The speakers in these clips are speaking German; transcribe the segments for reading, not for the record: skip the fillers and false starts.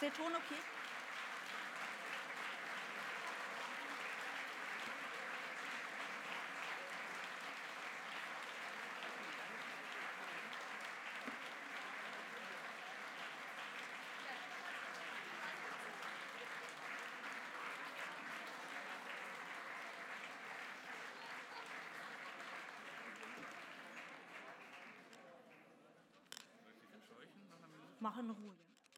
Ist der Ton okay? Mach in Ruhe.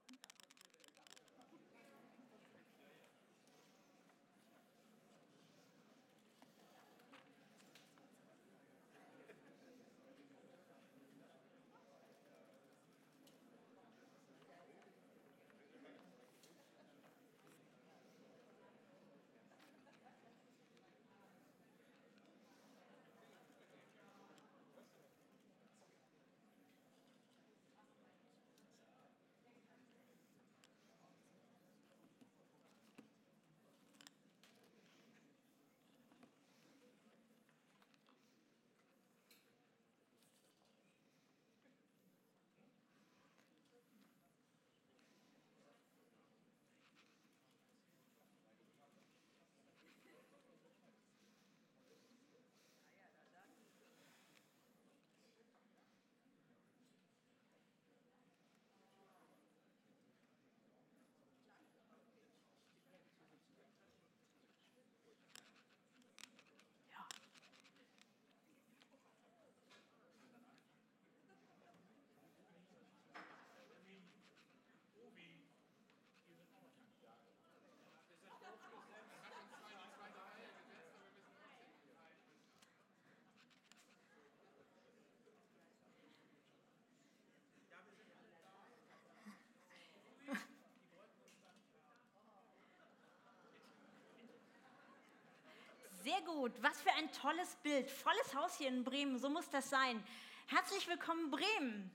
Sehr gut, was für ein tolles Bild. Volles Haus hier in Bremen, so muss das sein. Herzlich willkommen, Bremen.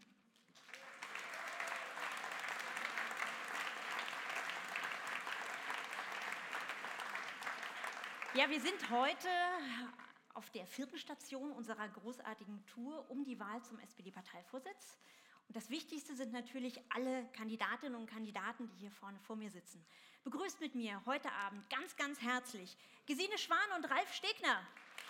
Ja, wir sind heute auf der 4. Station unserer großartigen Tour um die Wahl zum SPD-Parteivorsitz. Und das Wichtigste sind natürlich alle Kandidatinnen und Kandidaten, die hier vorne vor mir sitzen. Begrüßt mit mir heute Abend ganz, ganz herzlich Gesine Schwan und Ralf Stegner.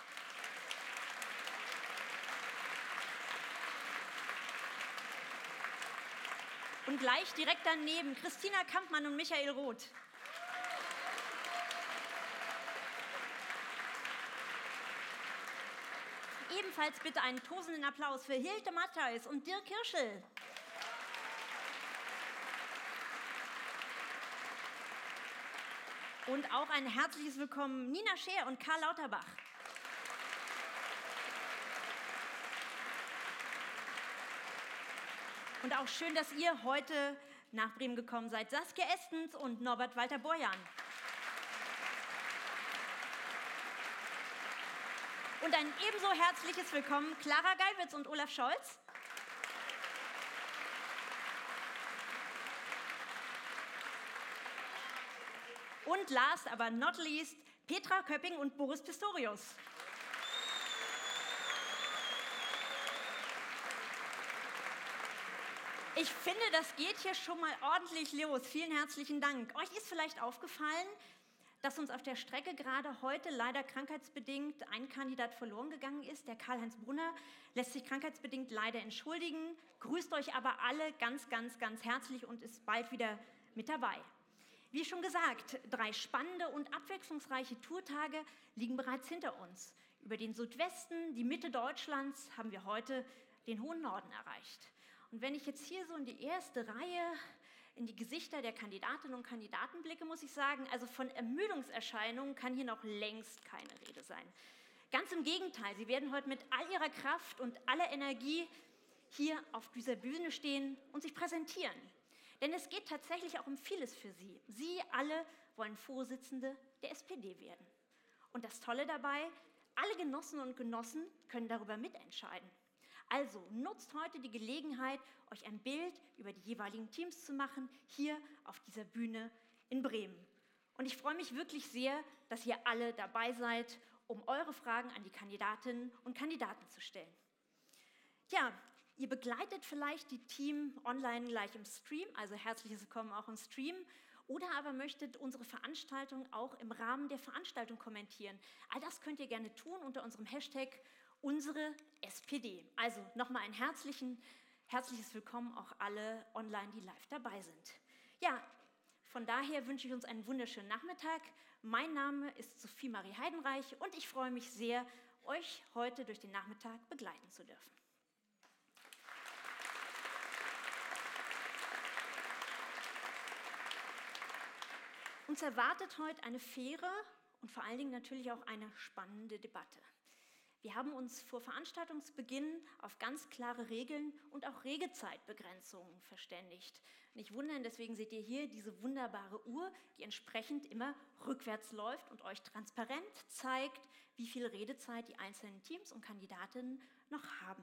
Und gleich direkt daneben Christina Kampmann und Michael Roth. Ebenfalls bitte einen tosenden Applaus für Hilde Mattheis und Dirk Hirschel. Und auch ein herzliches Willkommen Nina Scheer und Karl Lauterbach. Und auch schön, dass ihr heute nach Bremen gekommen seid. Saskia Estens und Norbert Walter-Borjan. Und ein ebenso herzliches Willkommen Clara Geiwitz und Olaf Scholz. Und last aber not least Petra Köpping und Boris Pistorius. Ich finde, das geht hier schon mal ordentlich los. Vielen herzlichen Dank. Euch ist vielleicht aufgefallen, dass uns auf der Strecke gerade heute leider krankheitsbedingt ein Kandidat verloren gegangen ist. Der Karl-Heinz Brunner lässt sich krankheitsbedingt leider entschuldigen, grüßt euch aber alle ganz, ganz, ganz herzlich und ist bald wieder mit dabei. Wie schon gesagt, 3 spannende und abwechslungsreiche Tourtage liegen bereits hinter uns. Über den Südwesten, die Mitte Deutschlands haben wir heute den hohen Norden erreicht. Und wenn ich jetzt hier so in die erste Reihe in die Gesichter der Kandidatinnen und Kandidaten blicke, muss ich sagen, also von Ermüdungserscheinungen kann hier noch längst keine Rede sein. Ganz im Gegenteil, sie werden heute mit all ihrer Kraft und aller Energie hier auf dieser Bühne stehen und sich präsentieren. Denn es geht tatsächlich auch um vieles für sie. Sie alle wollen Vorsitzende der SPD werden. Und das Tolle dabei, alle Genossinnen und Genossen können darüber mitentscheiden. Also nutzt heute die Gelegenheit, euch ein Bild über die jeweiligen Teams zu machen, hier auf dieser Bühne in Bremen. Und ich freue mich wirklich sehr, dass ihr alle dabei seid, um eure Fragen an die Kandidatinnen und Kandidaten zu stellen. Ja, Ihr begleitet vielleicht die Team online gleich im Stream, also herzliches Willkommen auch im Stream, oder aber möchtet unsere Veranstaltung auch im Rahmen der Veranstaltung kommentieren. All das könnt ihr gerne tun unter unserem Hashtag unsere SPD. Also nochmal ein herzliches Willkommen auch alle online, die live dabei sind. Ja, von daher wünsche ich uns einen wunderschönen Nachmittag. Mein Name ist Sophie Marie Heidenreich und ich freue mich sehr, euch heute durch den Nachmittag begleiten zu dürfen. Uns erwartet heute eine faire und vor allen Dingen natürlich auch eine spannende Debatte. Wir haben uns vor Veranstaltungsbeginn auf ganz klare Regeln und auch Regezeitbegrenzungen verständigt. Nicht wundern, deswegen seht ihr hier diese wunderbare Uhr, die entsprechend immer rückwärts läuft und euch transparent zeigt, wie viel Redezeit die einzelnen Teams und Kandidatinnen noch haben.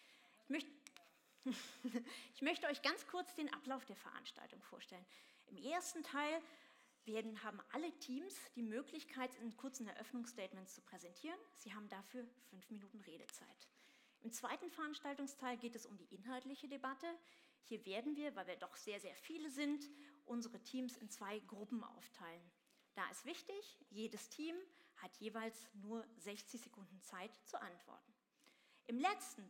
Ich möchte euch ganz kurz den Ablauf der Veranstaltung vorstellen. Im ersten Teil haben alle Teams die Möglichkeit, in kurzen Eröffnungsstatements zu präsentieren. Sie haben dafür 5 Minuten Redezeit. Im zweiten Veranstaltungsteil geht es um die inhaltliche Debatte. Hier werden wir, weil wir doch sehr, sehr viele sind, unsere Teams in 2 Gruppen aufteilen. Da ist wichtig, jedes Team hat jeweils nur 60 Sekunden Zeit zu antworten. Im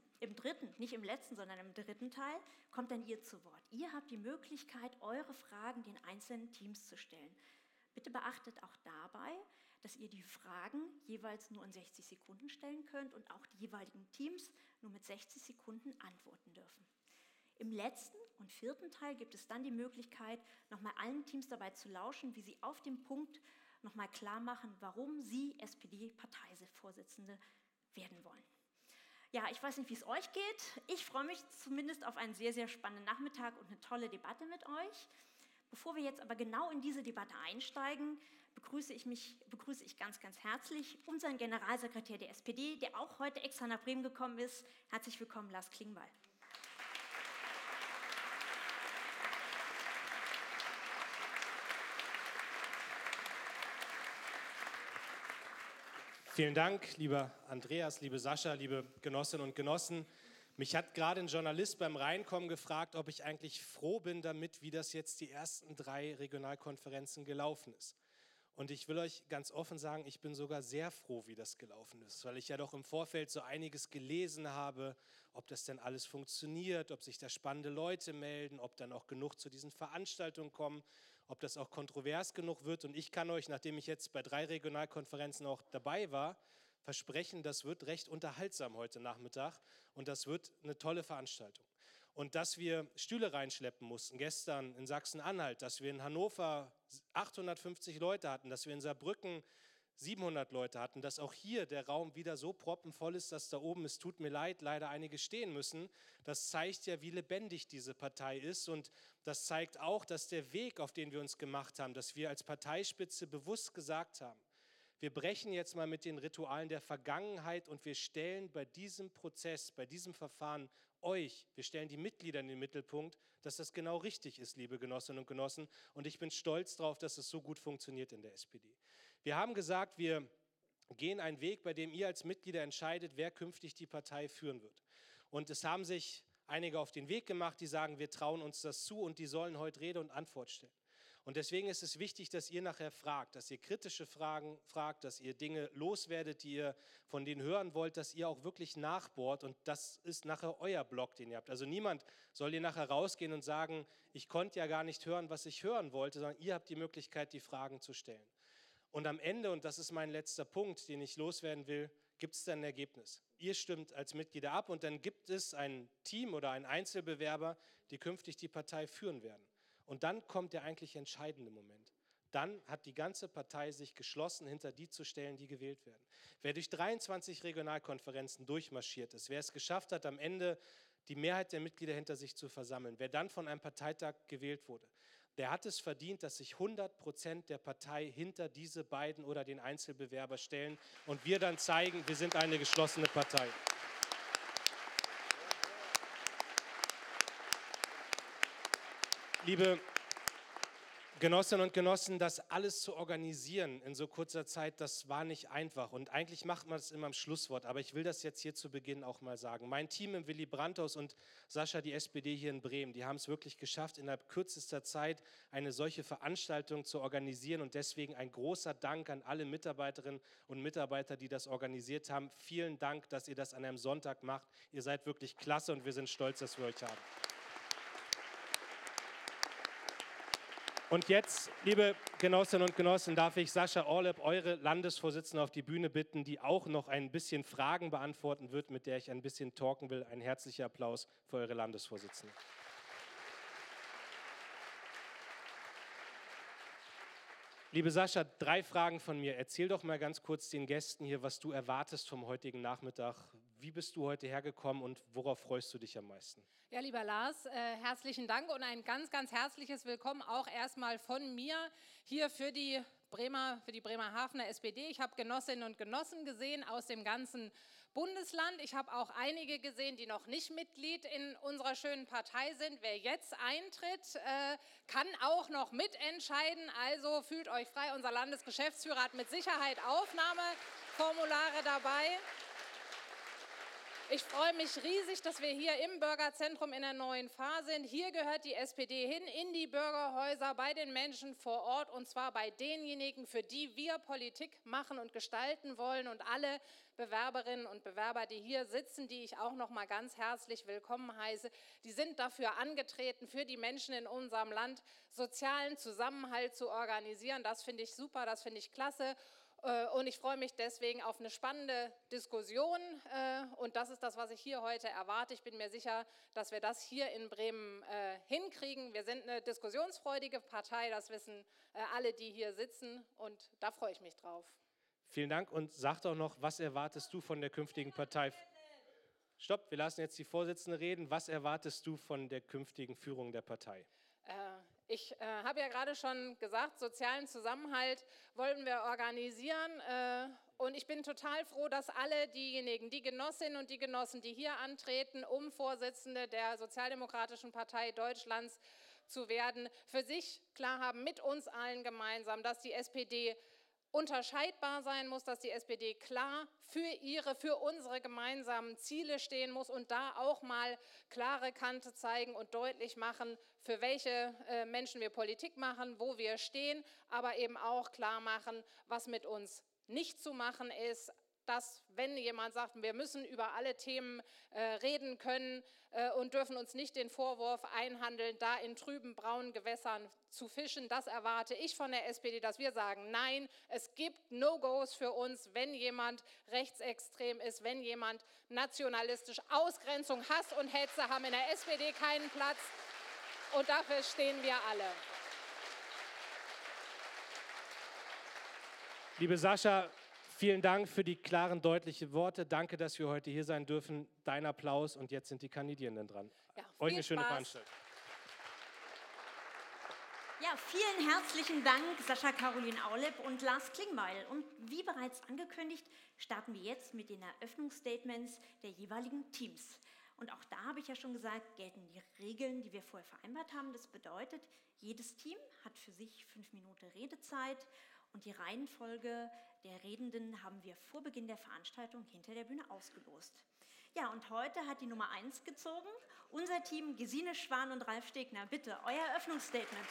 dritten Teil kommt dann ihr zu Wort. Ihr habt die Möglichkeit, eure Fragen den einzelnen Teams zu stellen. Bitte beachtet auch dabei, dass ihr die Fragen jeweils nur in 60 Sekunden stellen könnt und auch die jeweiligen Teams nur mit 60 Sekunden antworten dürfen. Im letzten und vierten Teil gibt es dann die Möglichkeit, nochmal allen Teams dabei zu lauschen, wie sie auf dem Punkt nochmal klar machen, warum sie SPD-Parteivorsitzende werden wollen. Ja, ich weiß nicht, wie es euch geht. Ich freue mich zumindest auf einen sehr, sehr spannenden Nachmittag und eine tolle Debatte mit euch. Bevor wir jetzt aber genau in diese Debatte einsteigen, begrüße ich ganz, ganz herzlich unseren Generalsekretär der SPD, der auch heute extra nach Bremen gekommen ist. Herzlich willkommen, Lars Klingbeil. Vielen Dank, lieber Andreas, liebe Sascha, liebe Genossinnen und Genossen. Mich hat gerade ein Journalist beim Reinkommen gefragt, ob ich eigentlich froh bin damit, wie das jetzt die ersten 3 Regionalkonferenzen gelaufen ist. Und ich will euch ganz offen sagen, ich bin sogar sehr froh, wie das gelaufen ist, weil ich ja doch im Vorfeld so einiges gelesen habe, ob das denn alles funktioniert, ob sich da spannende Leute melden, ob dann auch genug zu diesen Veranstaltungen kommen, ob das auch kontrovers genug wird. Und ich kann euch, nachdem ich jetzt bei 3 Regionalkonferenzen auch dabei war, versprechen, das wird recht unterhaltsam heute Nachmittag und das wird eine tolle Veranstaltung. Und dass wir Stühle reinschleppen mussten, gestern in Sachsen-Anhalt, dass wir in Hannover 850 Leute hatten, dass wir in Saarbrücken 700 Leute hatten, dass auch hier der Raum wieder so proppenvoll ist, dass da oben, es tut mir leid, leider einige stehen müssen. Das zeigt ja, wie lebendig diese Partei ist und das zeigt auch, dass der Weg, auf den wir uns gemacht haben, dass wir als Parteispitze bewusst gesagt haben, wir brechen jetzt mal mit den Ritualen der Vergangenheit und wir stellen bei diesem Prozess, bei diesem Verfahren wir stellen die Mitglieder in den Mittelpunkt, dass das genau richtig ist, liebe Genossinnen und Genossen. Und ich bin stolz darauf, dass es so gut funktioniert in der SPD. Wir haben gesagt, wir gehen einen Weg, bei dem ihr als Mitglieder entscheidet, wer künftig die Partei führen wird. Und es haben sich einige auf den Weg gemacht, die sagen, wir trauen uns das zu und die sollen heute Rede und Antwort stellen. Und deswegen ist es wichtig, dass ihr nachher fragt, dass ihr kritische Fragen fragt, dass ihr Dinge loswerdet, die ihr von denen hören wollt, dass ihr auch wirklich nachbohrt und das ist nachher euer Blog, den ihr habt. Also niemand soll hier nachher rausgehen und sagen, ich konnte ja gar nicht hören, was ich hören wollte, sondern ihr habt die Möglichkeit, die Fragen zu stellen. Und am Ende, und das ist mein letzter Punkt, den ich loswerden will, gibt es dann ein Ergebnis. Ihr stimmt als Mitglieder ab und dann gibt es ein Team oder einen Einzelbewerber, die künftig die Partei führen werden. Und dann kommt der eigentlich entscheidende Moment. Dann hat die ganze Partei sich geschlossen, hinter die zu stellen, die gewählt werden. Wer durch 23 Regionalkonferenzen durchmarschiert ist, wer es geschafft hat, am Ende die Mehrheit der Mitglieder hinter sich zu versammeln, wer dann von einem Parteitag gewählt wurde, der hat es verdient, dass sich 100% der Partei hinter diese beiden oder den Einzelbewerber stellen und wir dann zeigen, wir sind eine geschlossene Partei. Genossinnen und Genossen, das alles zu organisieren in so kurzer Zeit, das war nicht einfach. Und eigentlich macht man das immer im Schlusswort, aber ich will das jetzt hier zu Beginn auch mal sagen. Mein Team im Willy Brandt-Haus und Sascha, die SPD hier in Bremen, die haben es wirklich geschafft, innerhalb kürzester Zeit eine solche Veranstaltung zu organisieren. Und deswegen ein großer Dank an alle Mitarbeiterinnen und Mitarbeiter, die das organisiert haben. Vielen Dank, dass ihr das an einem Sonntag macht. Ihr seid wirklich klasse und wir sind stolz, dass wir euch haben. Und jetzt, liebe Genossinnen und Genossen, darf ich Sascha Orleb, eure Landesvorsitzende, auf die Bühne bitten, die auch noch ein bisschen Fragen beantworten wird, mit der ich ein bisschen talken will. Ein herzlicher Applaus für eure Landesvorsitzende. Liebe Sascha, 3 Fragen von mir. Erzähl doch mal ganz kurz den Gästen hier, was du erwartest vom heutigen Nachmittag. Wie bist du heute hergekommen und worauf freust du dich am meisten? Ja, lieber Lars, herzlichen Dank und ein ganz, ganz herzliches Willkommen auch erstmal von mir hier für die Bremerhavener SPD. Ich habe Genossinnen und Genossen gesehen aus dem ganzen Bundesland. Ich habe auch einige gesehen, die noch nicht Mitglied in unserer schönen Partei sind. Wer jetzt eintritt, kann auch noch mitentscheiden. Also fühlt euch frei. Unser Landesgeschäftsführer hat mit Sicherheit Aufnahmeformulare dabei. Ich freue mich riesig, dass wir hier im Bürgerzentrum in der neuen Phase sind. Hier gehört die SPD hin, in die Bürgerhäuser, bei den Menschen vor Ort und zwar bei denjenigen, für die wir Politik machen und gestalten wollen. Und alle Bewerberinnen und Bewerber, die hier sitzen, die ich auch noch mal ganz herzlich willkommen heiße, die sind dafür angetreten, für die Menschen in unserem Land sozialen Zusammenhalt zu organisieren. Das finde ich super, das finde ich klasse. Und ich freue mich deswegen auf eine spannende Diskussion und das ist das, was ich hier heute erwarte. Ich bin mir sicher, dass wir das hier in Bremen hinkriegen. Wir sind eine diskussionsfreudige Partei, das wissen alle, die hier sitzen und da freue ich mich drauf. Vielen Dank und sag doch noch, was erwartest du von der künftigen Partei? Stopp, wir lassen jetzt die Vorsitzende reden. Was erwartest du von der künftigen Führung der Partei? Ich habe ja gerade schon gesagt, sozialen Zusammenhalt wollen wir organisieren und ich bin total froh, dass alle diejenigen, die Genossinnen und die Genossen, die hier antreten, um Vorsitzende der Sozialdemokratischen Partei Deutschlands zu werden, für sich klar haben, mit uns allen gemeinsam, dass die SPD unterscheidbar sein muss, dass die SPD klar für unsere gemeinsamen Ziele stehen muss und da auch mal klare Kante zeigen und deutlich machen, für welche Menschen wir Politik machen, wo wir stehen, aber eben auch klar machen, was mit uns nicht zu machen ist, dass, wenn jemand sagt, wir müssen über alle Themen reden können und dürfen uns nicht den Vorwurf einhandeln, da in trüben, braunen Gewässern zu fischen, das erwarte ich von der SPD, dass wir sagen, nein, es gibt No-Gos für uns, wenn jemand rechtsextrem ist, wenn jemand nationalistisch Ausgrenzung, Hass und Hetze haben in der SPD keinen Platz und dafür stehen wir alle. Liebe Sascha, vielen Dank für die klaren, deutlichen Worte. Danke, dass wir heute hier sein dürfen. Dein Applaus und jetzt sind die Kandidierenden dran. Ja, euch eine schöne Veranstaltung. Ja, vielen herzlichen Dank, Sascha Caroline Aulep und Lars Klingbeil. Und wie bereits angekündigt, starten wir jetzt mit den Eröffnungsstatements der jeweiligen Teams. Und auch da habe ich ja schon gesagt, gelten die Regeln, die wir vorher vereinbart haben. Das bedeutet, jedes Team hat für sich 5 Minuten Redezeit. Und die Reihenfolge der Redenden haben wir vor Beginn der Veranstaltung hinter der Bühne ausgelost. Ja, und heute hat die Nummer 1 gezogen, unser Team Gesine Schwan und Ralf Stegner. Bitte, euer Eröffnungsstatement.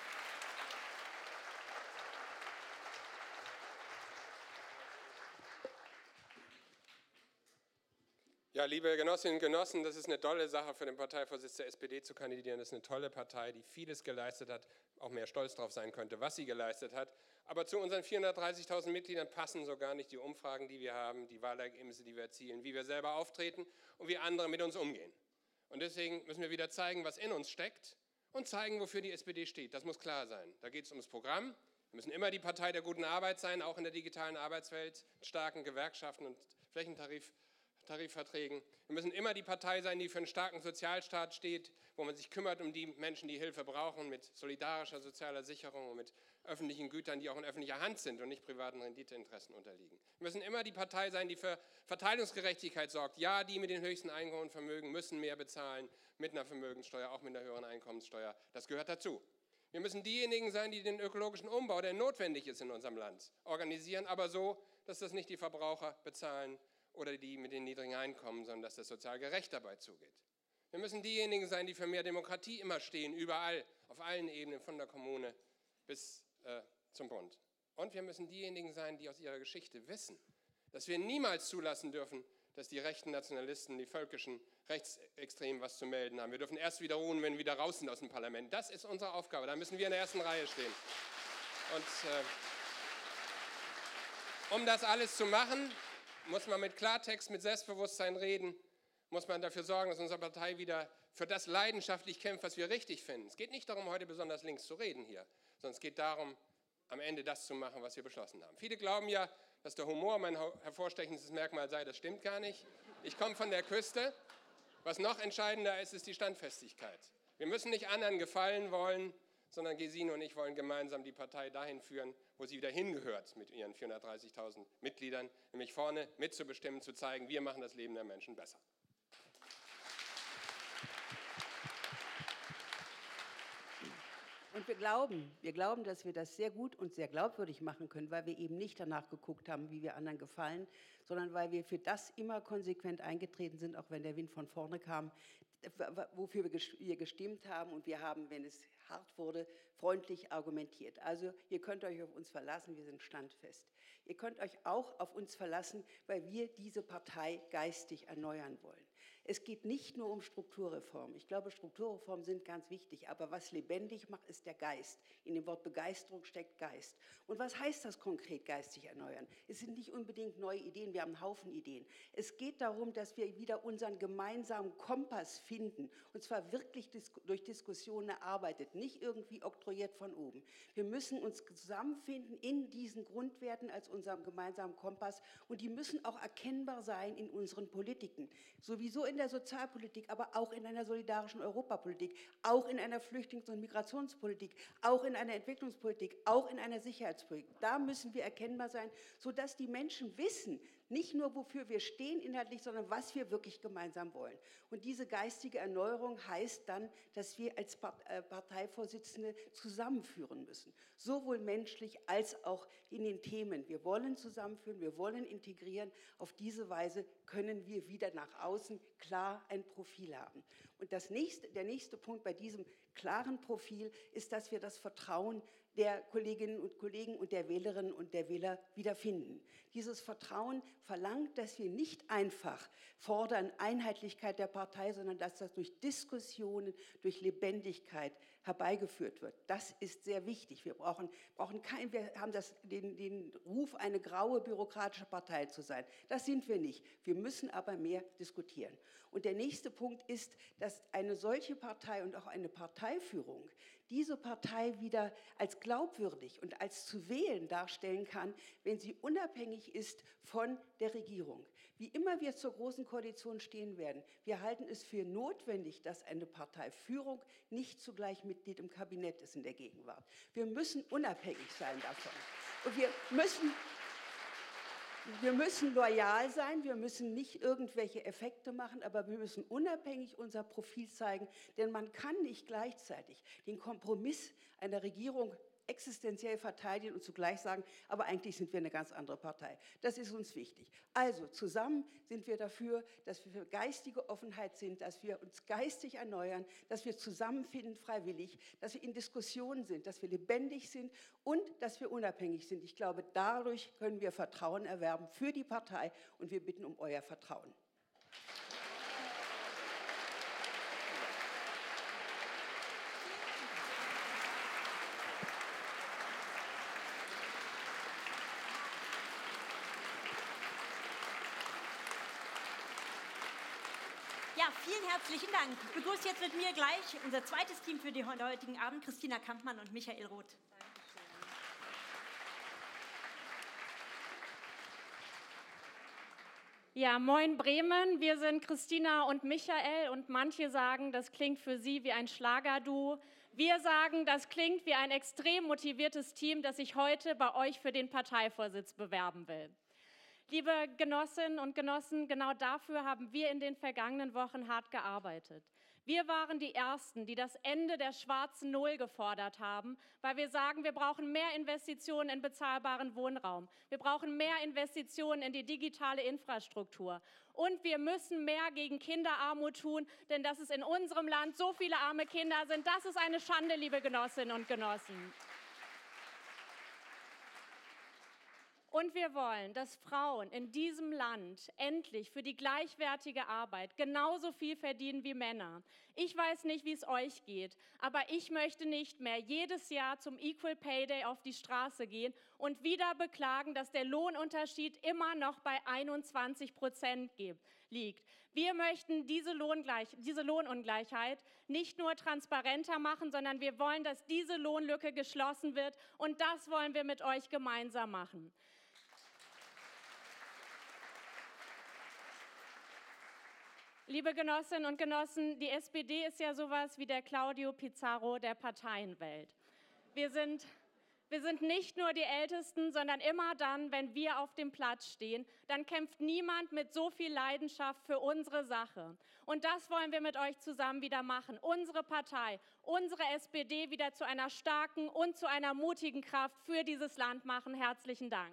Ja, liebe Genossinnen und Genossen, das ist eine tolle Sache für den Parteivorsitz der SPD zu kandidieren. Das ist eine tolle Partei, die vieles geleistet hat, auch mehr stolz drauf sein könnte, was sie geleistet hat. Aber zu unseren 430.000 Mitgliedern passen so gar nicht die Umfragen, die wir haben, die Wahlergebnisse, die wir erzielen, wie wir selber auftreten und wie andere mit uns umgehen. Und deswegen müssen wir wieder zeigen, was in uns steckt und zeigen, wofür die SPD steht. Das muss klar sein. Da geht es ums Programm. Wir müssen immer die Partei der guten Arbeit sein, auch in der digitalen Arbeitswelt, mit starken Gewerkschaften und Flächentarifverträgen. Wir müssen immer die Partei sein, die für einen starken Sozialstaat steht, wo man sich kümmert um die Menschen, die Hilfe brauchen, mit solidarischer sozialer Sicherung und mit öffentlichen Gütern, die auch in öffentlicher Hand sind und nicht privaten Renditeinteressen unterliegen. Wir müssen immer die Partei sein, die für Verteilungsgerechtigkeit sorgt. Ja, die mit den höchsten Einkommen und Vermögen müssen mehr bezahlen mit einer Vermögenssteuer, auch mit einer höheren Einkommenssteuer. Das gehört dazu. Wir müssen diejenigen sein, die den ökologischen Umbau, der notwendig ist in unserem Land, organisieren, aber so, dass das nicht die Verbraucher bezahlen oder die mit den niedrigen Einkommen, sondern dass das sozial gerecht dabei zugeht. Wir müssen diejenigen sein, die für mehr Demokratie immer stehen, überall, auf allen Ebenen, von der Kommune bis zum Bund. Und wir müssen diejenigen sein, die aus ihrer Geschichte wissen, dass wir niemals zulassen dürfen, dass die rechten Nationalisten, die völkischen Rechtsextremen was zu melden haben. Wir dürfen erst wieder ruhen, wenn wir wieder raus sind aus dem Parlament. Das ist unsere Aufgabe, da müssen wir in der ersten Reihe stehen. Und um das alles zu machen, muss man mit Klartext, mit Selbstbewusstsein reden, muss man dafür sorgen, dass unsere Partei wieder für das leidenschaftlich kämpft, was wir richtig finden. Es geht nicht darum, heute besonders links zu reden hier, sondern es geht darum, am Ende das zu machen, was wir beschlossen haben. Viele glauben ja, dass der Humor mein hervorstechendes Merkmal sei. Das stimmt gar nicht. Ich komme von der Küste. Was noch entscheidender ist, ist die Standfestigkeit. Wir müssen nicht anderen gefallen wollen, sondern Gesine und ich wollen gemeinsam die Partei dahin führen, wo sie wieder hingehört mit ihren 430.000 Mitgliedern, nämlich vorne mitzubestimmen, zu zeigen, wir machen das Leben der Menschen besser. Und wir glauben, dass wir das sehr gut und sehr glaubwürdig machen können, weil wir eben nicht danach geguckt haben, wie wir anderen gefallen, sondern weil wir für das immer konsequent eingetreten sind, auch wenn der Wind von vorne kam, wofür wir gestimmt haben. Und wir haben, wenn es hart wurde, freundlich argumentiert. Also ihr könnt euch auf uns verlassen, wir sind standfest. Ihr könnt euch auch auf uns verlassen, weil wir diese Partei geistig erneuern wollen. Es geht nicht nur um Strukturreform. Ich glaube, Strukturreformen sind ganz wichtig, aber was lebendig macht, ist der Geist. In dem Wort Begeisterung steckt Geist. Und was heißt das konkret, geistig erneuern? Es sind nicht unbedingt neue Ideen, wir haben einen Haufen Ideen. Es geht darum, dass wir wieder unseren gemeinsamen Kompass finden, und zwar wirklich durch Diskussionen erarbeitet, nicht irgendwie oktroyiert von oben. Wir müssen uns zusammenfinden in diesen Grundwerten als unserem gemeinsamen Kompass, und die müssen auch erkennbar sein in unseren Politiken. Sowieso in der Sozialpolitik, aber auch in einer solidarischen Europapolitik, auch in einer Flüchtlings- und Migrationspolitik, auch in einer Entwicklungspolitik, auch in einer Sicherheitspolitik. Da müssen wir erkennbar sein, sodass die Menschen wissen, nicht nur, wofür wir stehen inhaltlich, sondern was wir wirklich gemeinsam wollen. Und diese geistige Erneuerung heißt dann, dass wir als Parteivorsitzende zusammenführen müssen, sowohl menschlich als auch in den Themen. Wir wollen zusammenführen, wir wollen integrieren. Auf diese Weise können wir wieder nach außen klar ein Profil haben. Und der nächste Punkt bei diesem klaren Profil ist, dass wir das Vertrauen der Kolleginnen und Kollegen und der Wählerinnen und der Wähler wiederfinden. Dieses Vertrauen verlangt, dass wir nicht einfach fordern Einheitlichkeit der Partei, sondern dass das durch Diskussionen, durch Lebendigkeit herbeigeführt wird. Das ist sehr wichtig. Wir haben den Ruf, eine graue bürokratische Partei zu sein. Das sind wir nicht. Wir müssen aber mehr diskutieren. Und der nächste Punkt ist, dass eine solche Partei und auch eine Parteiführung diese Partei wieder als glaubwürdig und als zu wählen darstellen kann, wenn sie unabhängig ist von der Regierung. Wie immer wir zur Großen Koalition stehen werden, wir halten es für notwendig, dass eine Parteiführung nicht zugleich Mitglied im Kabinett ist in der Gegenwart. Wir müssen unabhängig sein davon. Und wir müssen loyal sein, wir müssen nicht irgendwelche Effekte machen, aber wir müssen unabhängig unser Profil zeigen, denn man kann nicht gleichzeitig den Kompromiss einer Regierung existenziell verteidigen und zugleich sagen, aber eigentlich sind wir eine ganz andere Partei. Das ist uns wichtig. Also zusammen sind wir dafür, dass wir für geistige Offenheit sind, dass wir uns geistig erneuern, dass wir zusammenfinden freiwillig, dass wir in Diskussionen sind, dass wir lebendig sind und dass wir unabhängig sind. Ich glaube, dadurch können wir Vertrauen erwerben für die Partei, und wir bitten um euer Vertrauen. Ja, vielen herzlichen Dank. Ich begrüße jetzt mit mir gleich unser zweites Team für den heutigen Abend, Christina Kampmann und Michael Roth. Ja, moin Bremen, wir sind Christina und Michael, und manche sagen, das klingt für sie wie ein Schlagerduo. Wir sagen, das klingt wie ein extrem motiviertes Team, das sich heute bei euch für den Parteivorsitz bewerben will. Liebe Genossinnen und Genossen, genau dafür haben wir in den vergangenen Wochen hart gearbeitet. Wir waren die Ersten, die das Ende der schwarzen Null gefordert haben, weil wir sagen, wir brauchen mehr Investitionen in bezahlbaren Wohnraum. Wir brauchen mehr Investitionen in die digitale Infrastruktur. Und wir müssen mehr gegen Kinderarmut tun, denn dass es in unserem Land so viele arme Kinder sind, das ist eine Schande, liebe Genossinnen und Genossen. Und wir wollen, dass Frauen in diesem Land endlich für die gleichwertige Arbeit genauso viel verdienen wie Männer. Ich weiß nicht, wie es euch geht, aber ich möchte nicht mehr jedes Jahr zum Equal Pay Day auf die Straße gehen und wieder beklagen, dass der Lohnunterschied immer noch bei 21% liegt. Wir möchten diese Lohnungleichheit nicht nur transparenter machen, sondern wir wollen, dass diese Lohnlücke geschlossen wird, und das wollen wir mit euch gemeinsam machen. Liebe Genossinnen und Genossen, die SPD ist ja sowas wie der Claudio Pizarro der Parteienwelt. Wir sind nicht nur die Ältesten, sondern immer dann, wenn wir auf dem Platz stehen, dann kämpft niemand mit so viel Leidenschaft für unsere Sache. Und das wollen wir mit euch zusammen wieder machen. Unsere Partei, unsere SPD wieder zu einer starken und zu einer mutigen Kraft für dieses Land machen. Herzlichen Dank.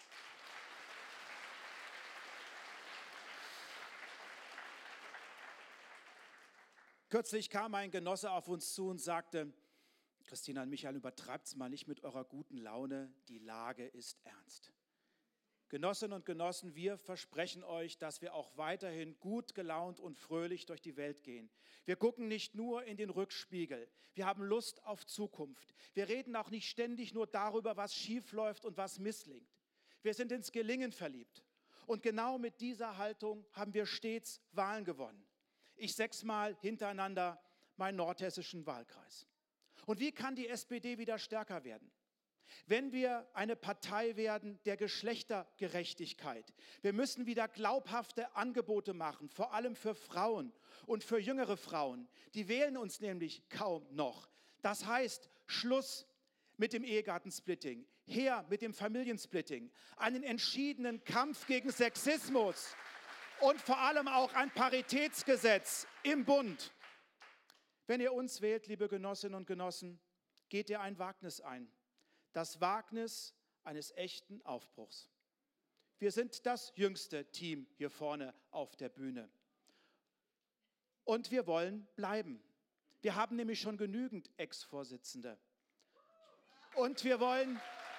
Kürzlich kam ein Genosse auf uns zu und sagte: Christina und Michael, übertreibt's mal nicht mit eurer guten Laune, die Lage ist ernst. Genossinnen und Genossen, wir versprechen euch, dass wir auch weiterhin gut gelaunt und fröhlich durch die Welt gehen. Wir gucken nicht nur in den Rückspiegel, wir haben Lust auf Zukunft. Wir reden auch nicht ständig nur darüber, was schief läuft und was misslingt. Wir sind ins Gelingen verliebt. Und genau mit dieser Haltung haben wir stets Wahlen gewonnen. Ich 6-mal hintereinander meinen nordhessischen Wahlkreis. Und wie kann die SPD wieder stärker werden? Wenn wir eine Partei werden der Geschlechtergerechtigkeit. Wir müssen wieder glaubhafte Angebote machen, vor allem für Frauen und für jüngere Frauen. Die wählen uns nämlich kaum noch. Das heißt, Schluss mit dem Ehegattensplitting, her mit dem Familiensplitting, einen entschiedenen Kampf gegen Sexismus und vor allem auch ein Paritätsgesetz im Bund. Wenn ihr uns wählt, liebe Genossinnen und Genossen, geht ihr ein Wagnis ein. Das Wagnis eines echten Aufbruchs. Wir sind das jüngste Team hier vorne auf der Bühne. Und wir wollen bleiben. Wir haben nämlich schon genügend Ex-Vorsitzende. Und wir wollen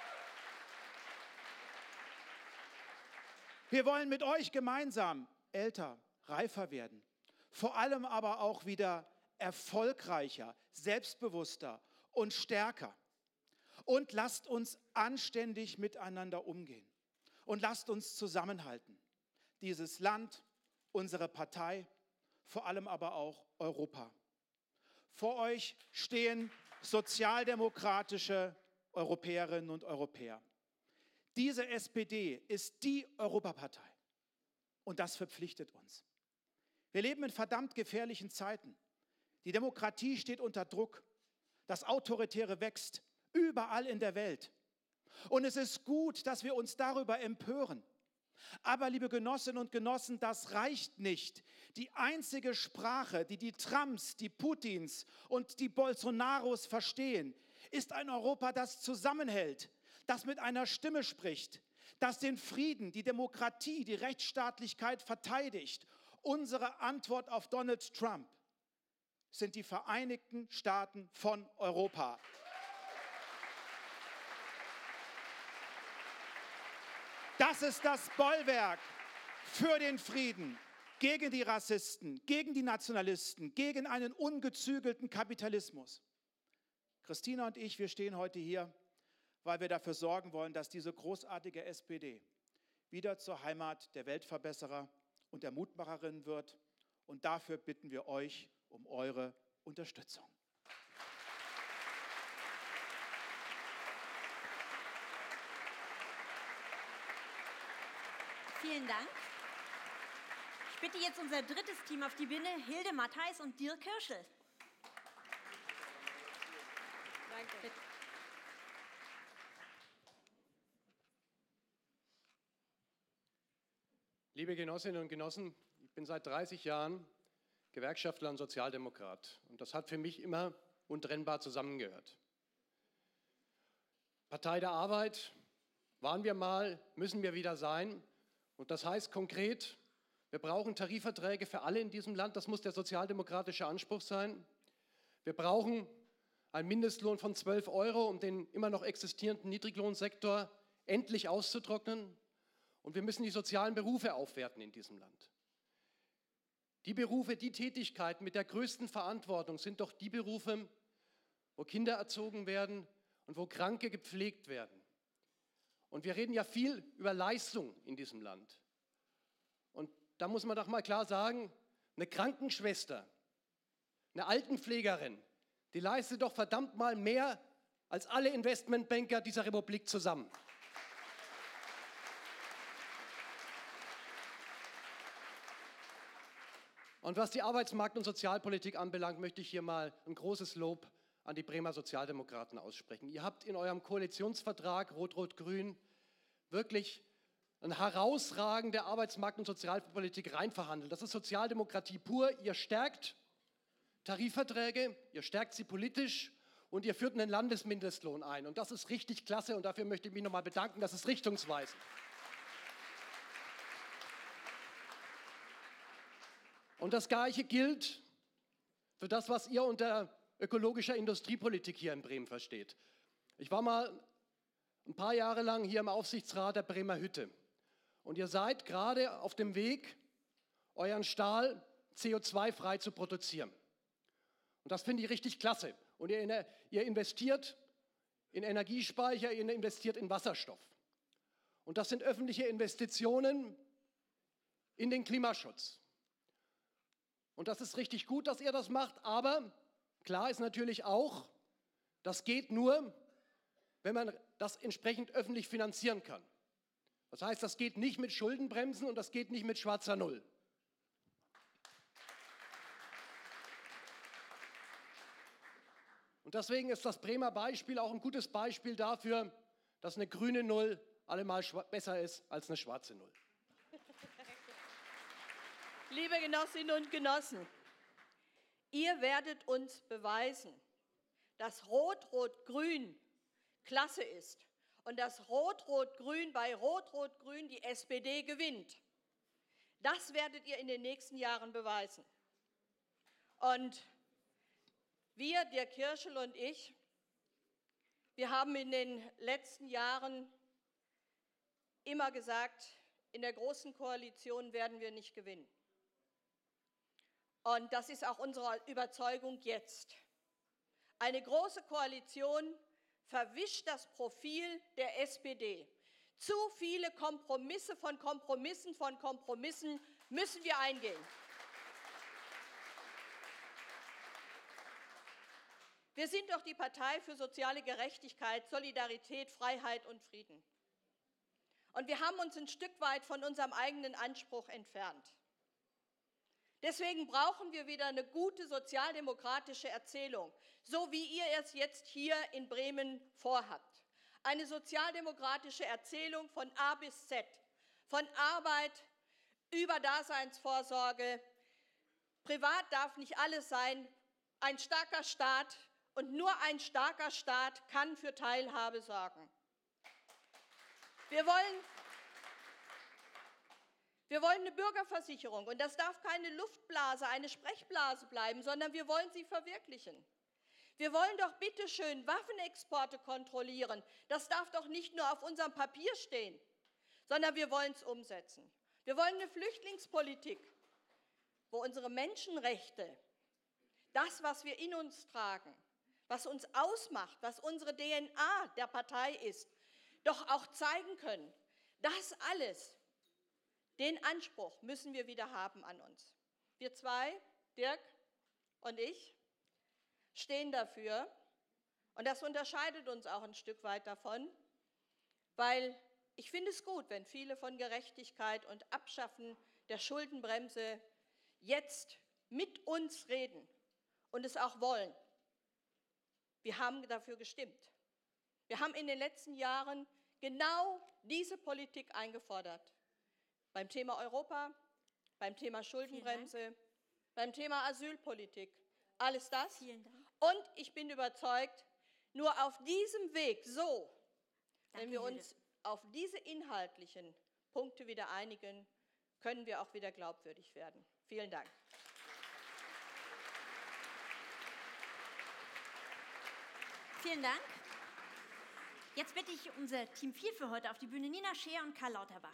mit euch gemeinsam älter, reifer werden. Vor allem aber auch wieder erfolgreicher, selbstbewusster und stärker. Und lasst uns anständig miteinander umgehen. Und lasst uns zusammenhalten. Dieses Land, unsere Partei, vor allem aber auch Europa. Vor euch stehen sozialdemokratische Europäerinnen und Europäer. Diese SPD ist die Europapartei. Und das verpflichtet uns. Wir leben in verdammt gefährlichen Zeiten. Die Demokratie steht unter Druck. Das Autoritäre wächst überall in der Welt. Und es ist gut, dass wir uns darüber empören. Aber, liebe Genossinnen und Genossen, das reicht nicht. Die einzige Sprache, die die Trumps, die Putins und die Bolsonaros verstehen, ist ein Europa, das zusammenhält, das mit einer Stimme spricht, das den Frieden, die Demokratie, die Rechtsstaatlichkeit verteidigt. Unsere Antwort auf Donald Trump sind die Vereinigten Staaten von Europa. Das ist das Bollwerk für den Frieden, gegen die Rassisten, gegen die Nationalisten, gegen einen ungezügelten Kapitalismus. Christina und ich, wir stehen heute hier, weil wir dafür sorgen wollen, dass diese großartige SPD wieder zur Heimat der Weltverbesserer und der Mutmacherinnen wird. Und dafür bitten wir euch um eure Unterstützung. Vielen Dank. Ich bitte jetzt unser drittes Team auf die Bühne, Hilde Mattheis und Dirk Hirschel. Danke. Bitte. Liebe Genossinnen und Genossen, ich bin seit 30 Jahren Gewerkschaftler und Sozialdemokrat. Und das hat für mich immer untrennbar zusammengehört. Partei der Arbeit waren wir mal, müssen wir wieder sein. Und das heißt konkret, wir brauchen Tarifverträge für alle in diesem Land. Das muss der sozialdemokratische Anspruch sein. Wir brauchen einen Mindestlohn von 12 €, um den immer noch existierenden Niedriglohnsektor endlich auszutrocknen. Und wir müssen die sozialen Berufe aufwerten in diesem Land. Die Berufe, die Tätigkeiten mit der größten Verantwortung sind doch die Berufe, wo Kinder erzogen werden und wo Kranke gepflegt werden. Und wir reden ja viel über Leistung in diesem Land. Und da muss man doch mal klar sagen, eine Krankenschwester, eine Altenpflegerin, die leistet doch verdammt mal mehr als alle Investmentbanker dieser Republik zusammen. Und was die Arbeitsmarkt- und Sozialpolitik anbelangt, möchte ich hier mal ein großes Lob an die Bremer Sozialdemokraten aussprechen. Ihr habt in eurem Koalitionsvertrag Rot-Rot-Grün wirklich eine herausragende Arbeitsmarkt- und Sozialpolitik reinverhandelt. Das ist Sozialdemokratie pur. Ihr stärkt Tarifverträge, ihr stärkt sie politisch und ihr führt einen Landesmindestlohn ein. Und das ist richtig klasse und dafür möchte ich mich nochmal bedanken. Das ist richtungsweisend. Und das Gleiche gilt für das, was ihr unter ökologischer Industriepolitik hier in Bremen versteht. Ich war mal ein paar Jahre lang hier im Aufsichtsrat der Bremer Hütte. Und ihr seid gerade auf dem Weg, euren Stahl CO2-frei zu produzieren. Und das finde ich richtig klasse. Und ihr investiert in Energiespeicher, ihr investiert in Wasserstoff. Und das sind öffentliche Investitionen in den Klimaschutz. Und das ist richtig gut, dass ihr das macht, aber klar ist natürlich auch, das geht nur, wenn man das entsprechend öffentlich finanzieren kann. Das heißt, das geht nicht mit Schuldenbremsen und das geht nicht mit schwarzer Null. Und deswegen ist das Bremer Beispiel auch ein gutes Beispiel dafür, dass eine grüne Null allemal besser ist als eine schwarze Null. Liebe Genossinnen und Genossen, ihr werdet uns beweisen, dass Rot-Rot-Grün klasse ist und dass Rot-Rot-Grün bei Rot-Rot-Grün die SPD gewinnt. Das werdet ihr in den nächsten Jahren beweisen. Und wir, Dirk Kirschel und ich, wir haben in den letzten Jahren immer gesagt, in der Großen Koalition werden wir nicht gewinnen. Und das ist auch unsere Überzeugung jetzt. Eine große Koalition verwischt das Profil der SPD. Zu viele Kompromisse von Kompromissen von Kompromissen müssen wir eingehen. Wir sind doch die Partei für soziale Gerechtigkeit, Solidarität, Freiheit und Frieden. Und wir haben uns ein Stück weit von unserem eigenen Anspruch entfernt. Deswegen brauchen wir wieder eine gute sozialdemokratische Erzählung, so wie ihr es jetzt hier in Bremen vorhabt. Eine sozialdemokratische Erzählung von A bis Z, von Arbeit über Daseinsvorsorge. Privat darf nicht alles sein, ein starker Staat und nur ein starker Staat kann für Teilhabe sorgen. Wir wollen eine Bürgerversicherung und das darf keine Luftblase, eine Sprechblase bleiben, sondern wir wollen sie verwirklichen. Wir wollen doch bitte schön Waffenexporte kontrollieren. Das darf doch nicht nur auf unserem Papier stehen, sondern wir wollen es umsetzen. Wir wollen eine Flüchtlingspolitik, wo unsere Menschenrechte, das, was wir in uns tragen, was uns ausmacht, was unsere DNA der Partei ist, doch auch zeigen können. Das alles, den Anspruch müssen wir wieder haben an uns. Wir zwei, Dirk und ich, stehen dafür und das unterscheidet uns auch ein Stück weit davon, weil ich finde es gut, wenn viele von Gerechtigkeit und Abschaffen der Schuldenbremse jetzt mit uns reden und es auch wollen. Wir haben dafür gestimmt. Wir haben in den letzten Jahren genau diese Politik eingefordert. Beim Thema Europa, beim Thema Schuldenbremse, beim Thema Asylpolitik. Alles das. Vielen Dank. Und ich bin überzeugt, nur auf diesem Weg, so, wenn wir uns auf diese inhaltlichen Punkte wieder einigen, können wir auch wieder glaubwürdig werden. Vielen Dank. Vielen Dank. Jetzt bitte ich unser Team 4 für heute auf die Bühne, Nina Scheer und Karl Lauterbach.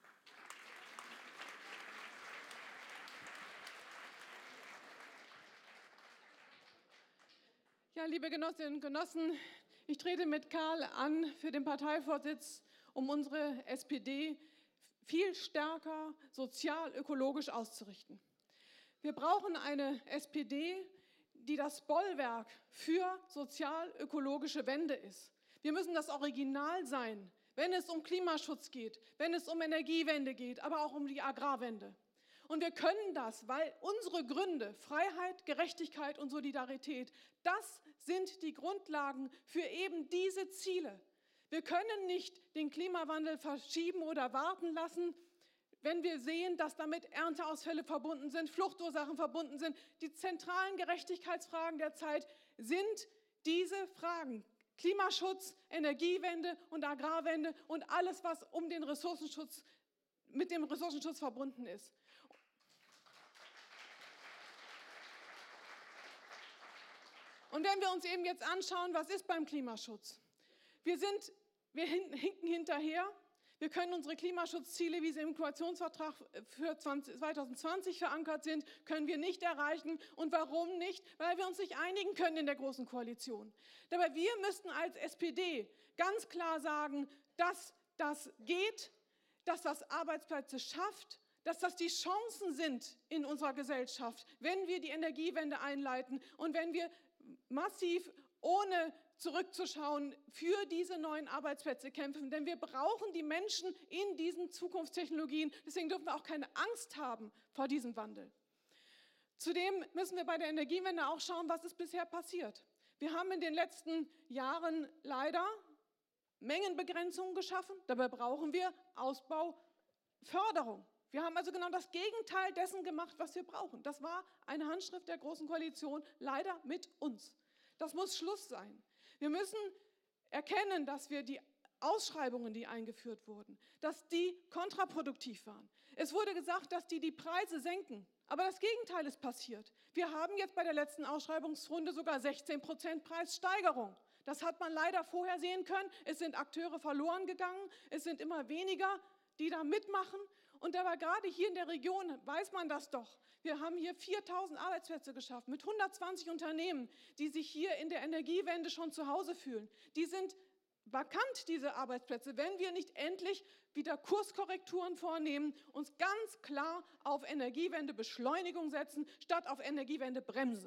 Ja, liebe Genossinnen und Genossen, ich trete mit Karl an für den Parteivorsitz, um unsere SPD viel stärker sozial-ökologisch auszurichten. Wir brauchen eine SPD, die das Bollwerk für sozial-ökologische Wende ist. Wir müssen das Original sein, wenn es um Klimaschutz geht, wenn es um Energiewende geht, aber auch um die Agrarwende. Und wir können das, weil unsere Gründe, Freiheit, Gerechtigkeit und Solidarität, das sind die Grundlagen für eben diese Ziele. Wir können nicht den Klimawandel verschieben oder warten lassen, wenn wir sehen, dass damit Ernteausfälle verbunden sind, Fluchtursachen verbunden sind. Die zentralen Gerechtigkeitsfragen der Zeit sind diese Fragen. Klimaschutz, Energiewende und Agrarwende und alles, was um den Ressourcenschutz, mit dem Ressourcenschutz verbunden ist. Und wenn wir uns eben jetzt anschauen, was ist beim Klimaschutz? Wir hinken hinterher. Wir können unsere Klimaschutzziele, wie sie im Koalitionsvertrag für 2020 verankert sind, können wir nicht erreichen. Und warum nicht? Weil wir uns nicht einigen können in der Großen Koalition. Dabei wir müssten als SPD ganz klar sagen, dass das geht, dass das Arbeitsplätze schafft, dass das die Chancen sind in unserer Gesellschaft, wenn wir die Energiewende einleiten und wenn wir massiv, ohne zurückzuschauen, für diese neuen Arbeitsplätze kämpfen. Denn wir brauchen die Menschen in diesen Zukunftstechnologien. Deswegen dürfen wir auch keine Angst haben vor diesem Wandel. Zudem müssen wir bei der Energiewende auch schauen, was ist bisher passiert. Wir haben in den letzten Jahren leider Mengenbegrenzungen geschaffen. Dabei brauchen wir Ausbauförderung. Wir haben also genau das Gegenteil dessen gemacht, was wir brauchen. Das war eine Handschrift der Großen Koalition, leider mit uns. Das muss Schluss sein. Wir müssen erkennen, dass wir die Ausschreibungen, die eingeführt wurden, dass die kontraproduktiv waren. Es wurde gesagt, dass die Preise senken, aber das Gegenteil ist passiert. Wir haben jetzt bei der letzten Ausschreibungsrunde sogar 16% Preissteigerung. Das hat man leider vorher sehen können. Es sind Akteure verloren gegangen, es sind immer weniger, die da mitmachen. Und dabei gerade hier in der Region weiß man das doch. Wir haben hier 4.000 Arbeitsplätze geschaffen mit 120 Unternehmen, die sich hier in der Energiewende schon zu Hause fühlen. Die sind vakant, diese Arbeitsplätze, wenn wir nicht endlich wieder Kurskorrekturen vornehmen, uns ganz klar auf Energiewendebeschleunigung setzen, statt auf Energiewendebremse.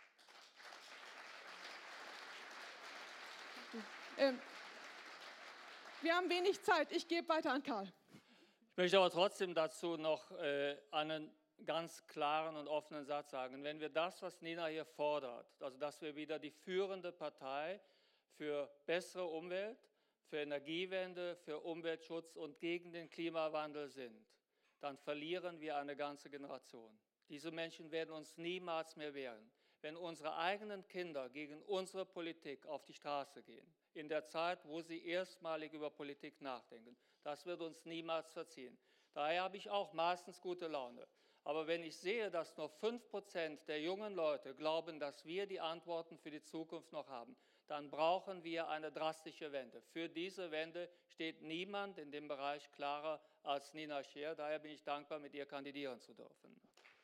Wir haben wenig Zeit. Ich gebe weiter an Karl. Ich möchte aber trotzdem dazu noch einen ganz klaren und offenen Satz sagen. Wenn wir das, was Nina hier fordert, also dass wir wieder die führende Partei für bessere Umwelt, für Energiewende, für Umweltschutz und gegen den Klimawandel sind, dann verlieren wir eine ganze Generation. Diese Menschen werden uns niemals mehr wehren. Wenn unsere eigenen Kinder gegen unsere Politik auf die Straße gehen, in der Zeit, wo sie erstmalig über Politik nachdenken, das wird uns niemals verziehen. Daher habe ich auch meistens gute Laune. Aber wenn ich sehe, dass nur 5% der jungen Leute glauben, dass wir die Antworten für die Zukunft noch haben, dann brauchen wir eine drastische Wende. Für diese Wende steht niemand in dem Bereich klarer als Nina Scheer. Daher bin ich dankbar, mit ihr kandidieren zu dürfen.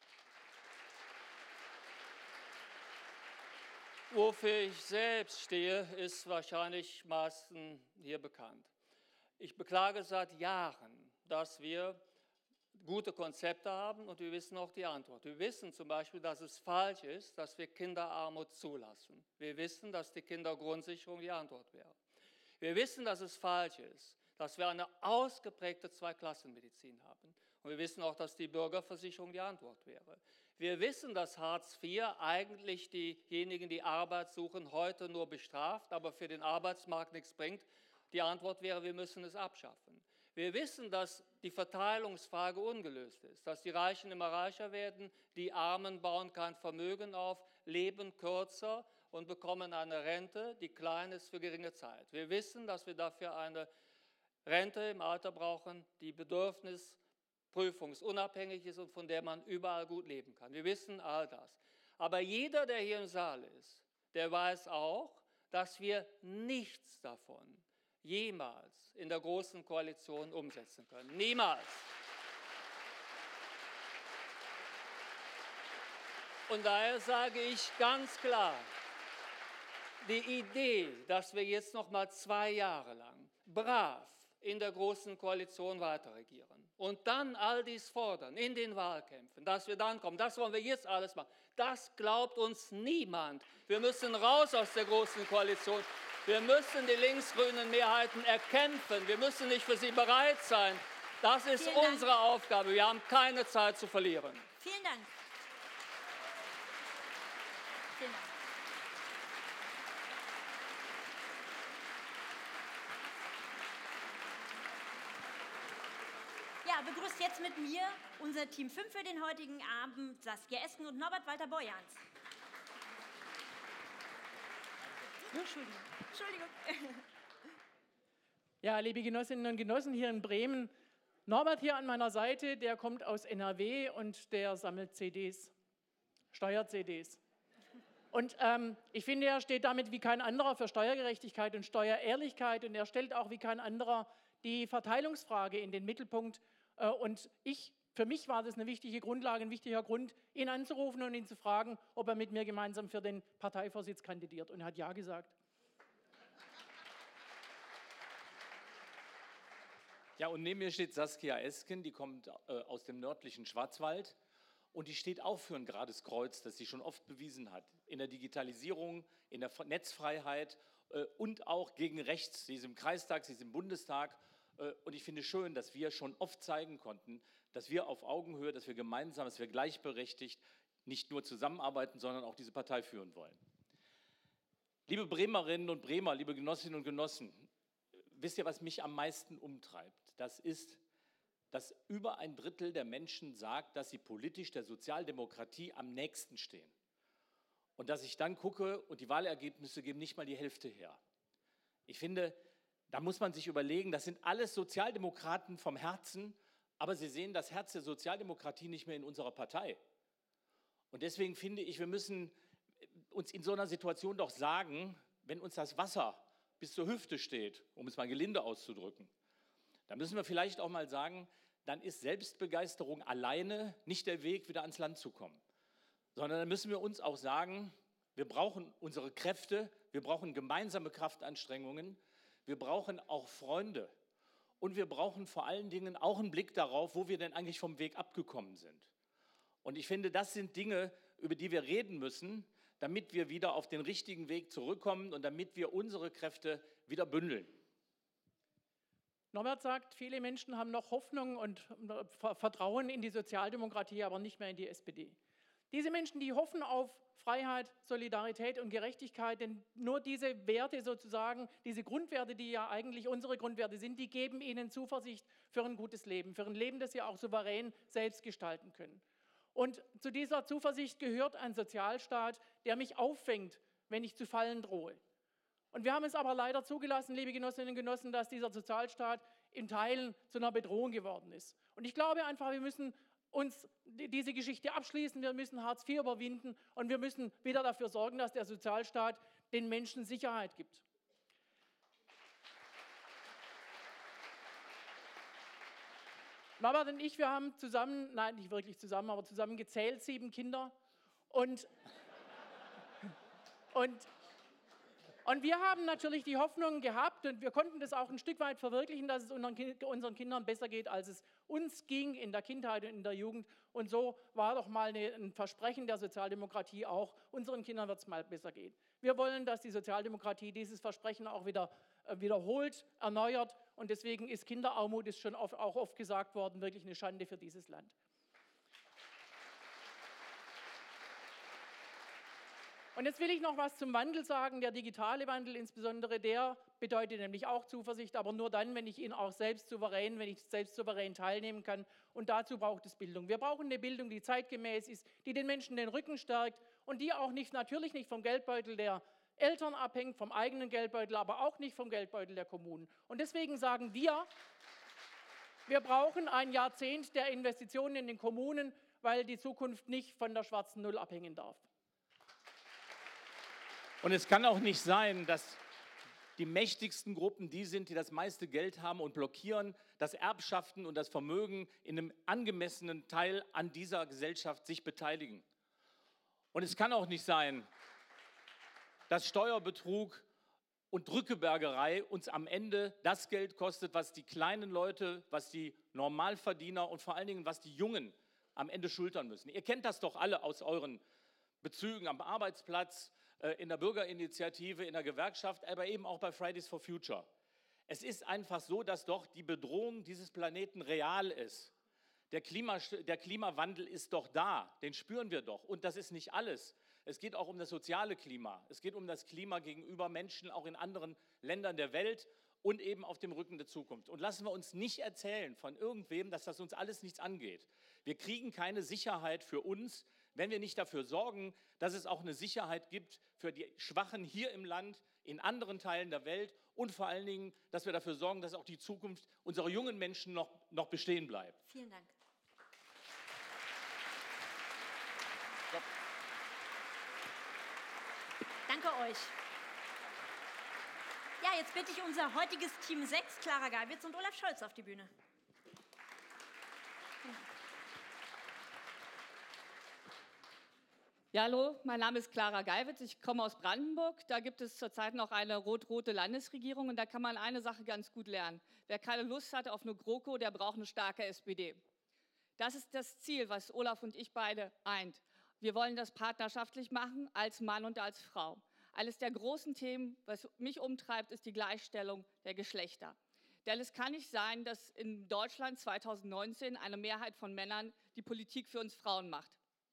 Wofür ich selbst stehe, ist wahrscheinlich meisten hier bekannt. Ich beklage seit Jahren, dass wir gute Konzepte haben und wir wissen auch die Antwort. Wir wissen zum Beispiel, dass es falsch ist, dass wir Kinderarmut zulassen. Wir wissen, dass die Kindergrundsicherung die Antwort wäre. Wir wissen, dass es falsch ist, dass wir eine ausgeprägte Zweiklassenmedizin haben. Und wir wissen auch, dass die Bürgerversicherung die Antwort wäre. Wir wissen, dass Hartz IV eigentlich diejenigen, die Arbeit suchen, heute nur bestraft, aber für den Arbeitsmarkt nichts bringt. Die Antwort wäre, wir müssen es abschaffen. Wir wissen, dass die Verteilungsfrage ungelöst ist, dass die Reichen immer reicher werden, die Armen bauen kein Vermögen auf, leben kürzer und bekommen eine Rente, die klein ist für geringe Zeit. Wir wissen, dass wir dafür eine Rente im Alter brauchen, die bedürfnisprüfungsunabhängig ist und von der man überall gut leben kann. Wir wissen all das. Aber jeder, der hier im Saal ist, der weiß auch, dass wir nichts davon jemals in der Großen Koalition umsetzen können. Niemals. Und daher sage ich ganz klar, die Idee, dass wir jetzt noch mal 2 Jahre lang brav in der Großen Koalition weiterregieren und dann all dies fordern in den Wahlkämpfen, dass wir dann kommen, das wollen wir jetzt alles machen, das glaubt uns niemand. Wir müssen raus aus der Großen Koalition. Wir müssen die linksgrünen Mehrheiten erkämpfen. Wir müssen nicht für sie bereit sein. Das ist unsere Aufgabe. Wir haben keine Zeit zu verlieren. Vielen Dank. Vielen Dank. Ja, begrüßt jetzt mit mir unser Team 5 für den heutigen Abend, Saskia Esken und Norbert Walter Borjans. Entschuldigung. Ja, liebe Genossinnen und Genossen hier in Bremen, Norbert hier an meiner Seite, der kommt aus NRW und der sammelt CDs, Steuer-CDs. Und ich finde, er steht damit wie kein anderer für Steuergerechtigkeit und Steuerehrlichkeit und er stellt auch wie kein anderer die Verteilungsfrage in den Mittelpunkt. Und für mich war das eine wichtige Grundlage, ein wichtiger Grund, ihn anzurufen und ihn zu fragen, ob er mit mir gemeinsam für den Parteivorsitz kandidiert. Und er hat ja gesagt. Ja, und neben mir steht Saskia Esken, die kommt aus dem nördlichen Schwarzwald und die steht auch für ein gerades Kreuz, das sie schon oft bewiesen hat. In der Digitalisierung, in der Netzfreiheit und auch gegen rechts. Sie ist im Kreistag, sie ist im Bundestag. Und ich finde schön, dass wir schon oft zeigen konnten, dass wir auf Augenhöhe, dass wir gemeinsam, dass wir gleichberechtigt nicht nur zusammenarbeiten, sondern auch diese Partei führen wollen. Liebe Bremerinnen und Bremer, liebe Genossinnen und Genossen, wisst ihr, was mich am meisten umtreibt? Das ist, dass über 1/3 der Menschen sagt, dass sie politisch der Sozialdemokratie am nächsten stehen. Und dass ich dann gucke und die Wahlergebnisse geben nicht mal die Hälfte her. Ich finde, da muss man sich überlegen, das sind alles Sozialdemokraten vom Herzen, aber sie sehen das Herz der Sozialdemokratie nicht mehr in unserer Partei. Und deswegen finde ich, wir müssen uns in so einer Situation doch sagen, wenn uns das Wasser bis zur Hüfte steht, um es mal gelinde auszudrücken, dann müssen wir vielleicht auch mal sagen, dann ist Selbstbegeisterung alleine nicht der Weg, wieder ans Land zu kommen. Sondern dann müssen wir uns auch sagen, wir brauchen unsere Kräfte, wir brauchen gemeinsame Kraftanstrengungen, wir brauchen auch Freunde und wir brauchen vor allen Dingen auch einen Blick darauf, wo wir denn eigentlich vom Weg abgekommen sind. Und ich finde, das sind Dinge, über die wir reden müssen, damit wir wieder auf den richtigen Weg zurückkommen und damit wir unsere Kräfte wieder bündeln. Norbert sagt, viele Menschen haben noch Hoffnung und Vertrauen in die Sozialdemokratie, aber nicht mehr in die SPD. Diese Menschen, die hoffen auf Freiheit, Solidarität und Gerechtigkeit, denn nur diese Werte sozusagen, diese Grundwerte, die ja eigentlich unsere Grundwerte sind, die geben ihnen Zuversicht für ein gutes Leben, für ein Leben, das sie auch souverän selbst gestalten können. Und zu dieser Zuversicht gehört ein Sozialstaat, der mich auffängt, wenn ich zu fallen drohe. Und wir haben es aber leider zugelassen, liebe Genossinnen und Genossen, dass dieser Sozialstaat in Teilen zu einer Bedrohung geworden ist. Und ich glaube einfach, wir müssen uns diese Geschichte abschließen, wir müssen Hartz IV überwinden und wir müssen wieder dafür sorgen, dass der Sozialstaat den Menschen Sicherheit gibt. Norbert und ich, wir haben zusammen, nein, nicht wirklich zusammen, aber zusammen gezählt, 7 Kinder und wir haben natürlich die Hoffnung gehabt und wir konnten das auch ein Stück weit verwirklichen, dass es unseren Kindern besser geht, als es uns ging in der Kindheit und in der Jugend. Und so war doch mal ein Versprechen der Sozialdemokratie auch, unseren Kindern wird es mal besser gehen. Wir wollen, dass die Sozialdemokratie dieses Versprechen auch wieder wiederholt, erneuert. Und deswegen ist Kinderarmut, ist schon auch oft gesagt worden, wirklich eine Schande für dieses Land. Und jetzt will ich noch was zum Wandel sagen. Der digitale Wandel insbesondere, der bedeutet nämlich auch Zuversicht, aber nur dann, wenn ich selbst souverän teilnehmen kann. Und dazu braucht es Bildung. Wir brauchen eine Bildung, die zeitgemäß ist, die den Menschen den Rücken stärkt und die auch natürlich nicht vom Geldbeutel der Eltern abhängt, vom eigenen Geldbeutel, aber auch nicht vom Geldbeutel der Kommunen. Und deswegen sagen wir brauchen ein Jahrzehnt der Investitionen in den Kommunen, weil die Zukunft nicht von der schwarzen Null abhängen darf. Und es kann auch nicht sein, dass die mächtigsten Gruppen die sind, die das meiste Geld haben und blockieren, dass Erbschaften und das Vermögen in einem angemessenen Teil an dieser Gesellschaft sich beteiligen. Und es kann auch nicht sein, dass Steuerbetrug und Drückebergerei uns am Ende das Geld kostet, was die kleinen Leute, was die Normalverdiener und vor allen Dingen, was die Jungen am Ende schultern müssen. Ihr kennt das doch alle aus euren Bezügen am Arbeitsplatz, in der Bürgerinitiative, in der Gewerkschaft, aber eben auch bei Fridays for Future. Es ist einfach so, dass doch die Bedrohung dieses Planeten real ist. Der Klimawandel ist doch da, den spüren wir doch. Und das ist nicht alles. Es geht auch um das soziale Klima. Es geht um das Klima gegenüber Menschen, auch in anderen Ländern der Welt und eben auf dem Rücken der Zukunft. Und lassen wir uns nicht erzählen von irgendwem, dass das uns alles nichts angeht. Wir kriegen keine Sicherheit für uns, wenn wir nicht dafür sorgen, dass es auch eine Sicherheit gibt für die Schwachen hier im Land, in anderen Teilen der Welt und vor allen Dingen, dass wir dafür sorgen, dass auch die Zukunft unserer jungen Menschen noch bestehen bleibt. Vielen Dank. Danke euch. Ja, jetzt bitte ich unser heutiges Team 6, Clara Geiwitz und Olaf Scholz, auf die Bühne. Ja, hallo, mein Name ist Clara Geiwitz, ich komme aus Brandenburg. Da gibt es zurzeit noch eine rot-rote Landesregierung und da kann man eine Sache ganz gut lernen. Wer keine Lust hat auf eine GroKo, der braucht eine starke SPD. Das ist das Ziel, was Olaf und ich beide eint. Wir wollen das partnerschaftlich machen, als Mann und als Frau. Eines der großen Themen, was mich umtreibt, ist die Gleichstellung der Geschlechter. Denn es kann nicht sein, dass in Deutschland 2019 eine Mehrheit von Männern die Politik für uns Frauen macht.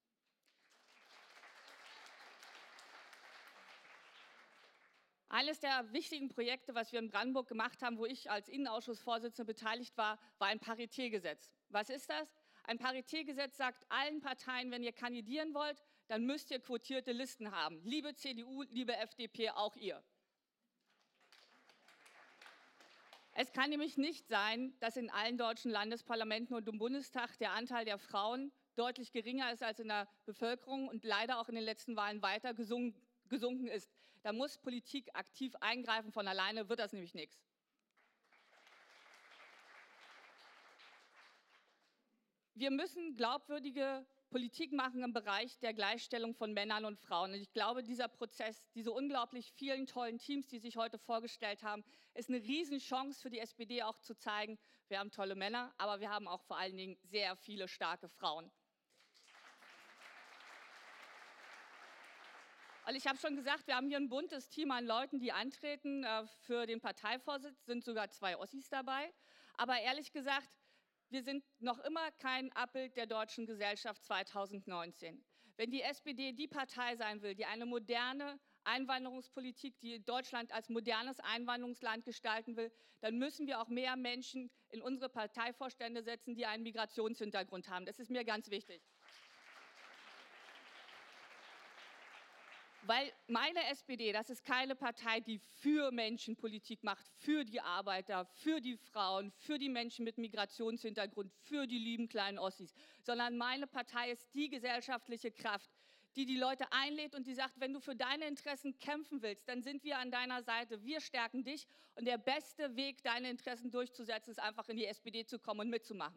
Eines der wichtigen Projekte, was wir in Brandenburg gemacht haben, wo ich als Innenausschussvorsitzende beteiligt war, war ein Paritätgesetz. Was ist das? Ein Paritätgesetz sagt allen Parteien, wenn ihr kandidieren wollt, dann müsst ihr quotierte Listen haben. Liebe CDU, liebe FDP, auch ihr. Es kann nämlich nicht sein, dass in allen deutschen Landesparlamenten und im Bundestag der Anteil der Frauen deutlich geringer ist als in der Bevölkerung und leider auch in den letzten Wahlen weiter gesunken ist. Da muss Politik aktiv eingreifen, von alleine wird das nämlich nichts. Wir müssen glaubwürdige Politik machen im Bereich der Gleichstellung von Männern und Frauen. Und ich glaube, dieser Prozess, diese unglaublich vielen tollen Teams, die sich heute vorgestellt haben, ist eine Riesenchance für die SPD auch zu zeigen, wir haben tolle Männer, aber wir haben auch vor allen Dingen sehr viele starke Frauen. Und ich habe schon gesagt, wir haben hier ein buntes Team an Leuten, die antreten für den Parteivorsitz, sind sogar 2 Ossis dabei. Aber ehrlich gesagt, wir sind noch immer kein Abbild der deutschen Gesellschaft 2019. Wenn die SPD die Partei sein will, die eine moderne Einwanderungspolitik, die Deutschland als modernes Einwanderungsland gestalten will, dann müssen wir auch mehr Menschen in unsere Parteivorstände setzen, die einen Migrationshintergrund haben. Das ist mir ganz wichtig. Weil meine SPD, das ist keine Partei, die für Menschen Politik macht, für die Arbeiter, für die Frauen, für die Menschen mit Migrationshintergrund, für die lieben kleinen Ossis, sondern meine Partei ist die gesellschaftliche Kraft, die die Leute einlädt und die sagt, wenn du für deine Interessen kämpfen willst, dann sind wir an deiner Seite, wir stärken dich und der beste Weg, deine Interessen durchzusetzen, ist einfach in die SPD zu kommen und mitzumachen.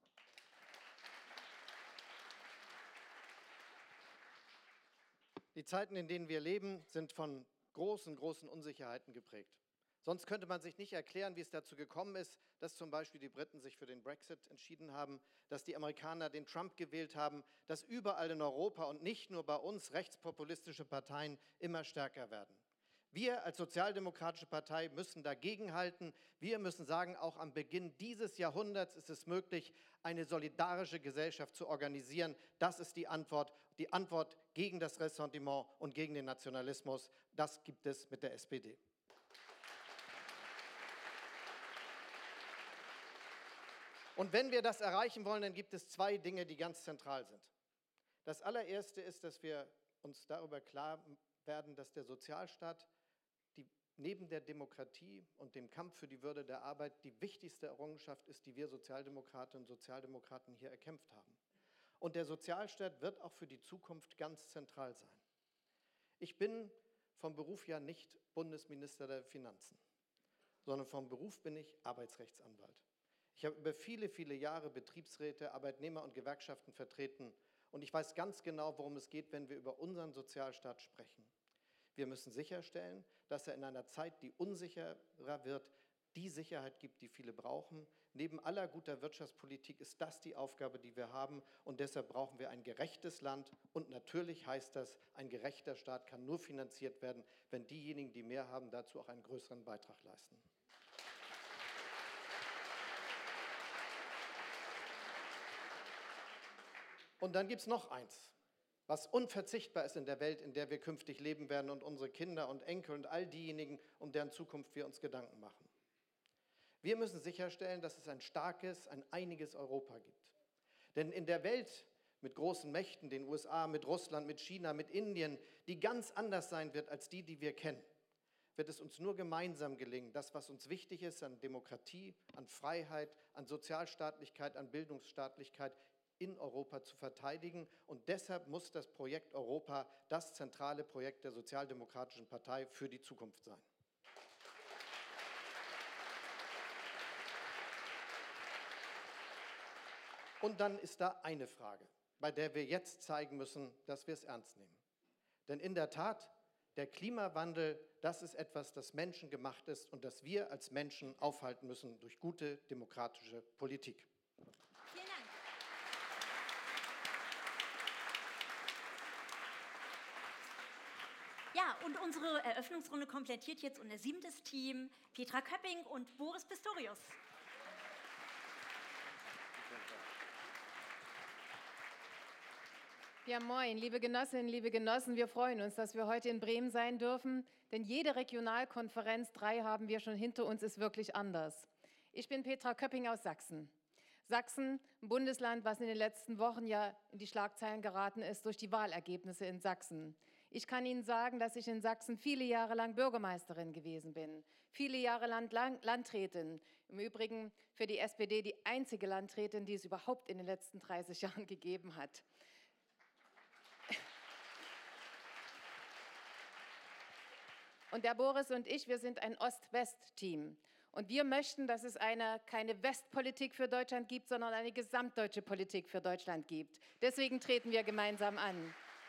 Die Zeiten, in denen wir leben, sind von großen Unsicherheiten geprägt. Sonst könnte man sich nicht erklären, wie es dazu gekommen ist, dass zum Beispiel die Briten sich für den Brexit entschieden haben, dass die Amerikaner den Trump gewählt haben, dass überall in Europa und nicht nur bei uns rechtspopulistische Parteien immer stärker werden. Wir als Sozialdemokratische Partei müssen dagegenhalten. Wir müssen sagen, auch am Beginn dieses Jahrhunderts ist es möglich, eine solidarische Gesellschaft zu organisieren. Das ist die Antwort gegen das Ressentiment und gegen den Nationalismus. Das gibt es mit der SPD. Und wenn wir das erreichen wollen, dann gibt es zwei Dinge, die ganz zentral sind. Das allererste ist, dass wir uns darüber klar werden, dass der Sozialstaat neben der Demokratie und dem Kampf für die Würde der Arbeit die wichtigste Errungenschaft ist, die wir Sozialdemokratinnen und Sozialdemokraten hier erkämpft haben. Und der Sozialstaat wird auch für die Zukunft ganz zentral sein. Ich bin vom Beruf ja nicht Bundesminister der Finanzen, sondern vom Beruf bin ich Arbeitsrechtsanwalt. Ich habe über viele, viele Jahre Betriebsräte, Arbeitnehmer und Gewerkschaften vertreten und ich weiß ganz genau, worum es geht, wenn wir über unseren Sozialstaat sprechen. Wir müssen sicherstellen, dass er in einer Zeit, die unsicherer wird, die Sicherheit gibt, die viele brauchen. Neben aller guter Wirtschaftspolitik ist das die Aufgabe, die wir haben. Und deshalb brauchen wir ein gerechtes Land. Und natürlich heißt das, ein gerechter Staat kann nur finanziert werden, wenn diejenigen, die mehr haben, dazu auch einen größeren Beitrag leisten. Und dann gibt es noch eins, was unverzichtbar ist in der Welt, in der wir künftig leben werden und unsere Kinder und Enkel und all diejenigen, um deren Zukunft wir uns Gedanken machen. Wir müssen sicherstellen, dass es ein starkes, ein einiges Europa gibt. Denn in der Welt mit großen Mächten, den USA, mit Russland, mit China, mit Indien, die ganz anders sein wird als die wir kennen, wird es uns nur gemeinsam gelingen, das, was uns wichtig ist an Demokratie, an Freiheit, an Sozialstaatlichkeit, an Bildungsstaatlichkeit, in Europa zu verteidigen. Und deshalb muss das Projekt Europa das zentrale Projekt der Sozialdemokratischen Partei für die Zukunft sein. Und dann ist da eine Frage, bei der wir jetzt zeigen müssen, dass wir es ernst nehmen. Denn in der Tat, der Klimawandel, das ist etwas, das menschengemacht ist und das wir als Menschen aufhalten müssen durch gute demokratische Politik. Vielen Dank. Ja, und unsere Eröffnungsrunde komplettiert jetzt unser 7. Team, Petra Köpping und Boris Pistorius. Ja, moin, liebe Genossinnen, liebe Genossen, wir freuen uns, dass wir heute in Bremen sein dürfen, denn jede Regionalkonferenz, 3 haben wir schon hinter uns, ist wirklich anders. Ich bin Petra Köpping aus Sachsen. Sachsen, ein Bundesland, was in den letzten Wochen ja in die Schlagzeilen geraten ist durch die Wahlergebnisse in Sachsen. Ich kann Ihnen sagen, dass ich in Sachsen viele Jahre lang Bürgermeisterin gewesen bin, viele Jahre lang Landrätin. Im Übrigen für die SPD die einzige Landrätin, die es überhaupt in den letzten 30 Jahren gegeben hat. Und der Boris und ich, wir sind ein Ost-West-Team. Und wir möchten, dass es keine Westpolitik für Deutschland gibt, sondern eine gesamtdeutsche Politik für Deutschland gibt. Deswegen treten wir gemeinsam an.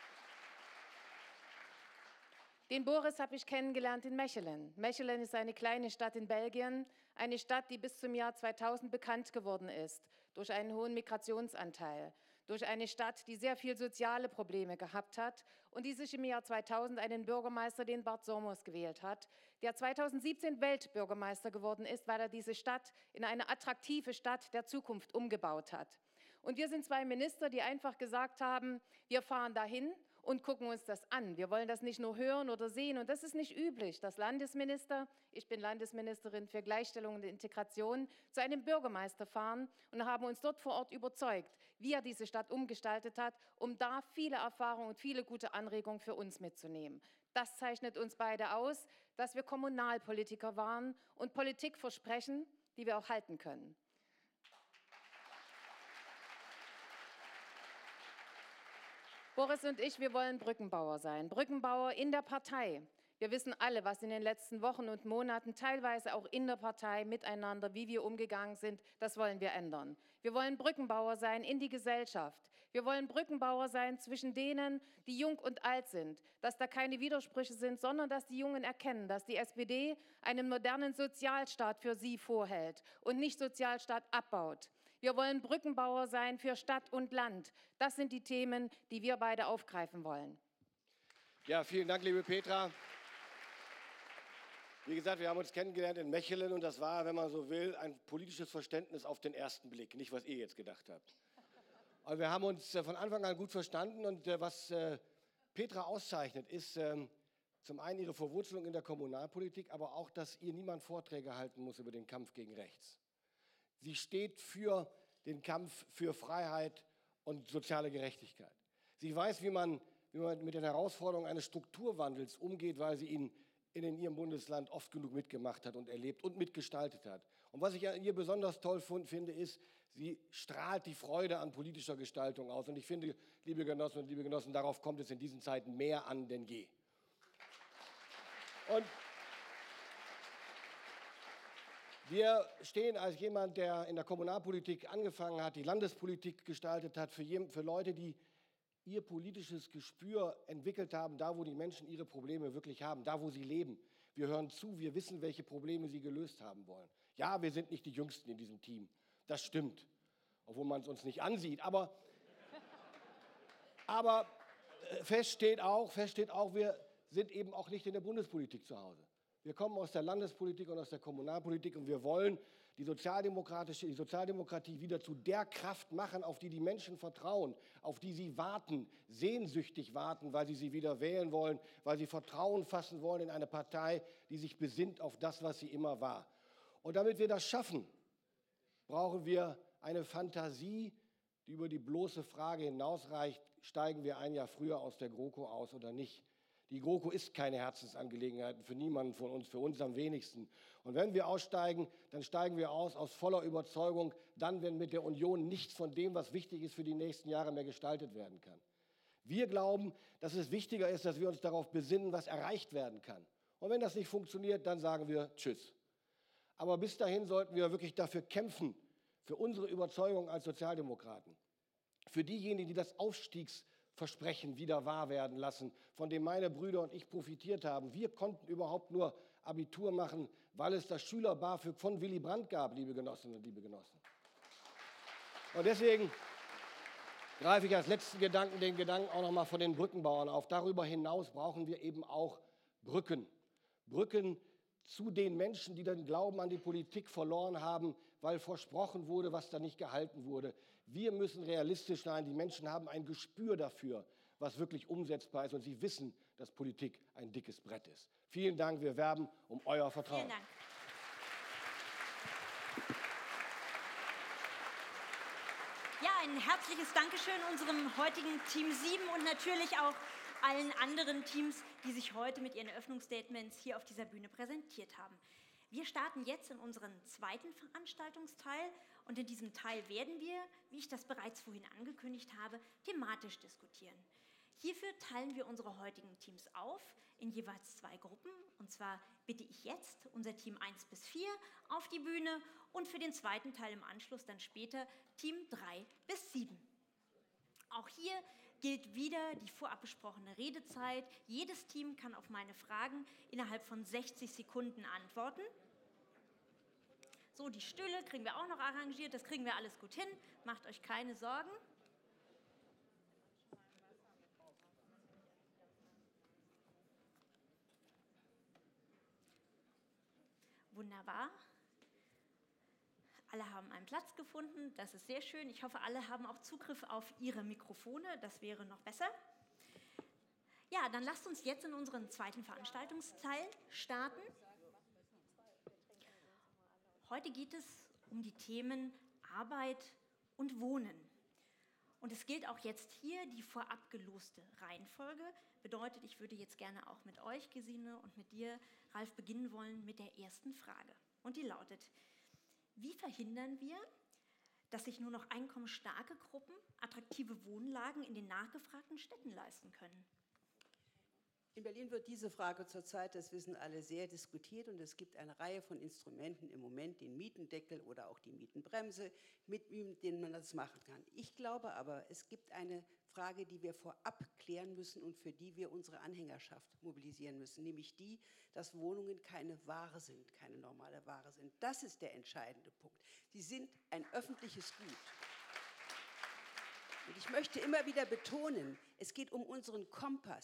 Den Boris habe ich kennengelernt in Mechelen. Mechelen ist eine kleine Stadt in Belgien, eine Stadt, die bis zum Jahr 2000 bekannt geworden ist, durch einen hohen Migrationsanteil, durch eine Stadt, die sehr viel soziale Probleme gehabt hat und die sich im Jahr 2000 einen Bürgermeister, den Bart Somers, gewählt hat, der 2017 Weltbürgermeister geworden ist, weil er diese Stadt in eine attraktive Stadt der Zukunft umgebaut hat. Und wir sind 2 Minister, die einfach gesagt haben, wir fahren dahin und gucken uns das an. Wir wollen das nicht nur hören oder sehen und das ist nicht üblich, dass Landesminister, ich bin Landesministerin für Gleichstellung und Integration, zu einem Bürgermeister fahren und haben uns dort vor Ort überzeugt, wie er diese Stadt umgestaltet hat, um da viele Erfahrungen und viele gute Anregungen für uns mitzunehmen. Das zeichnet uns beide aus, dass wir Kommunalpolitiker waren und Politik versprechen, die wir auch halten können. Boris und ich, wir wollen Brückenbauer sein. Brückenbauer in der Partei. Wir wissen alle, was in den letzten Wochen und Monaten, teilweise auch in der Partei miteinander, wie wir umgegangen sind, das wollen wir ändern. Wir wollen Brückenbauer sein in die Gesellschaft. Wir wollen Brückenbauer sein zwischen denen, die jung und alt sind, dass da keine Widersprüche sind, sondern dass die Jungen erkennen, dass die SPD einen modernen Sozialstaat für sie vorhält und nicht Sozialstaat abbaut. Wir wollen Brückenbauer sein für Stadt und Land. Das sind die Themen, die wir beide aufgreifen wollen. Ja, vielen Dank, liebe Petra. Wie gesagt, wir haben uns kennengelernt in Mechelen und das war, wenn man so will, ein politisches Verständnis auf den ersten Blick. Nicht, was ihr jetzt gedacht habt. Aber wir haben uns von Anfang an gut verstanden und was Petra auszeichnet, ist zum einen ihre Verwurzelung in der Kommunalpolitik, aber auch, dass ihr niemand Vorträge halten muss über den Kampf gegen rechts. Sie steht für den Kampf für Freiheit und soziale Gerechtigkeit. Sie weiß, wie man mit den Herausforderungen eines Strukturwandels umgeht, weil sie ihn in ihrem Bundesland oft genug mitgemacht hat und erlebt und mitgestaltet hat. Und was ich an ihr besonders toll finde, ist, sie strahlt die Freude an politischer Gestaltung aus. Und ich finde, liebe Genossinnen und liebe Genossen, darauf kommt es in diesen Zeiten mehr an denn je. Und wir stehen als jemand, der in der Kommunalpolitik angefangen hat, die Landespolitik gestaltet hat, für Leute, die ihr politisches Gespür entwickelt haben, da wo die Menschen ihre Probleme wirklich haben, da wo sie leben. Wir hören zu, wir wissen, welche Probleme sie gelöst haben wollen. Ja, wir sind nicht die Jüngsten in diesem Team, das stimmt, obwohl man es uns nicht ansieht. Aber fest steht auch, wir sind eben auch nicht in der Bundespolitik zu Hause. Wir kommen aus der Landespolitik und aus der Kommunalpolitik und wir wollen die Sozialdemokratie wieder zu der Kraft machen, auf die die Menschen vertrauen, auf die sie warten, sehnsüchtig warten, weil sie wieder wählen wollen, weil sie Vertrauen fassen wollen in eine Partei, die sich besinnt auf das, was sie immer war. Und damit wir das schaffen, brauchen wir eine Fantasie, die über die bloße Frage hinausreicht, steigen wir ein Jahr früher aus der GroKo aus oder nicht. Die GroKo ist keine Herzensangelegenheit für niemanden von uns, für uns am wenigsten. Und wenn wir aussteigen, dann steigen wir aus voller Überzeugung, dann, wenn mit der Union nichts von dem, was wichtig ist, für die nächsten Jahre mehr gestaltet werden kann. Wir glauben, dass es wichtiger ist, dass wir uns darauf besinnen, was erreicht werden kann. Und wenn das nicht funktioniert, dann sagen wir Tschüss. Aber bis dahin sollten wir wirklich dafür kämpfen, für unsere Überzeugung als Sozialdemokraten, für diejenigen, die das Aufstiegsversprechen wieder wahr werden lassen, von dem meine Brüder und ich profitiert haben. Wir konnten überhaupt nur Abitur machen, weil es das Schüler-BAföG von Willy Brandt gab, liebe Genossinnen und liebe Genossen. Und deswegen greife ich als letzten Gedanken den Gedanken auch noch mal von den Brückenbauern auf. Darüber hinaus brauchen wir eben auch Brücken. Brücken zu den Menschen, die den Glauben an die Politik verloren haben, weil versprochen wurde, was da nicht gehalten wurde. Wir müssen realistisch sein. Die Menschen haben ein Gespür dafür, was wirklich umsetzbar ist. Und sie wissen, dass Politik ein dickes Brett ist. Vielen Dank. Wir werben um euer Vertrauen. Vielen Dank. Ja, ein herzliches Dankeschön unserem heutigen Team 7 und natürlich auch allen anderen Teams, die sich heute mit ihren Eröffnungsstatements hier auf dieser Bühne präsentiert haben. Wir starten jetzt in unseren zweiten Veranstaltungsteil und in diesem Teil werden wir, wie ich das bereits vorhin angekündigt habe, thematisch diskutieren. Hierfür teilen wir unsere heutigen Teams auf in jeweils 2 Gruppen. Und zwar bitte ich jetzt unser Team 1 bis 4 auf die Bühne und für den zweiten Teil im Anschluss dann später Team 3 bis 7. Auch hier gilt wieder die vorab besprochene Redezeit. Jedes Team kann auf meine Fragen innerhalb von 60 Sekunden antworten. So, die Stühle kriegen wir auch noch arrangiert, das kriegen wir alles gut hin. Macht euch keine Sorgen. Wunderbar. Alle haben einen Platz gefunden, das ist sehr schön. Ich hoffe, alle haben auch Zugriff auf ihre Mikrofone, das wäre noch besser. Ja, dann lasst uns jetzt in unseren zweiten Veranstaltungsteil starten. Heute geht es um die Themen Arbeit und Wohnen. Und es gilt auch jetzt hier die vorab geloste Reihenfolge. Bedeutet, ich würde jetzt gerne auch mit euch, Gesine, und mit dir, Ralf, beginnen wollen mit der ersten Frage. Und die lautet: Wie verhindern wir, dass sich nur noch einkommensstarke Gruppen attraktive Wohnlagen in den nachgefragten Städten leisten können? In Berlin wird diese Frage zurzeit, das wissen alle, sehr diskutiert und es gibt eine Reihe von Instrumenten im Moment, den Mietendeckel oder auch die Mietenbremse, mit denen man das machen kann. Ich glaube aber, es gibt eine Frage, die wir vorab klären müssen und für die wir unsere Anhängerschaft mobilisieren müssen, nämlich die, dass Wohnungen keine Ware sind, keine normale Ware sind. Das ist der entscheidende Punkt. Sie sind ein öffentliches Gut. Und ich möchte immer wieder betonen, es geht um unseren Kompass.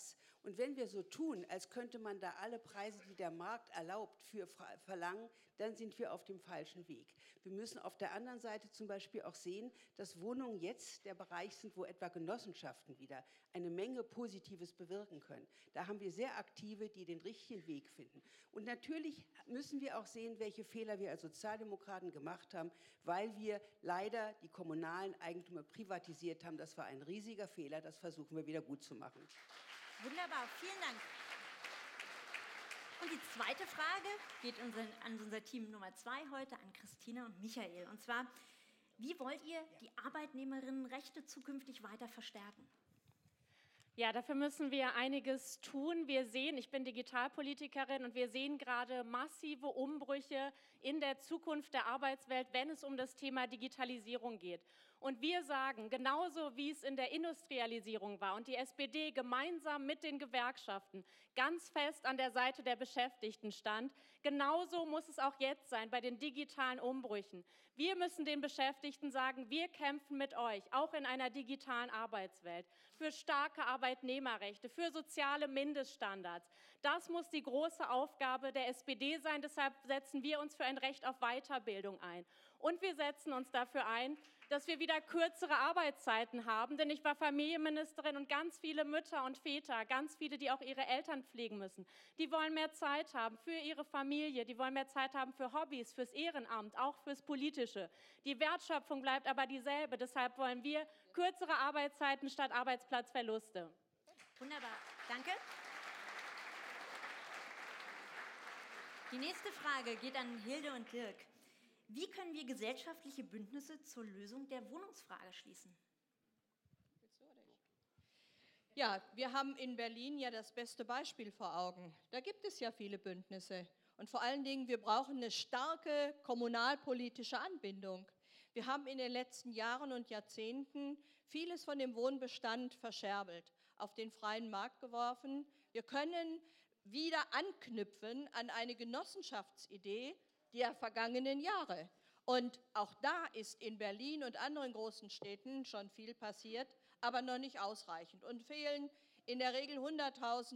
Und wenn wir so tun, als könnte man da alle Preise, die der Markt erlaubt, für verlangen, dann sind wir auf dem falschen Weg. Wir müssen auf der anderen Seite zum Beispiel auch sehen, dass Wohnungen jetzt der Bereich sind, wo etwa Genossenschaften wieder eine Menge Positives bewirken können. Da haben wir sehr Aktive, die den richtigen Weg finden. Und natürlich müssen wir auch sehen, welche Fehler wir als Sozialdemokraten gemacht haben, weil wir leider die kommunalen Eigentümer privatisiert haben. Das war ein riesiger Fehler, das versuchen wir wieder gut zu machen. Wunderbar, vielen Dank. Und die zweite Frage geht an unser Team Nummer 2 heute, an Christina und Michael. Und zwar, wie wollt ihr die Arbeitnehmerinnenrechte zukünftig weiter verstärken? Ja, dafür müssen wir einiges tun. Wir sehen, ich bin Digitalpolitikerin und wir sehen gerade massive Umbrüche in der Zukunft der Arbeitswelt, wenn es um das Thema Digitalisierung geht. Und wir sagen, genauso wie es in der Industrialisierung war und die SPD gemeinsam mit den Gewerkschaften ganz fest an der Seite der Beschäftigten stand, genauso muss es auch jetzt sein bei den digitalen Umbrüchen. Wir müssen den Beschäftigten sagen, wir kämpfen mit euch, auch in einer digitalen Arbeitswelt, für starke Arbeitnehmerrechte, für soziale Mindeststandards. Das muss die große Aufgabe der SPD sein. Deshalb setzen wir uns für ein Recht auf Weiterbildung ein. Und wir setzen uns dafür ein, dass wir wieder kürzere Arbeitszeiten haben, denn ich war Familienministerin und ganz viele Mütter und Väter, ganz viele, die auch ihre Eltern pflegen müssen, die wollen mehr Zeit haben für ihre Familie, die wollen mehr Zeit haben für Hobbys, fürs Ehrenamt, auch fürs Politische. Die Wertschöpfung bleibt aber dieselbe, deshalb wollen wir kürzere Arbeitszeiten statt Arbeitsplatzverluste. Wunderbar, danke. Die nächste Frage geht an Hilde und Dirk. Wie können wir gesellschaftliche Bündnisse zur Lösung der Wohnungsfrage schließen? Ja, wir haben in Berlin ja das beste Beispiel vor Augen. Da gibt es ja viele Bündnisse. Und vor allen Dingen, wir brauchen eine starke kommunalpolitische Anbindung. Wir haben in den letzten Jahren und Jahrzehnten vieles von dem Wohnbestand verscherbelt, auf den freien Markt geworfen. Wir können wieder anknüpfen an eine Genossenschaftsidee der vergangenen Jahre. Und auch da ist in Berlin und anderen großen Städten schon viel passiert, aber noch nicht ausreichend. Und fehlen in der Regel 100.000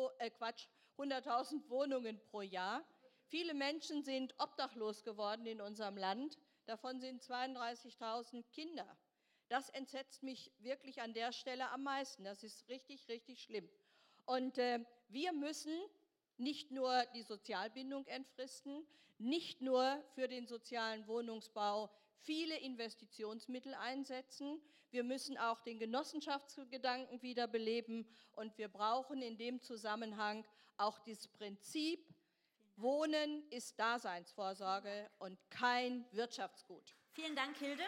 Wohnungen pro Jahr. Viele Menschen sind obdachlos geworden in unserem Land. Davon sind 32.000 Kinder. Das entsetzt mich wirklich an der Stelle am meisten. Das ist richtig, richtig schlimm. Und wir müssen nicht nur die Sozialbindung entfristen, nicht nur für den sozialen Wohnungsbau viele Investitionsmittel einsetzen. Wir müssen auch den Genossenschaftsgedanken wiederbeleben und wir brauchen in dem Zusammenhang auch das Prinzip, Wohnen ist Daseinsvorsorge und kein Wirtschaftsgut. Vielen Dank, Hilde.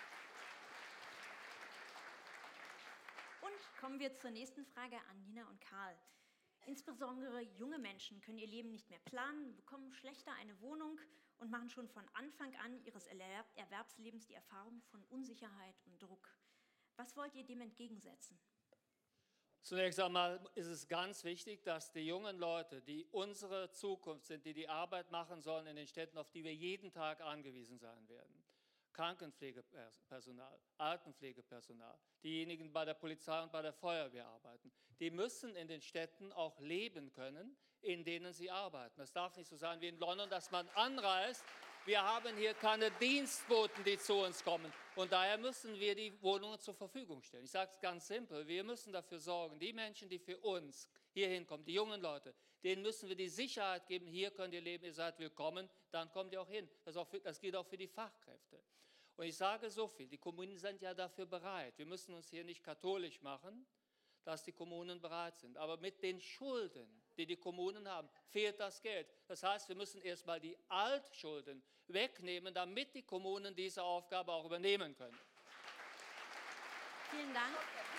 Und kommen wir zur nächsten Frage an Nina und Karl. Insbesondere junge Menschen können ihr Leben nicht mehr planen, bekommen schlechter eine Wohnung und machen schon von Anfang an ihres Erwerbslebens die Erfahrung von Unsicherheit und Druck. Was wollt ihr dem entgegensetzen? Zunächst einmal ist es ganz wichtig, dass die jungen Leute, die unsere Zukunft sind, die die Arbeit machen sollen in den Städten, auf die wir jeden Tag angewiesen sein werden, Krankenpflegepersonal, Altenpflegepersonal, diejenigen bei der Polizei und bei der Feuerwehr arbeiten, die müssen in den Städten auch leben können, in denen sie arbeiten. Das darf nicht so sein wie in London, dass man anreist. Wir haben hier keine Dienstboten, die zu uns kommen. Und daher müssen wir die Wohnungen zur Verfügung stellen. Ich sage es ganz simpel, wir müssen dafür sorgen, die Menschen, die für uns hier hinkommen, die jungen Leute, denen müssen wir die Sicherheit geben, hier könnt ihr leben, ihr seid willkommen, dann kommt ihr auch hin. Das gilt auch für die Fachkräfte. Und ich sage so viel, die Kommunen sind ja dafür bereit. Wir müssen uns hier nicht katholisch machen, dass die Kommunen bereit sind. Aber mit den Schulden, die die Kommunen haben, fehlt das Geld. Das heißt, wir müssen erstmal die Altschulden wegnehmen, damit die Kommunen diese Aufgabe auch übernehmen können. Vielen Dank.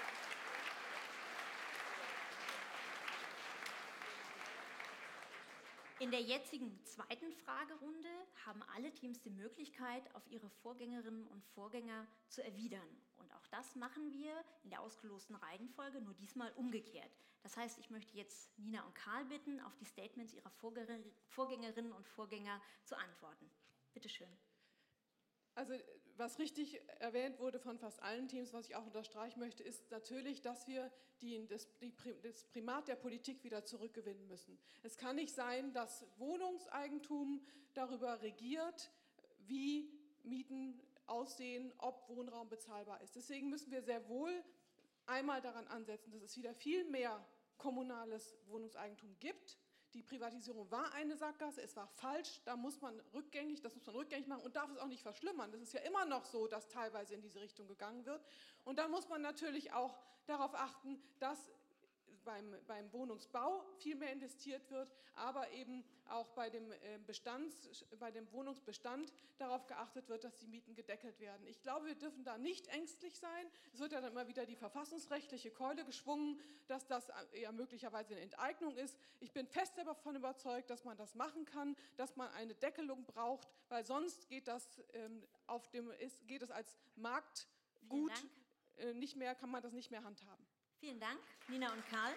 In der jetzigen zweiten Fragerunde haben alle Teams die Möglichkeit, auf ihre Vorgängerinnen und Vorgänger zu erwidern. Und auch das machen wir in der ausgelosten Reihenfolge, nur diesmal umgekehrt. Das heißt, ich möchte jetzt Nina und Karl bitten, auf die Statements ihrer Vorgängerinnen und Vorgänger zu antworten. Bitte schön. Also was richtig erwähnt wurde von fast allen Teams, was ich auch unterstreichen möchte, ist natürlich, dass wir das Primat der Politik wieder zurückgewinnen müssen. Es kann nicht sein, dass Wohnungseigentum darüber regiert, wie Mieten aussehen, ob Wohnraum bezahlbar ist. Deswegen müssen wir sehr wohl einmal daran ansetzen, dass es wieder viel mehr kommunales Wohnungseigentum gibt. Die Privatisierung war eine Sackgasse, es war falsch, das muss man rückgängig machen und darf es auch nicht verschlimmern. Das ist ja immer noch so, dass teilweise in diese Richtung gegangen wird. Und dann muss man natürlich auch darauf achten, dass beim Wohnungsbau viel mehr investiert wird, aber eben auch bei dem Wohnungsbestand darauf geachtet wird, dass die Mieten gedeckelt werden. Ich glaube, wir dürfen da nicht ängstlich sein. Es wird ja dann immer wieder die verfassungsrechtliche Keule geschwungen, dass das ja möglicherweise eine Enteignung ist. Ich bin fest davon überzeugt, dass man das machen kann, dass man eine Deckelung braucht, weil sonst geht das als Marktgut kann man das nicht mehr handhaben. Vielen Dank, Nina und Karl.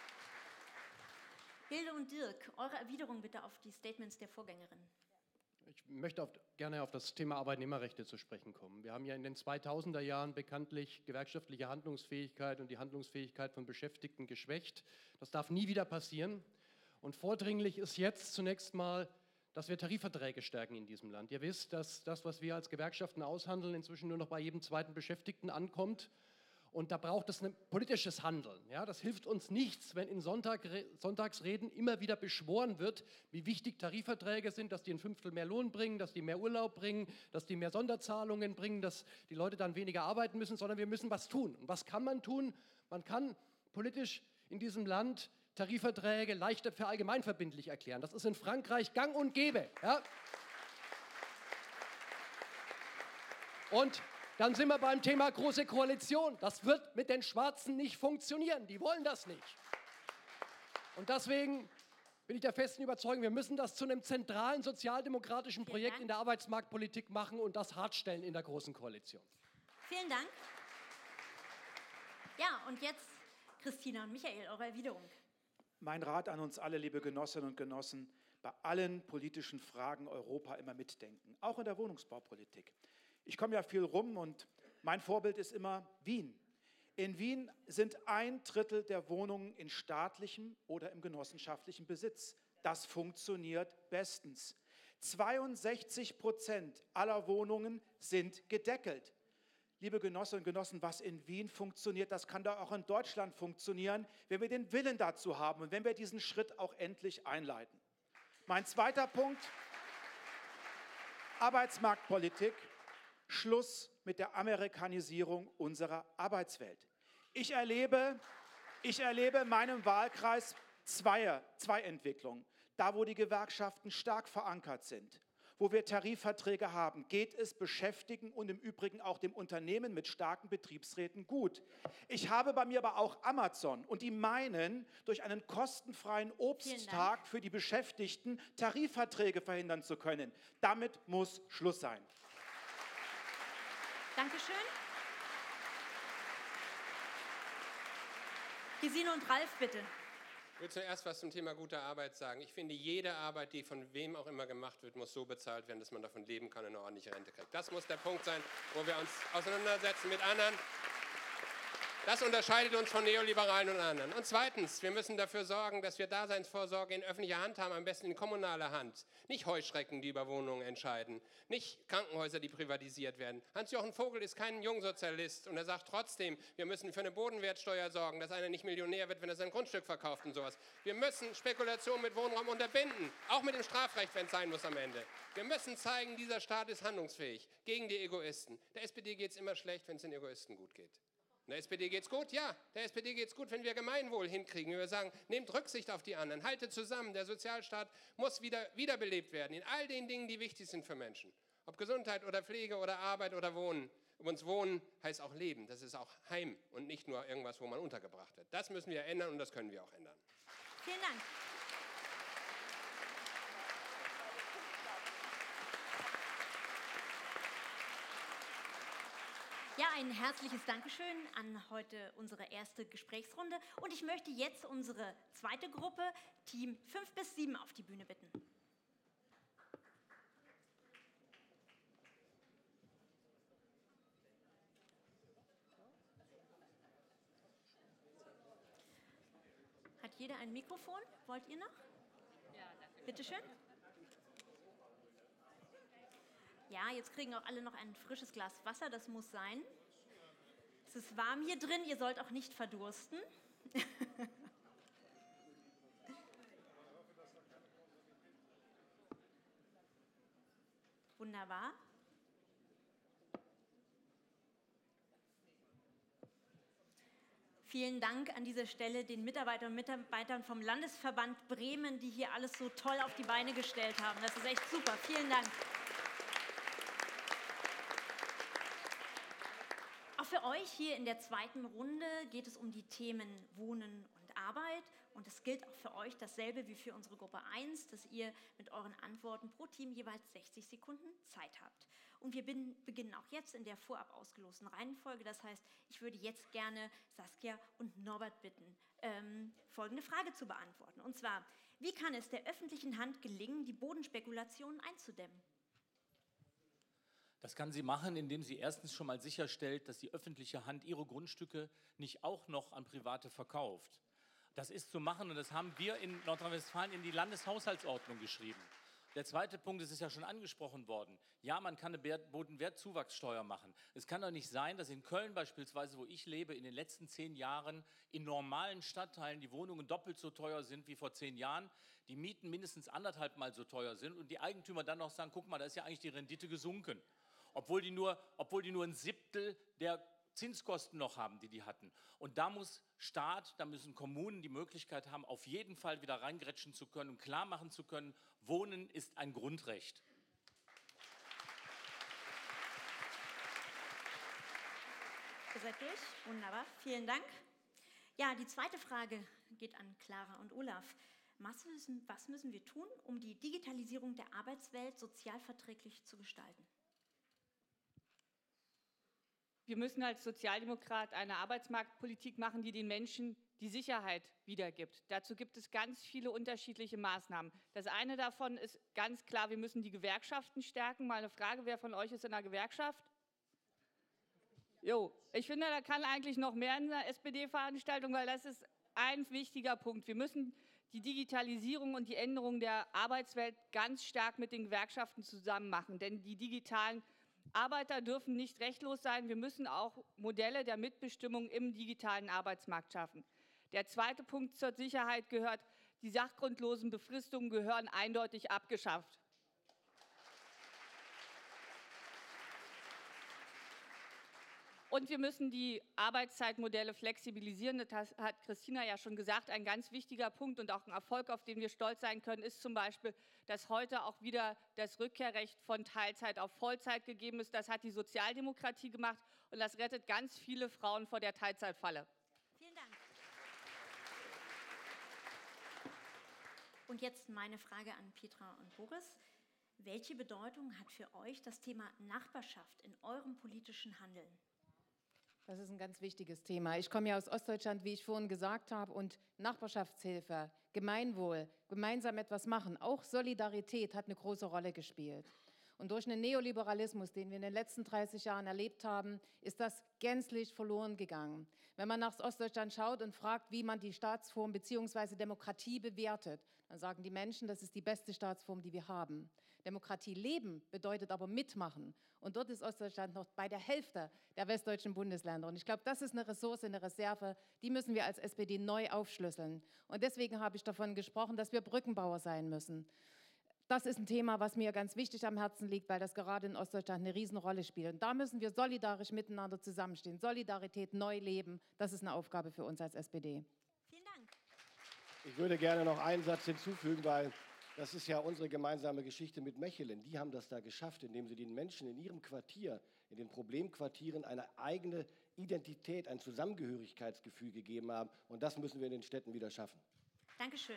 Hilde und Dirk, eure Erwiderung bitte auf die Statements der Vorgängerin. Ich möchte gerne auf das Thema Arbeitnehmerrechte zu sprechen kommen. Wir haben ja in den 2000er Jahren bekanntlich gewerkschaftliche Handlungsfähigkeit und die Handlungsfähigkeit von Beschäftigten geschwächt. Das darf nie wieder passieren. Und vordringlich ist jetzt zunächst mal, dass wir Tarifverträge stärken in diesem Land. Ihr wisst, dass das, was wir als Gewerkschaften aushandeln, inzwischen nur noch bei jedem zweiten Beschäftigten ankommt. Und da braucht es ein politisches Handeln. Ja, das hilft uns nichts, wenn in Sonntagsreden immer wieder beschworen wird, wie wichtig Tarifverträge sind, dass die ein Fünftel mehr Lohn bringen, dass die mehr Urlaub bringen, dass die mehr Sonderzahlungen bringen, dass die Leute dann weniger arbeiten müssen, sondern wir müssen was tun. Und was kann man tun? Man kann politisch in diesem Land Tarifverträge leichter für allgemeinverbindlich erklären. Das ist in Frankreich gang und gäbe. Ja? Und dann sind wir beim Thema Große Koalition. Das wird mit den Schwarzen nicht funktionieren. Die wollen das nicht. Und deswegen bin ich der festen Überzeugung, wir müssen das zu einem zentralen sozialdemokratischen Projekt in der Arbeitsmarktpolitik machen und das hart stellen in der Großen Koalition. Vielen Dank. Ja, und jetzt Christina und Michael, eure Erwiderung. Mein Rat an uns alle, liebe Genossinnen und Genossen, bei allen politischen Fragen Europa immer mitdenken, auch in der Wohnungsbaupolitik. Ich komme ja viel rum und mein Vorbild ist immer Wien. In Wien sind 1/3 der Wohnungen in staatlichem oder im genossenschaftlichen Besitz. Das funktioniert bestens. 62% aller Wohnungen sind gedeckelt. Liebe Genossinnen und Genossen, was in Wien funktioniert, das kann doch auch in Deutschland funktionieren, wenn wir den Willen dazu haben und wenn wir diesen Schritt auch endlich einleiten. Mein zweiter Punkt, Arbeitsmarktpolitik. Schluss mit der Amerikanisierung unserer Arbeitswelt. Ich erlebe in meinem Wahlkreis zwei Entwicklungen. Da, wo die Gewerkschaften stark verankert sind, wo wir Tarifverträge haben, geht es Beschäftigten und im Übrigen auch dem Unternehmen mit starken Betriebsräten gut. Ich habe bei mir aber auch Amazon und die meinen, durch einen kostenfreien Obsttag für die Beschäftigten Tarifverträge verhindern zu können. Damit muss Schluss sein. Dankeschön. Gesine und Ralf, bitte. Ich will zuerst was zum Thema gute Arbeit sagen. Ich finde, jede Arbeit, die von wem auch immer gemacht wird, muss so bezahlt werden, dass man davon leben kann und eine ordentliche Rente kriegt. Das muss der Punkt sein, wo wir uns auseinandersetzen mit anderen. Das unterscheidet uns von Neoliberalen und anderen. Und zweitens, wir müssen dafür sorgen, dass wir Daseinsvorsorge in öffentlicher Hand haben, am besten in kommunaler Hand. Nicht Heuschrecken, die über Wohnungen entscheiden. Nicht Krankenhäuser, die privatisiert werden. Hans-Jochen Vogel ist kein Jungsozialist und er sagt trotzdem, wir müssen für eine Bodenwertsteuer sorgen, dass einer nicht Millionär wird, wenn er sein Grundstück verkauft und sowas. Wir müssen Spekulation mit Wohnraum unterbinden, auch mit dem Strafrecht, wenn es sein muss am Ende. Wir müssen zeigen, dieser Staat ist handlungsfähig gegen die Egoisten. Der SPD geht es immer schlecht, wenn es den Egoisten gut geht. Der SPD geht's gut? Ja, der SPD geht's gut, wenn wir Gemeinwohl hinkriegen. Wenn wir sagen, nehmt Rücksicht auf die anderen, haltet zusammen. Der Sozialstaat muss wiederbelebt werden in all den Dingen, die wichtig sind für Menschen. Ob Gesundheit oder Pflege oder Arbeit oder Wohnen. Übrigens, Wohnen heißt auch Leben. Das ist auch Heim und nicht nur irgendwas, wo man untergebracht wird. Das müssen wir ändern und das können wir auch ändern. Vielen Dank. Ja, ein herzliches Dankeschön an heute unsere erste Gesprächsrunde. Und ich möchte jetzt unsere zweite Gruppe, Team 5 bis 7, auf die Bühne bitten. hat jeder ein Mikrofon. Wollt ihr noch? Ja, danke. Bitte schön. Ja, jetzt kriegen auch alle noch ein frisches Glas Wasser, das muss sein. Es ist warm hier drin, ihr sollt auch nicht verdursten. Wunderbar. Vielen Dank an dieser Stelle den Mitarbeitern und Mitarbeitern vom Landesverband Bremen, die hier alles so toll auf die Beine gestellt haben. Das ist echt super. Vielen Dank. Auch für euch hier in der zweiten Runde geht es um die Themen Wohnen und Arbeit. Und es gilt auch für euch dasselbe wie für unsere Gruppe 1, dass ihr mit euren Antworten pro Team jeweils 60 Sekunden Zeit habt. Und wir beginnen auch jetzt in der vorab ausgelosten Reihenfolge. Das heißt, ich würde jetzt gerne Saskia und Norbert bitten, folgende Frage zu beantworten. Und zwar, wie kann es der öffentlichen Hand gelingen, die Bodenspekulationen einzudämmen? Das kann sie machen, indem sie erstens schon mal sicherstellt, dass die öffentliche Hand ihre Grundstücke nicht auch noch an Private verkauft. Das ist zu machen und das haben wir in Nordrhein-Westfalen in die Landeshaushaltsordnung geschrieben. Der zweite Punkt, es ist ja schon angesprochen worden, ja, man kann eine Bodenwertzuwachssteuer machen. Es kann doch nicht sein, dass in Köln beispielsweise, wo ich lebe, in den letzten 10 Jahren in normalen Stadtteilen die Wohnungen doppelt so teuer sind wie vor 10 Jahren, die Mieten mindestens 1,5 Mal so teuer sind und die Eigentümer dann noch sagen, guck mal, da ist ja eigentlich die Rendite gesunken. Obwohl die nur ein Siebtel der Zinskosten noch haben, die hatten. Und da muss Staat, da müssen Kommunen die Möglichkeit haben, auf jeden Fall wieder reingrätschen zu können und klar machen zu können, Wohnen ist ein Grundrecht. Ihr seid durch? Wunderbar, vielen Dank. Ja, die zweite Frage geht an Clara und Olaf. Was müssen wir tun, um die Digitalisierung der Arbeitswelt sozialverträglich zu gestalten? Wir müssen als Sozialdemokrat eine Arbeitsmarktpolitik machen, die den Menschen die Sicherheit wiedergibt. Dazu gibt es ganz viele unterschiedliche Maßnahmen. Das eine davon ist ganz klar, wir müssen die Gewerkschaften stärken. Mal eine Frage, wer von euch ist in einer Gewerkschaft? Jo, ich finde, da kann eigentlich noch mehr in einer SPD-Veranstaltung, weil das ist ein wichtiger Punkt. Wir müssen die Digitalisierung und die Änderung der Arbeitswelt ganz stark mit den Gewerkschaften zusammen machen, denn die digitalen Arbeiter dürfen nicht rechtlos sein. Wir müssen auch Modelle der Mitbestimmung im digitalen Arbeitsmarkt schaffen. Der zweite Punkt zur Sicherheit gehört, die sachgrundlosen Befristungen gehören eindeutig abgeschafft. Und wir müssen die Arbeitszeitmodelle flexibilisieren. Das hat Christina ja schon gesagt. Ein ganz wichtiger Punkt und auch ein Erfolg, auf den wir stolz sein können, ist zum Beispiel, dass heute auch wieder das Rückkehrrecht von Teilzeit auf Vollzeit gegeben ist. Das hat die Sozialdemokratie gemacht und das rettet ganz viele Frauen vor der Teilzeitfalle. Vielen Dank. Und jetzt meine Frage an Petra und Boris. Welche Bedeutung hat für euch das Thema Nachbarschaft in eurem politischen Handeln? Das ist ein ganz wichtiges Thema. Ich komme ja aus Ostdeutschland, wie ich vorhin gesagt habe, und Nachbarschaftshilfe, Gemeinwohl, gemeinsam etwas machen, auch Solidarität hat eine große Rolle gespielt. Und durch einen Neoliberalismus, den wir in den letzten 30 Jahren erlebt haben, ist das gänzlich verloren gegangen. Wenn man nach Ostdeutschland schaut und fragt, wie man die Staatsform bzw. Demokratie bewertet, dann sagen die Menschen, das ist die beste Staatsform, die wir haben. Demokratie leben bedeutet aber mitmachen. Und dort ist Ostdeutschland noch bei der Hälfte der westdeutschen Bundesländer. Und ich glaube, das ist eine Ressource, eine Reserve, die müssen wir als SPD neu aufschlüsseln. Und deswegen habe ich davon gesprochen, dass wir Brückenbauer sein müssen. Das ist ein Thema, was mir ganz wichtig am Herzen liegt, weil das gerade in Ostdeutschland eine Riesenrolle spielt. Und da müssen wir solidarisch miteinander zusammenstehen, Solidarität neu leben. Das ist eine Aufgabe für uns als SPD. Vielen Dank. Ich würde gerne noch einen Satz hinzufügen, weil das ist ja unsere gemeinsame Geschichte mit Mechelen. Die haben das da geschafft, indem sie den Menschen in ihrem Quartier, in den Problemquartieren, eine eigene Identität, ein Zusammengehörigkeitsgefühl gegeben haben. Und das müssen wir in den Städten wieder schaffen. Dankeschön.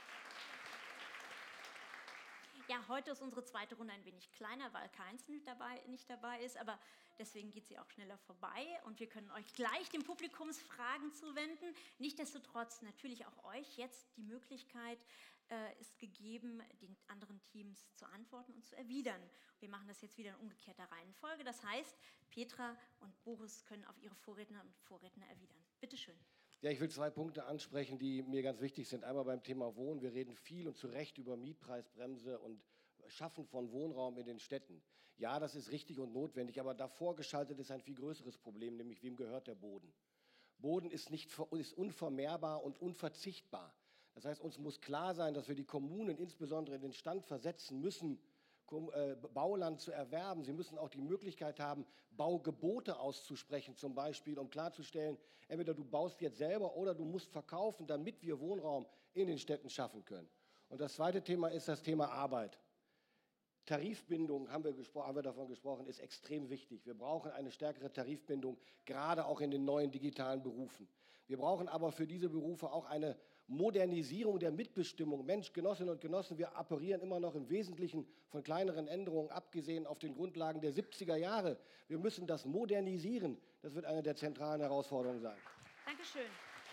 Ja, heute ist unsere zweite Runde ein wenig kleiner, weil Keins nicht dabei ist, aber deswegen geht sie auch schneller vorbei und wir können euch gleich den Publikumsfragen zuwenden. Nichtsdestotrotz natürlich auch euch jetzt die Möglichkeit ist gegeben, den anderen Teams zu antworten und zu erwidern. Wir machen das jetzt wieder in umgekehrter Reihenfolge. Das heißt, Petra und Boris können auf ihre Vorredner und Vorredner erwidern. Bitte schön. Ja, ich will 2 Punkte ansprechen, die mir ganz wichtig sind. Einmal beim Thema Wohnen. Wir reden viel und zu Recht über Mietpreisbremse und Schaffen von Wohnraum in den Städten. Ja, das ist richtig und notwendig, aber davor geschaltet ist ein viel größeres Problem, nämlich wem gehört der Boden? Boden ist unvermehrbar und unverzichtbar. Das heißt, uns muss klar sein, dass wir die Kommunen insbesondere in den Stand versetzen müssen, Bauland zu erwerben. Sie müssen auch die Möglichkeit haben, Baugebote auszusprechen, zum Beispiel, um klarzustellen, entweder du baust jetzt selber oder du musst verkaufen, damit wir Wohnraum in den Städten schaffen können. Und das zweite Thema ist das Thema Arbeit. Tarifbindung, haben wir davon gesprochen, ist extrem wichtig. Wir brauchen eine stärkere Tarifbindung, gerade auch in den neuen digitalen Berufen. Wir brauchen aber für diese Berufe auch eine Modernisierung der Mitbestimmung. Mensch, Genossinnen und Genossen, wir apparieren immer noch im Wesentlichen von kleineren Änderungen, abgesehen auf den Grundlagen der 70er Jahre. Wir müssen das modernisieren. Das wird eine der zentralen Herausforderungen sein. Dankeschön.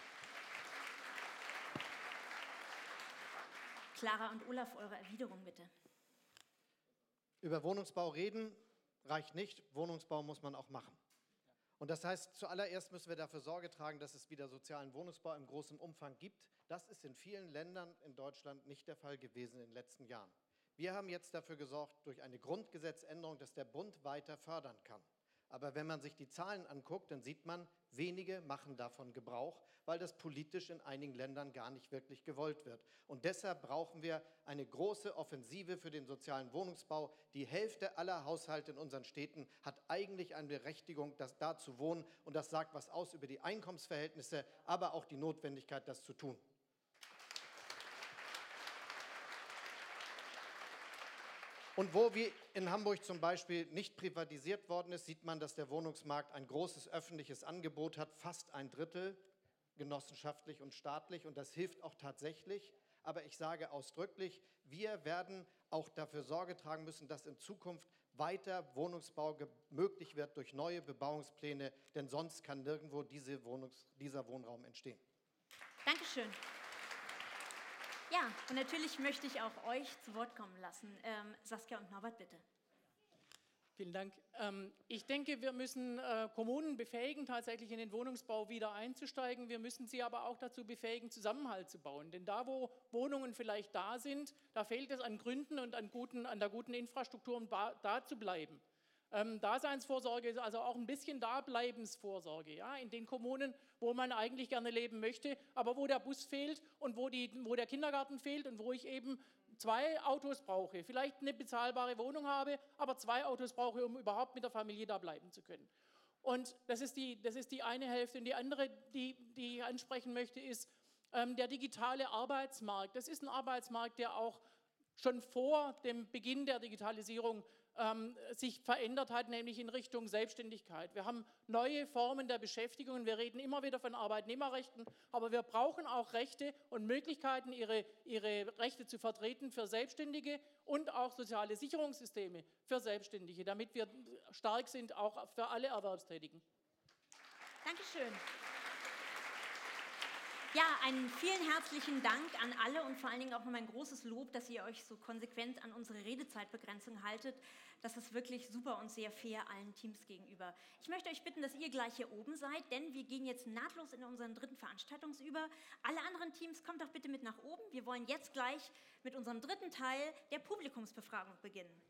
Clara und Olaf, eure Erwiderung bitte. Über Wohnungsbau reden reicht nicht. Wohnungsbau muss man auch machen. Und das heißt, zuallererst müssen wir dafür Sorge tragen, dass es wieder sozialen Wohnungsbau im großen Umfang gibt. Das ist in vielen Ländern in Deutschland nicht der Fall gewesen in den letzten Jahren. Wir haben jetzt dafür gesorgt, durch eine Grundgesetzänderung, dass der Bund weiter fördern kann. Aber wenn man sich die Zahlen anguckt, dann sieht man, wenige machen davon Gebrauch, weil das politisch in einigen Ländern gar nicht wirklich gewollt wird. Und deshalb brauchen wir eine große Offensive für den sozialen Wohnungsbau. Die Hälfte aller Haushalte in unseren Städten hat eigentlich eine Berechtigung, da zu wohnen. Und das sagt was aus über die Einkommensverhältnisse, aber auch die Notwendigkeit, das zu tun. Und wo wie in Hamburg zum Beispiel nicht privatisiert worden ist, sieht man, dass der Wohnungsmarkt ein großes öffentliches Angebot hat, fast 1/3 genossenschaftlich und staatlich. Und das hilft auch tatsächlich. Aber ich sage ausdrücklich, wir werden auch dafür Sorge tragen müssen, dass in Zukunft weiter Wohnungsbau möglich wird durch neue Bebauungspläne, denn sonst kann nirgendwo dieser Wohnraum entstehen. Dankeschön. Ja, und natürlich möchte ich auch euch zu Wort kommen lassen. Saskia und Norbert, bitte. Vielen Dank. Ich denke, wir müssen Kommunen befähigen, tatsächlich in den Wohnungsbau wieder einzusteigen. Wir müssen sie aber auch dazu befähigen, Zusammenhalt zu bauen. Denn da, wo Wohnungen vielleicht da sind, da fehlt es an Gründen und an der guten Infrastruktur, um da zu bleiben. Daseinsvorsorge ist also auch ein bisschen Dableibensvorsorge, ja, in den Kommunen, wo man eigentlich gerne leben möchte, aber wo der Bus fehlt und wo der Kindergarten fehlt und wo ich eben 2 Autos brauche, vielleicht eine bezahlbare Wohnung habe, aber 2 Autos brauche, um überhaupt mit der Familie da bleiben zu können. Und das ist die eine Hälfte. Und die andere, die ich ansprechen möchte, ist der digitale Arbeitsmarkt. Das ist ein Arbeitsmarkt, der auch schon vor dem Beginn der Digitalisierung sich verändert hat, nämlich in Richtung Selbstständigkeit. Wir haben neue Formen der Beschäftigung. Wir reden immer wieder von Arbeitnehmerrechten, aber wir brauchen auch Rechte und Möglichkeiten, ihre Rechte zu vertreten für Selbstständige und auch soziale Sicherungssysteme für Selbstständige, damit wir stark sind, auch für alle Erwerbstätigen. Dankeschön. Ja, einen vielen herzlichen Dank an alle und vor allen Dingen auch nochmal ein großes Lob, dass ihr euch so konsequent an unsere Redezeitbegrenzung haltet. Das ist wirklich super und sehr fair allen Teams gegenüber. Ich möchte euch bitten, dass ihr gleich hier oben seid, denn wir gehen jetzt nahtlos in unseren dritten Veranstaltungsüber. Alle anderen Teams, kommt doch bitte mit nach oben. Wir wollen jetzt gleich mit unserem dritten Teil der Publikumsbefragung beginnen.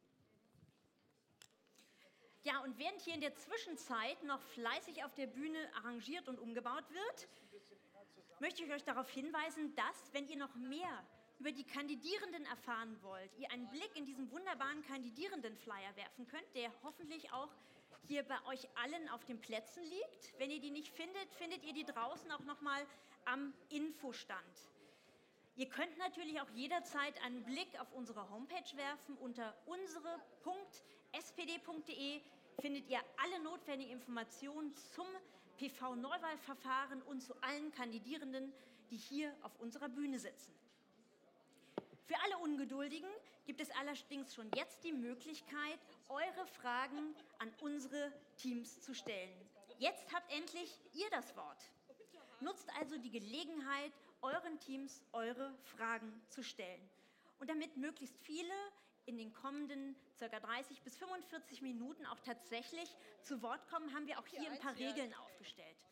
Ja, und während hier in der Zwischenzeit noch fleißig auf der Bühne arrangiert und umgebaut wird, möchte ich euch darauf hinweisen, dass, wenn ihr noch mehr über die Kandidierenden erfahren wollt, ihr einen Blick in diesen wunderbaren Kandidierenden-Flyer werfen könnt, der hoffentlich auch hier bei euch allen auf den Plätzen liegt. Wenn ihr die nicht findet, findet ihr die draußen auch nochmal am Infostand. Ihr könnt natürlich auch jederzeit einen Blick auf unsere Homepage werfen. Unter unsere.spd.de findet ihr alle notwendigen Informationen zum PV-Neuwahlverfahren und zu allen Kandidierenden, die hier auf unserer Bühne sitzen. Für alle Ungeduldigen gibt es allerdings schon jetzt die Möglichkeit, eure Fragen an unsere Teams zu stellen. Jetzt habt endlich ihr das Wort. Nutzt also die Gelegenheit, euren Teams eure Fragen zu stellen. Und damit möglichst viele in den kommenden ca. 30 bis 45 Minuten auch tatsächlich zu Wort kommen, haben wir auch hier ein paar Regeln aufgestellt.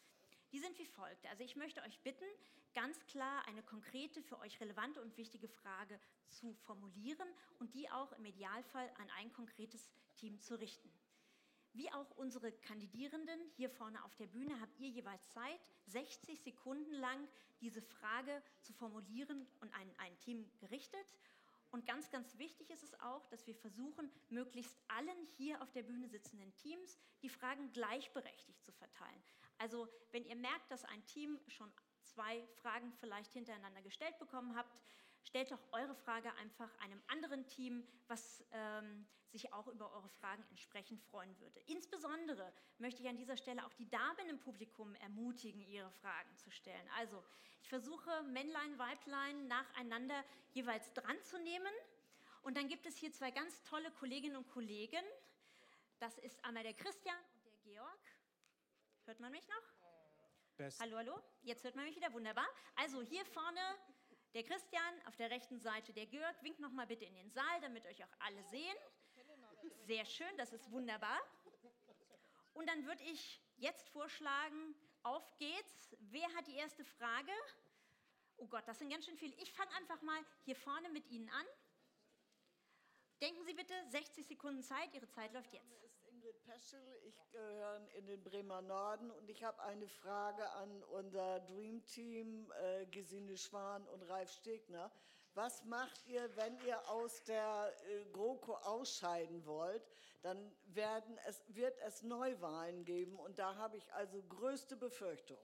Die sind wie folgt. Also ich möchte euch bitten, ganz klar eine konkrete, für euch relevante und wichtige Frage zu formulieren und die auch im Idealfall an ein konkretes Team zu richten. Wie auch unsere Kandidierenden hier vorne auf der Bühne habt ihr jeweils Zeit, 60 Sekunden lang diese Frage zu formulieren und an ein Team gerichtet. Und ganz, ganz wichtig ist es auch, dass wir versuchen, möglichst allen hier auf der Bühne sitzenden Teams die Fragen gleichberechtigt zu verteilen. Also wenn ihr merkt, dass ein Team schon 2 Fragen vielleicht hintereinander gestellt bekommen habt, stellt doch eure Frage einfach einem anderen Team, was sich auch über eure Fragen entsprechend freuen würde. Insbesondere möchte ich an dieser Stelle auch die Damen im Publikum ermutigen, ihre Fragen zu stellen. Also ich versuche, Männlein, Weiblein nacheinander jeweils dran zu nehmen. Und dann gibt es hier 2 ganz tolle Kolleginnen und Kollegen. Das ist einmal der Christian und der Georg. Hört man mich noch? Best. Hallo, hallo. Jetzt hört man mich wieder. Wunderbar. Also hier vorne der Christian, auf der rechten Seite der Georg. Winkt noch mal bitte in den Saal, damit euch auch alle sehen. Sehr schön, das ist wunderbar. Und dann würde ich jetzt vorschlagen, auf geht's. Wer hat die erste Frage? Oh Gott, das sind ganz schön viele. Ich fange einfach mal hier vorne mit Ihnen an. Denken Sie bitte, 60 Sekunden Zeit, Ihre Zeit läuft jetzt. Mein Name ist Ingrid Peschel, ich gehöre in den Bremer Norden und ich habe eine Frage an unser Dream Team, Gesine Schwan und Ralf Stegner. Was macht ihr, wenn ihr aus der GroKo ausscheiden wollt? Dann wird es Neuwahlen geben und da habe ich also größte Befürchtungen.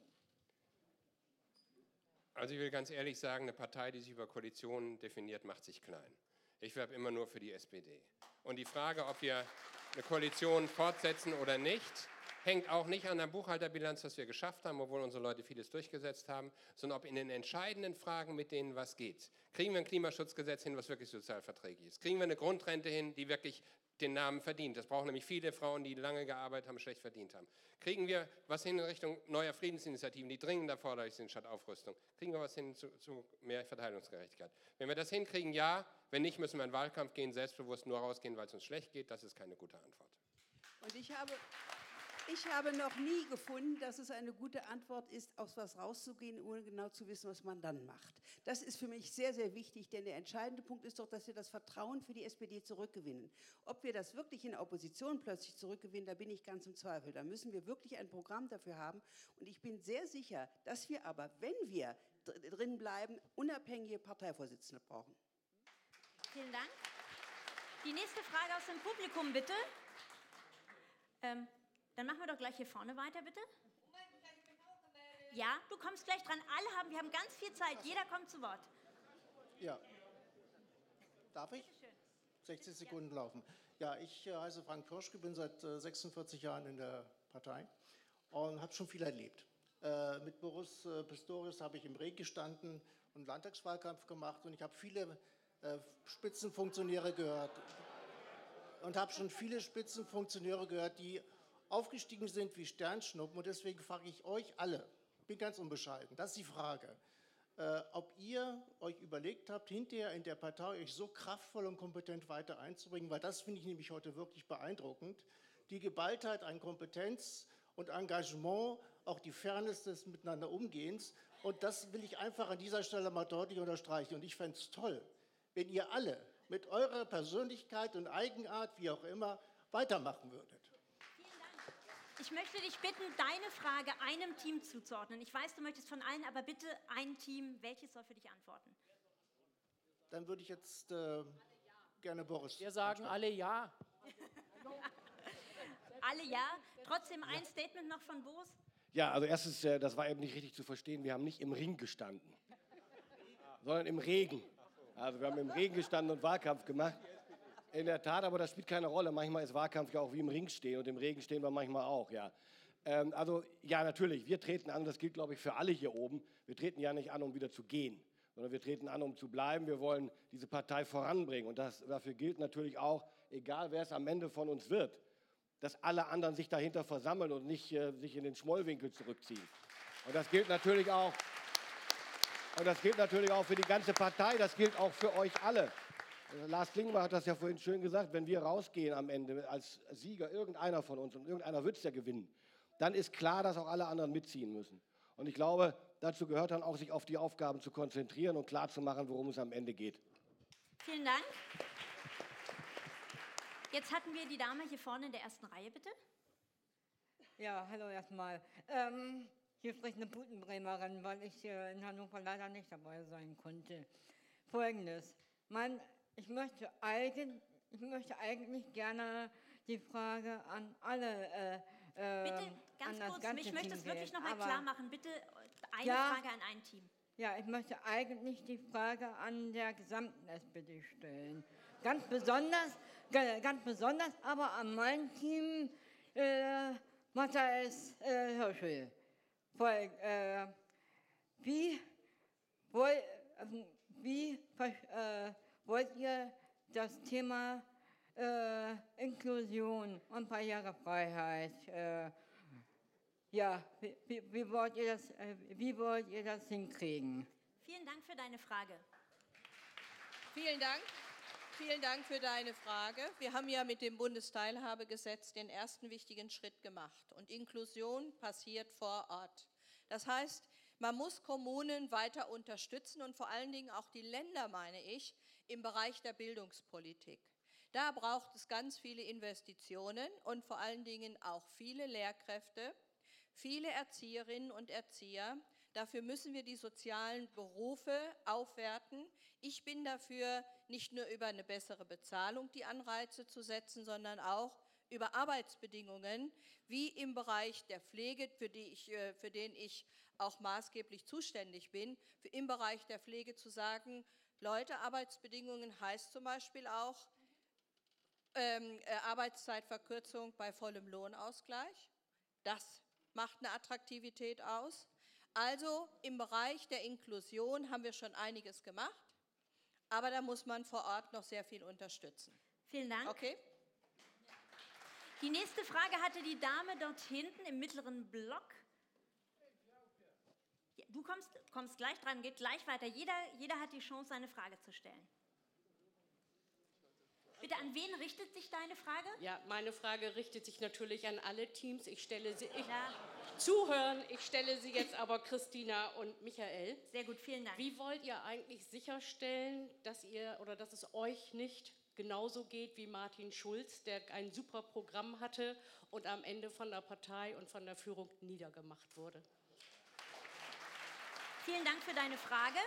Also ich will ganz ehrlich sagen, eine Partei, die sich über Koalitionen definiert, macht sich klein. Ich werbe immer nur für die SPD. Und die Frage, ob wir eine Koalition fortsetzen oder nicht, hängt auch nicht an der Buchhalterbilanz, was wir geschafft haben, obwohl unsere Leute vieles durchgesetzt haben, sondern ob in den entscheidenden Fragen, mit denen was geht. Kriegen wir ein Klimaschutzgesetz hin, was wirklich sozialverträglich ist? Kriegen wir eine Grundrente hin, die wirklich den Namen verdient? Das brauchen nämlich viele Frauen, die lange gearbeitet haben, schlecht verdient haben. Kriegen wir was hin in Richtung neuer Friedensinitiativen, die dringend erforderlich sind statt Aufrüstung? Kriegen wir was hin zu mehr Verteilungsgerechtigkeit? Wenn wir das hinkriegen, ja. Wenn nicht, müssen wir in den Wahlkampf gehen, selbstbewusst nur rausgehen, weil es uns schlecht geht. Das ist keine gute Antwort. Und ich habe noch nie gefunden, dass es eine gute Antwort ist, aus was rauszugehen, ohne genau zu wissen, was man dann macht. Das ist für mich sehr, sehr wichtig, denn der entscheidende Punkt ist doch, dass wir das Vertrauen für die SPD zurückgewinnen. Ob wir das wirklich in der Opposition plötzlich zurückgewinnen, da bin ich ganz im Zweifel. Da müssen wir wirklich ein Programm dafür haben. Und ich bin sehr sicher, dass wir aber, wenn wir drin bleiben, unabhängige Parteivorsitzende brauchen. Vielen Dank. Die nächste Frage aus dem Publikum, bitte. Dann machen wir doch gleich hier vorne weiter, bitte. Ja, du kommst gleich dran. Wir haben ganz viel Zeit. Jeder kommt zu Wort. Ja. Darf ich? 60 Sekunden laufen. Ja, ich heiße Frank Pirschke, bin seit 46 Jahren in der Partei und habe schon viel erlebt. Mit Boris Pistorius habe ich im Regen gestanden und Landtagswahlkampf gemacht und ich habe viele Spitzenfunktionäre gehört und habe schon viele Spitzenfunktionäre gehört, die aufgestiegen sind wie Sternschnuppen. Und deswegen frage ich euch alle, ich bin ganz unbescheiden, das ist die Frage, ob ihr euch überlegt habt, hinterher in der Partei euch so kraftvoll und kompetent weiter einzubringen, weil das finde ich nämlich heute wirklich beeindruckend. Die Geballtheit an Kompetenz und Engagement, auch die Fairness des Miteinander Umgehens. Und das will ich einfach an dieser Stelle mal deutlich unterstreichen. Und ich fände es toll, wenn ihr alle mit eurer Persönlichkeit und Eigenart, wie auch immer, weitermachen würdet. Ich möchte dich bitten, deine Frage einem Team zuzuordnen. Ich weiß, du möchtest von allen, aber bitte ein Team. Welches soll für dich antworten? Dann würde ich jetzt gerne Boris. Wir sagen alle ja. Alle ja. Trotzdem ein Statement noch von Boris. Ja, also erstens, das war eben nicht richtig zu verstehen. Wir haben nicht im Ring gestanden, sondern im Regen. Also wir haben im Regen gestanden und Wahlkampf gemacht. In der Tat, aber das spielt keine Rolle. Manchmal ist Wahlkampf ja auch wie im Ring stehen und im Regen stehen wir manchmal auch, ja. Also ja, natürlich, wir treten an, das gilt, glaube ich, für alle hier oben. Wir treten ja nicht an, um wieder zu gehen, sondern wir treten an, um zu bleiben. Wir wollen diese Partei voranbringen und dafür gilt natürlich auch, egal wer es am Ende von uns wird, dass alle anderen sich dahinter versammeln und nicht sich in den Schmollwinkel zurückziehen. Und das gilt natürlich auch, für die ganze Partei, das gilt auch für euch alle. Lars Klingbeil hat das ja vorhin schön gesagt, wenn wir rausgehen am Ende als Sieger, irgendeiner von uns, und irgendeiner wird es ja gewinnen, dann ist klar, dass auch alle anderen mitziehen müssen. Und ich glaube, dazu gehört dann auch, sich auf die Aufgaben zu konzentrieren und klarzumachen, worum es am Ende geht. Vielen Dank. Jetzt hatten wir die Dame hier vorne in der ersten Reihe, bitte. Ja, hallo erstmal. Hier spricht eine Buddenbremerin, weil ich in Hannover leider nicht dabei sein konnte. Folgendes. Ich möchte eigentlich gerne die Frage an alle Bitte ganz an das kurz, ganze ich möchte Team es wirklich geben. noch mal Aber- klar machen. Bitte eine Ja. Frage an ein Team. Ja, ich möchte eigentlich die Frage an der gesamten SPD stellen. Ganz besonders, aber an mein Team Matthias Hirschel. Wie wollt ihr das Thema Inklusion und Barrierefreiheit, wie wollt ihr das hinkriegen? Vielen Dank für deine Frage. Vielen Dank. Vielen Dank für deine Frage. Wir haben ja mit dem Bundesteilhabegesetz den ersten wichtigen Schritt gemacht. Und Inklusion passiert vor Ort. Das heißt, man muss Kommunen weiter unterstützen und vor allen Dingen auch die Länder, meine ich, im Bereich der Bildungspolitik. Da braucht es ganz viele Investitionen und vor allen Dingen auch viele Lehrkräfte, viele Erzieherinnen und Erzieher. Dafür müssen wir die sozialen Berufe aufwerten. Ich bin dafür, nicht nur über eine bessere Bezahlung die Anreize zu setzen, sondern auch über Arbeitsbedingungen, wie im Bereich der Pflege, für den ich auch maßgeblich zuständig bin, im Bereich der Pflege zu sagen, Leute, Arbeitsbedingungen heißt zum Beispiel auch Arbeitszeitverkürzung bei vollem Lohnausgleich. Das macht eine Attraktivität aus. Also im Bereich der Inklusion haben wir schon einiges gemacht, aber da muss man vor Ort noch sehr viel unterstützen. Vielen Dank. Okay? Die nächste Frage hatte die Dame dort hinten im mittleren Block. Ja, du kommst gleich dran, geht gleich weiter. Jeder hat die Chance, seine Frage zu stellen. Bitte, an wen richtet sich deine Frage? Ja, meine Frage richtet sich natürlich an alle Teams. Ich stelle sie jetzt aber Christina und Michael. Sehr gut, vielen Dank. Wie wollt ihr eigentlich sicherstellen, dass es euch nicht genauso geht wie Martin Schulz, der ein super Programm hatte und am Ende von der Partei und von der Führung niedergemacht wurde? Vielen Dank für deine Frage.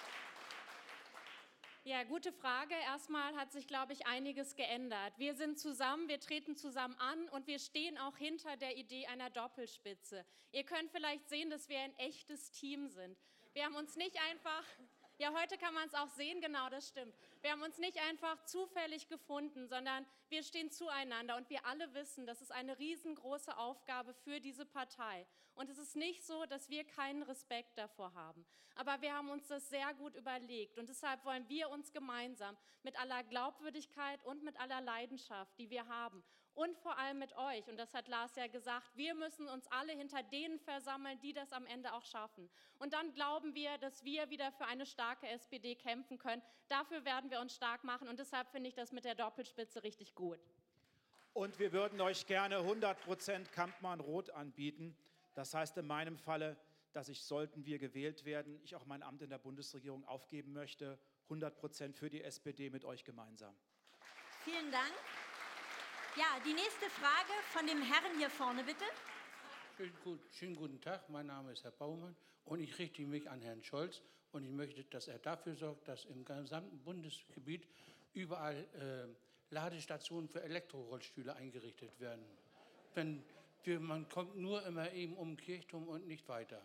Ja, gute Frage. Erstmal hat sich, glaube ich, einiges geändert. Wir sind zusammen, wir treten zusammen an und wir stehen auch hinter der Idee einer Doppelspitze. Ihr könnt vielleicht sehen, dass wir ein echtes Team sind. Wir haben uns nicht einfach... Ja, heute kann man es auch sehen, genau, das stimmt. Wir haben uns nicht einfach zufällig gefunden, sondern wir stehen zueinander und wir alle wissen, das ist eine riesengroße Aufgabe für diese Partei. Und es ist nicht so, dass wir keinen Respekt davor haben. Aber wir haben uns das sehr gut überlegt und deshalb wollen wir uns gemeinsam mit aller Glaubwürdigkeit und mit aller Leidenschaft, die wir haben, und vor allem mit euch, und das hat Lars ja gesagt, wir müssen uns alle hinter denen versammeln, die das am Ende auch schaffen. Und dann glauben wir, dass wir wieder für eine starke SPD kämpfen können. Dafür werden wir uns stark machen und deshalb finde ich das mit der Doppelspitze richtig gut. Und wir würden euch gerne 100% Kampmann-Rot anbieten. Das heißt in meinem Falle, dass ich, sollten wir gewählt werden, ich auch mein Amt in der Bundesregierung aufgeben möchte. 100% für die SPD mit euch gemeinsam. Vielen Dank. Ja, die nächste Frage von dem Herrn hier vorne, bitte. Schönen guten Tag, mein Name ist Herr Baumann und ich richte mich an Herrn Scholz und ich möchte, dass er dafür sorgt, dass im gesamten Bundesgebiet überall Ladestationen für Elektrorollstühle eingerichtet werden. Man kommt nur immer eben um Kirchturm und nicht weiter.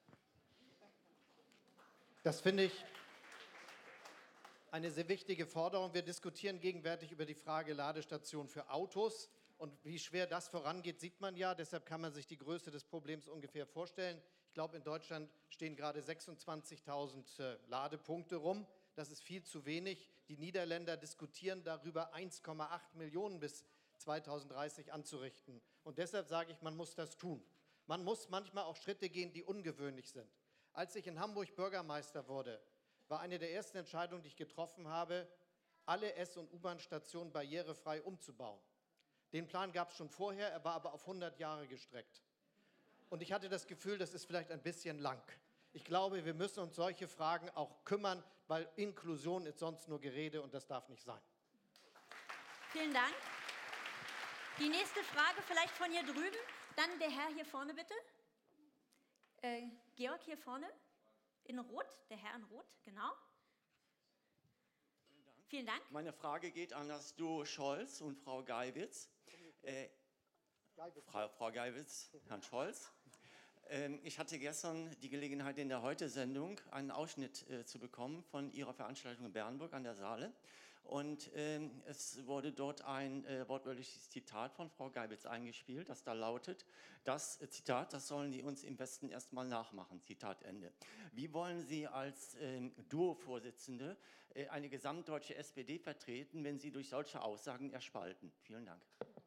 Das finde ich eine sehr wichtige Forderung. Wir diskutieren gegenwärtig über die Frage Ladestation für Autos. Und wie schwer das vorangeht, sieht man ja. Deshalb kann man sich die Größe des Problems ungefähr vorstellen. Ich glaube, in Deutschland stehen gerade 26.000 Ladepunkte rum. Das ist viel zu wenig. Die Niederländer diskutieren darüber, 1,8 Millionen bis 2030 anzurichten. Und deshalb sage ich, man muss das tun. Man muss manchmal auch Schritte gehen, die ungewöhnlich sind. Als ich in Hamburg Bürgermeister wurde, war eine der ersten Entscheidungen, die ich getroffen habe, alle S- und U-Bahn-Stationen barrierefrei umzubauen. Den Plan gab es schon vorher, er war aber auf 100 Jahre gestreckt. Und ich hatte das Gefühl, das ist vielleicht ein bisschen lang. Ich glaube, wir müssen uns solche Fragen auch kümmern, weil Inklusion ist sonst nur Gerede und das darf nicht sein. Vielen Dank. Die nächste Frage vielleicht von hier drüben. Dann der Herr hier vorne, bitte. Georg hier vorne. In Rot. Der Herr in Rot, genau. Vielen Dank. Meine Frage geht an das Duo Scholz und Frau Geiwitz. Frau Geiwitz, Herrn Scholz. Ich hatte gestern die Gelegenheit, in der Heute-Sendung einen Ausschnitt zu bekommen von Ihrer Veranstaltung in Bernburg an der Saale. Und es wurde dort ein wortwörtliches Zitat von Frau Geiwitz eingespielt, das da lautet, das Zitat, das sollen die uns im Westen erstmal nachmachen, Zitat Ende. Wie wollen Sie als Duo-Vorsitzende eine gesamtdeutsche SPD vertreten, wenn Sie durch solche Aussagen erspalten? Vielen Dank.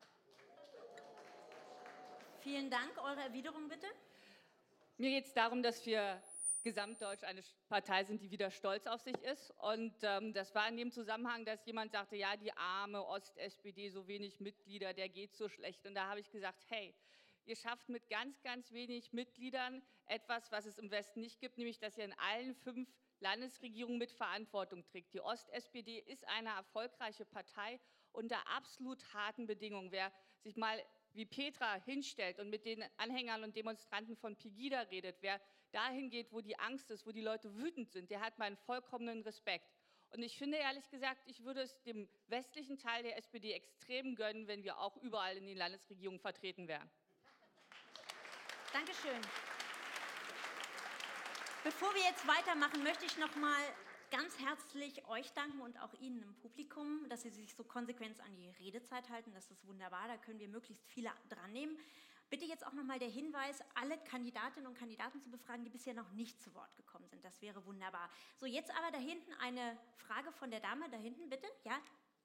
Vielen Dank. Eure Erwiderung bitte. Mir geht es darum, dass wir gesamtdeutsch eine Partei sind, die wieder stolz auf sich ist. Und das war in dem Zusammenhang, dass jemand sagte, ja, die arme Ost-SPD, so wenig Mitglieder, der geht so schlecht. Und da habe ich gesagt, hey, ihr schafft mit ganz, ganz wenig Mitgliedern etwas, was es im Westen nicht gibt, nämlich, dass ihr in allen 5 Landesregierungen mit Verantwortung trägt. Die Ost-SPD ist eine erfolgreiche Partei unter absolut harten Bedingungen. Wer sich mal wie Petra hinstellt und mit den Anhängern und Demonstranten von Pegida redet, wer dahin geht, wo die Angst ist, wo die Leute wütend sind, der hat meinen vollkommenen Respekt. Und ich finde ehrlich gesagt, ich würde es dem westlichen Teil der SPD extrem gönnen, wenn wir auch überall in den Landesregierungen vertreten wären. Dankeschön. Bevor wir jetzt weitermachen, möchte ich noch mal ganz herzlich euch danken und auch Ihnen im Publikum, dass Sie sich so konsequent an die Redezeit halten. Das ist wunderbar, da können wir möglichst viele dran nehmen. Bitte jetzt auch noch mal der Hinweis, alle Kandidatinnen und Kandidaten zu befragen, die bisher noch nicht zu Wort gekommen sind. Das wäre wunderbar. So, jetzt aber da hinten eine Frage von der Dame, da hinten bitte. Ja?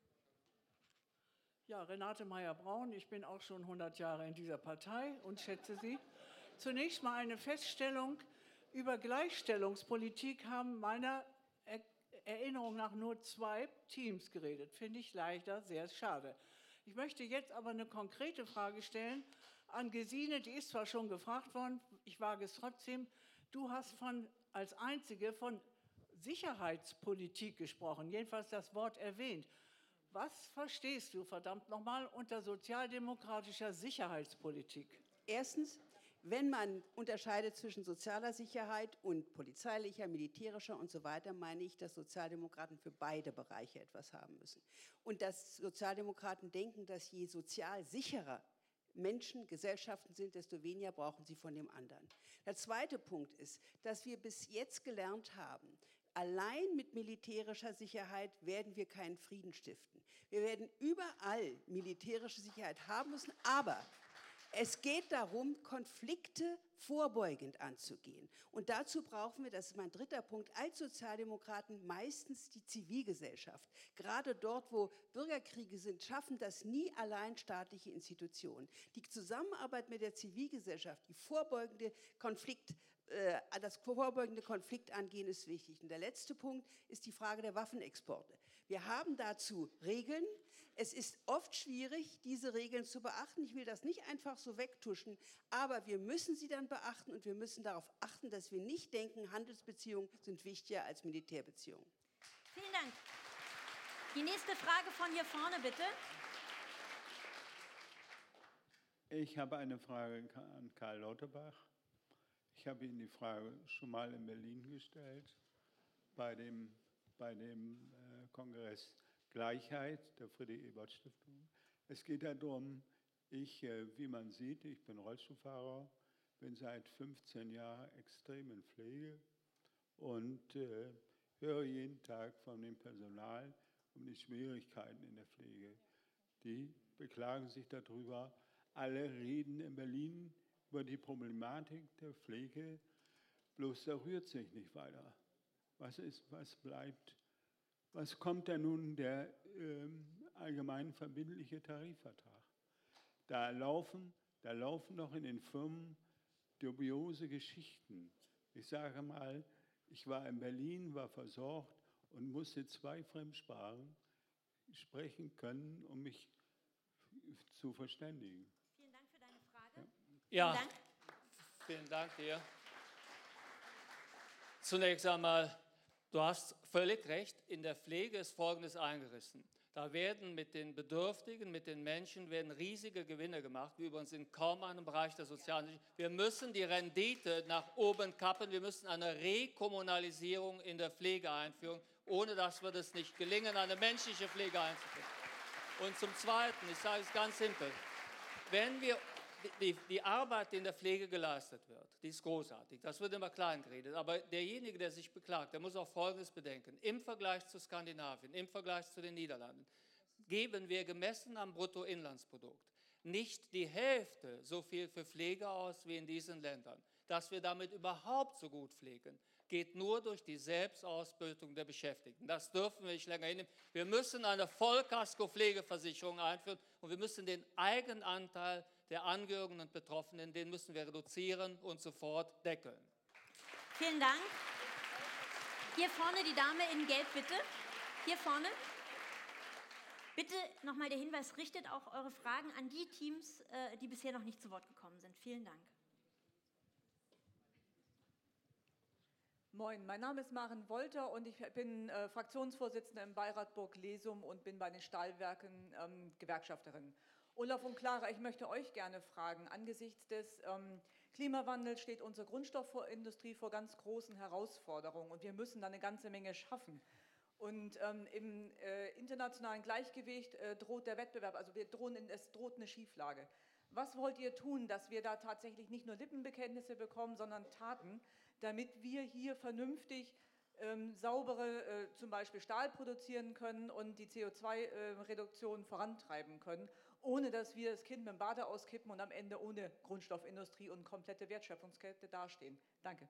Ja, Renate Meyer-Braun, ich bin auch schon 100 Jahre in dieser Partei und schätze Sie. Zunächst mal eine Feststellung, über Gleichstellungspolitik haben meiner Erinnerung nach nur 2 Teams geredet. Finde ich leider sehr schade. Ich möchte jetzt aber eine konkrete Frage stellen an Gesine, die ist zwar schon gefragt worden, ich wage es trotzdem. Du hast als Einzige von Sicherheitspolitik gesprochen, jedenfalls das Wort erwähnt. Was verstehst du, verdammt nochmal, unter sozialdemokratischer Sicherheitspolitik? Erstens, wenn man unterscheidet zwischen sozialer Sicherheit und polizeilicher, militärischer und so weiter, meine ich, dass Sozialdemokraten für beide Bereiche etwas haben müssen. Und dass Sozialdemokraten denken, dass je sozial sicherer Menschen, Gesellschaften sind, desto weniger brauchen sie von dem anderen. Der zweite Punkt ist, dass wir bis jetzt gelernt haben, allein mit militärischer Sicherheit werden wir keinen Frieden stiften. Wir werden überall militärische Sicherheit haben müssen, aber es geht darum, Konflikte vorbeugend anzugehen. Und dazu brauchen wir, das ist mein dritter Punkt, als Sozialdemokraten meistens die Zivilgesellschaft. Gerade dort, wo Bürgerkriege sind, schaffen das nie allein staatliche Institutionen. Die Zusammenarbeit mit der Zivilgesellschaft, das vorbeugende Konfliktangehen ist wichtig. Und der letzte Punkt ist die Frage der Waffenexporte. Wir haben dazu Regeln. Es ist oft schwierig, diese Regeln zu beachten. Ich will das nicht einfach so wegtuschen, aber wir müssen sie dann beachten und wir müssen darauf achten, dass wir nicht denken, Handelsbeziehungen sind wichtiger als Militärbeziehungen. Vielen Dank. Die nächste Frage von hier vorne, bitte. Ich habe eine Frage an Karl Lauterbach. Ich habe Ihnen die Frage schon mal in Berlin gestellt, bei dem Kongress Gleichheit der Friedrich-Ebert-Stiftung. Es geht darum, wie man sieht, ich bin Rollstuhlfahrer, bin seit 15 Jahren extrem in Pflege und höre jeden Tag von dem Personal um die Schwierigkeiten in der Pflege. Die beklagen sich darüber. Alle reden in Berlin über die Problematik der Pflege, bloß da rührt sich nicht weiter. Was bleibt? Was kommt denn nun der allgemein verbindliche Tarifvertrag? Da laufen noch in den Firmen dubiose Geschichten. Ich sage mal, ich war in Berlin, war versorgt und musste 2 Fremdsprachen sprechen können, um mich zu verständigen. Vielen Dank für deine Frage. Ja, Vielen Dank dir. Zunächst einmal, du hast völlig recht, in der Pflege ist Folgendes eingerissen. Da werden mit den Bedürftigen, mit den Menschen, werden riesige Gewinne gemacht, wie übrigens in kaum einem Bereich der sozialen. Wir müssen die Rendite nach oben kappen, wir müssen eine Rekommunalisierung in der Pflege einführen. Ohne das wird es nicht gelingen, eine menschliche Pflege einzuführen. Und zum Zweiten, ich sage es ganz simpel, wenn wir die Arbeit, die in der Pflege geleistet wird, die ist großartig, das wird immer klein geredet, aber derjenige, der sich beklagt, der muss auch Folgendes bedenken. Im Vergleich zu Skandinavien, im Vergleich zu den Niederlanden, geben wir gemessen am Bruttoinlandsprodukt nicht die Hälfte so viel für Pflege aus wie in diesen Ländern. Dass wir damit überhaupt so gut pflegen, geht nur durch die Selbstausbildung der Beschäftigten. Das dürfen wir nicht länger hinnehmen. Wir müssen eine Vollkasko-Pflegeversicherung einführen und wir müssen den Eigenanteil der Angehörigen und Betroffenen, den müssen wir reduzieren und sofort deckeln. Vielen Dank. Hier vorne die Dame in Gelb, bitte. Hier vorne. Bitte nochmal der Hinweis, richtet auch eure Fragen an die Teams, die bisher noch nicht zu Wort gekommen sind. Vielen Dank. Moin, mein Name ist Maren Wolter und ich bin Fraktionsvorsitzende im Beirat Burg-Lesum und bin bei den Stahlwerken Gewerkschafterin. Olaf und Clara, ich möchte euch gerne fragen, angesichts des Klimawandels steht unsere Grundstoffindustrie vor ganz großen Herausforderungen und wir müssen da eine ganze Menge schaffen. Und im internationalen Gleichgewicht droht der Wettbewerb, also es droht eine Schieflage. Was wollt ihr tun, dass wir da tatsächlich nicht nur Lippenbekenntnisse bekommen, sondern Taten, damit wir hier vernünftig saubere zum Beispiel Stahl produzieren können und die CO2-Reduktion vorantreiben können, ohne dass wir das Kind mit dem Bade auskippen und am Ende ohne Grundstoffindustrie und komplette Wertschöpfungskette dastehen. Danke.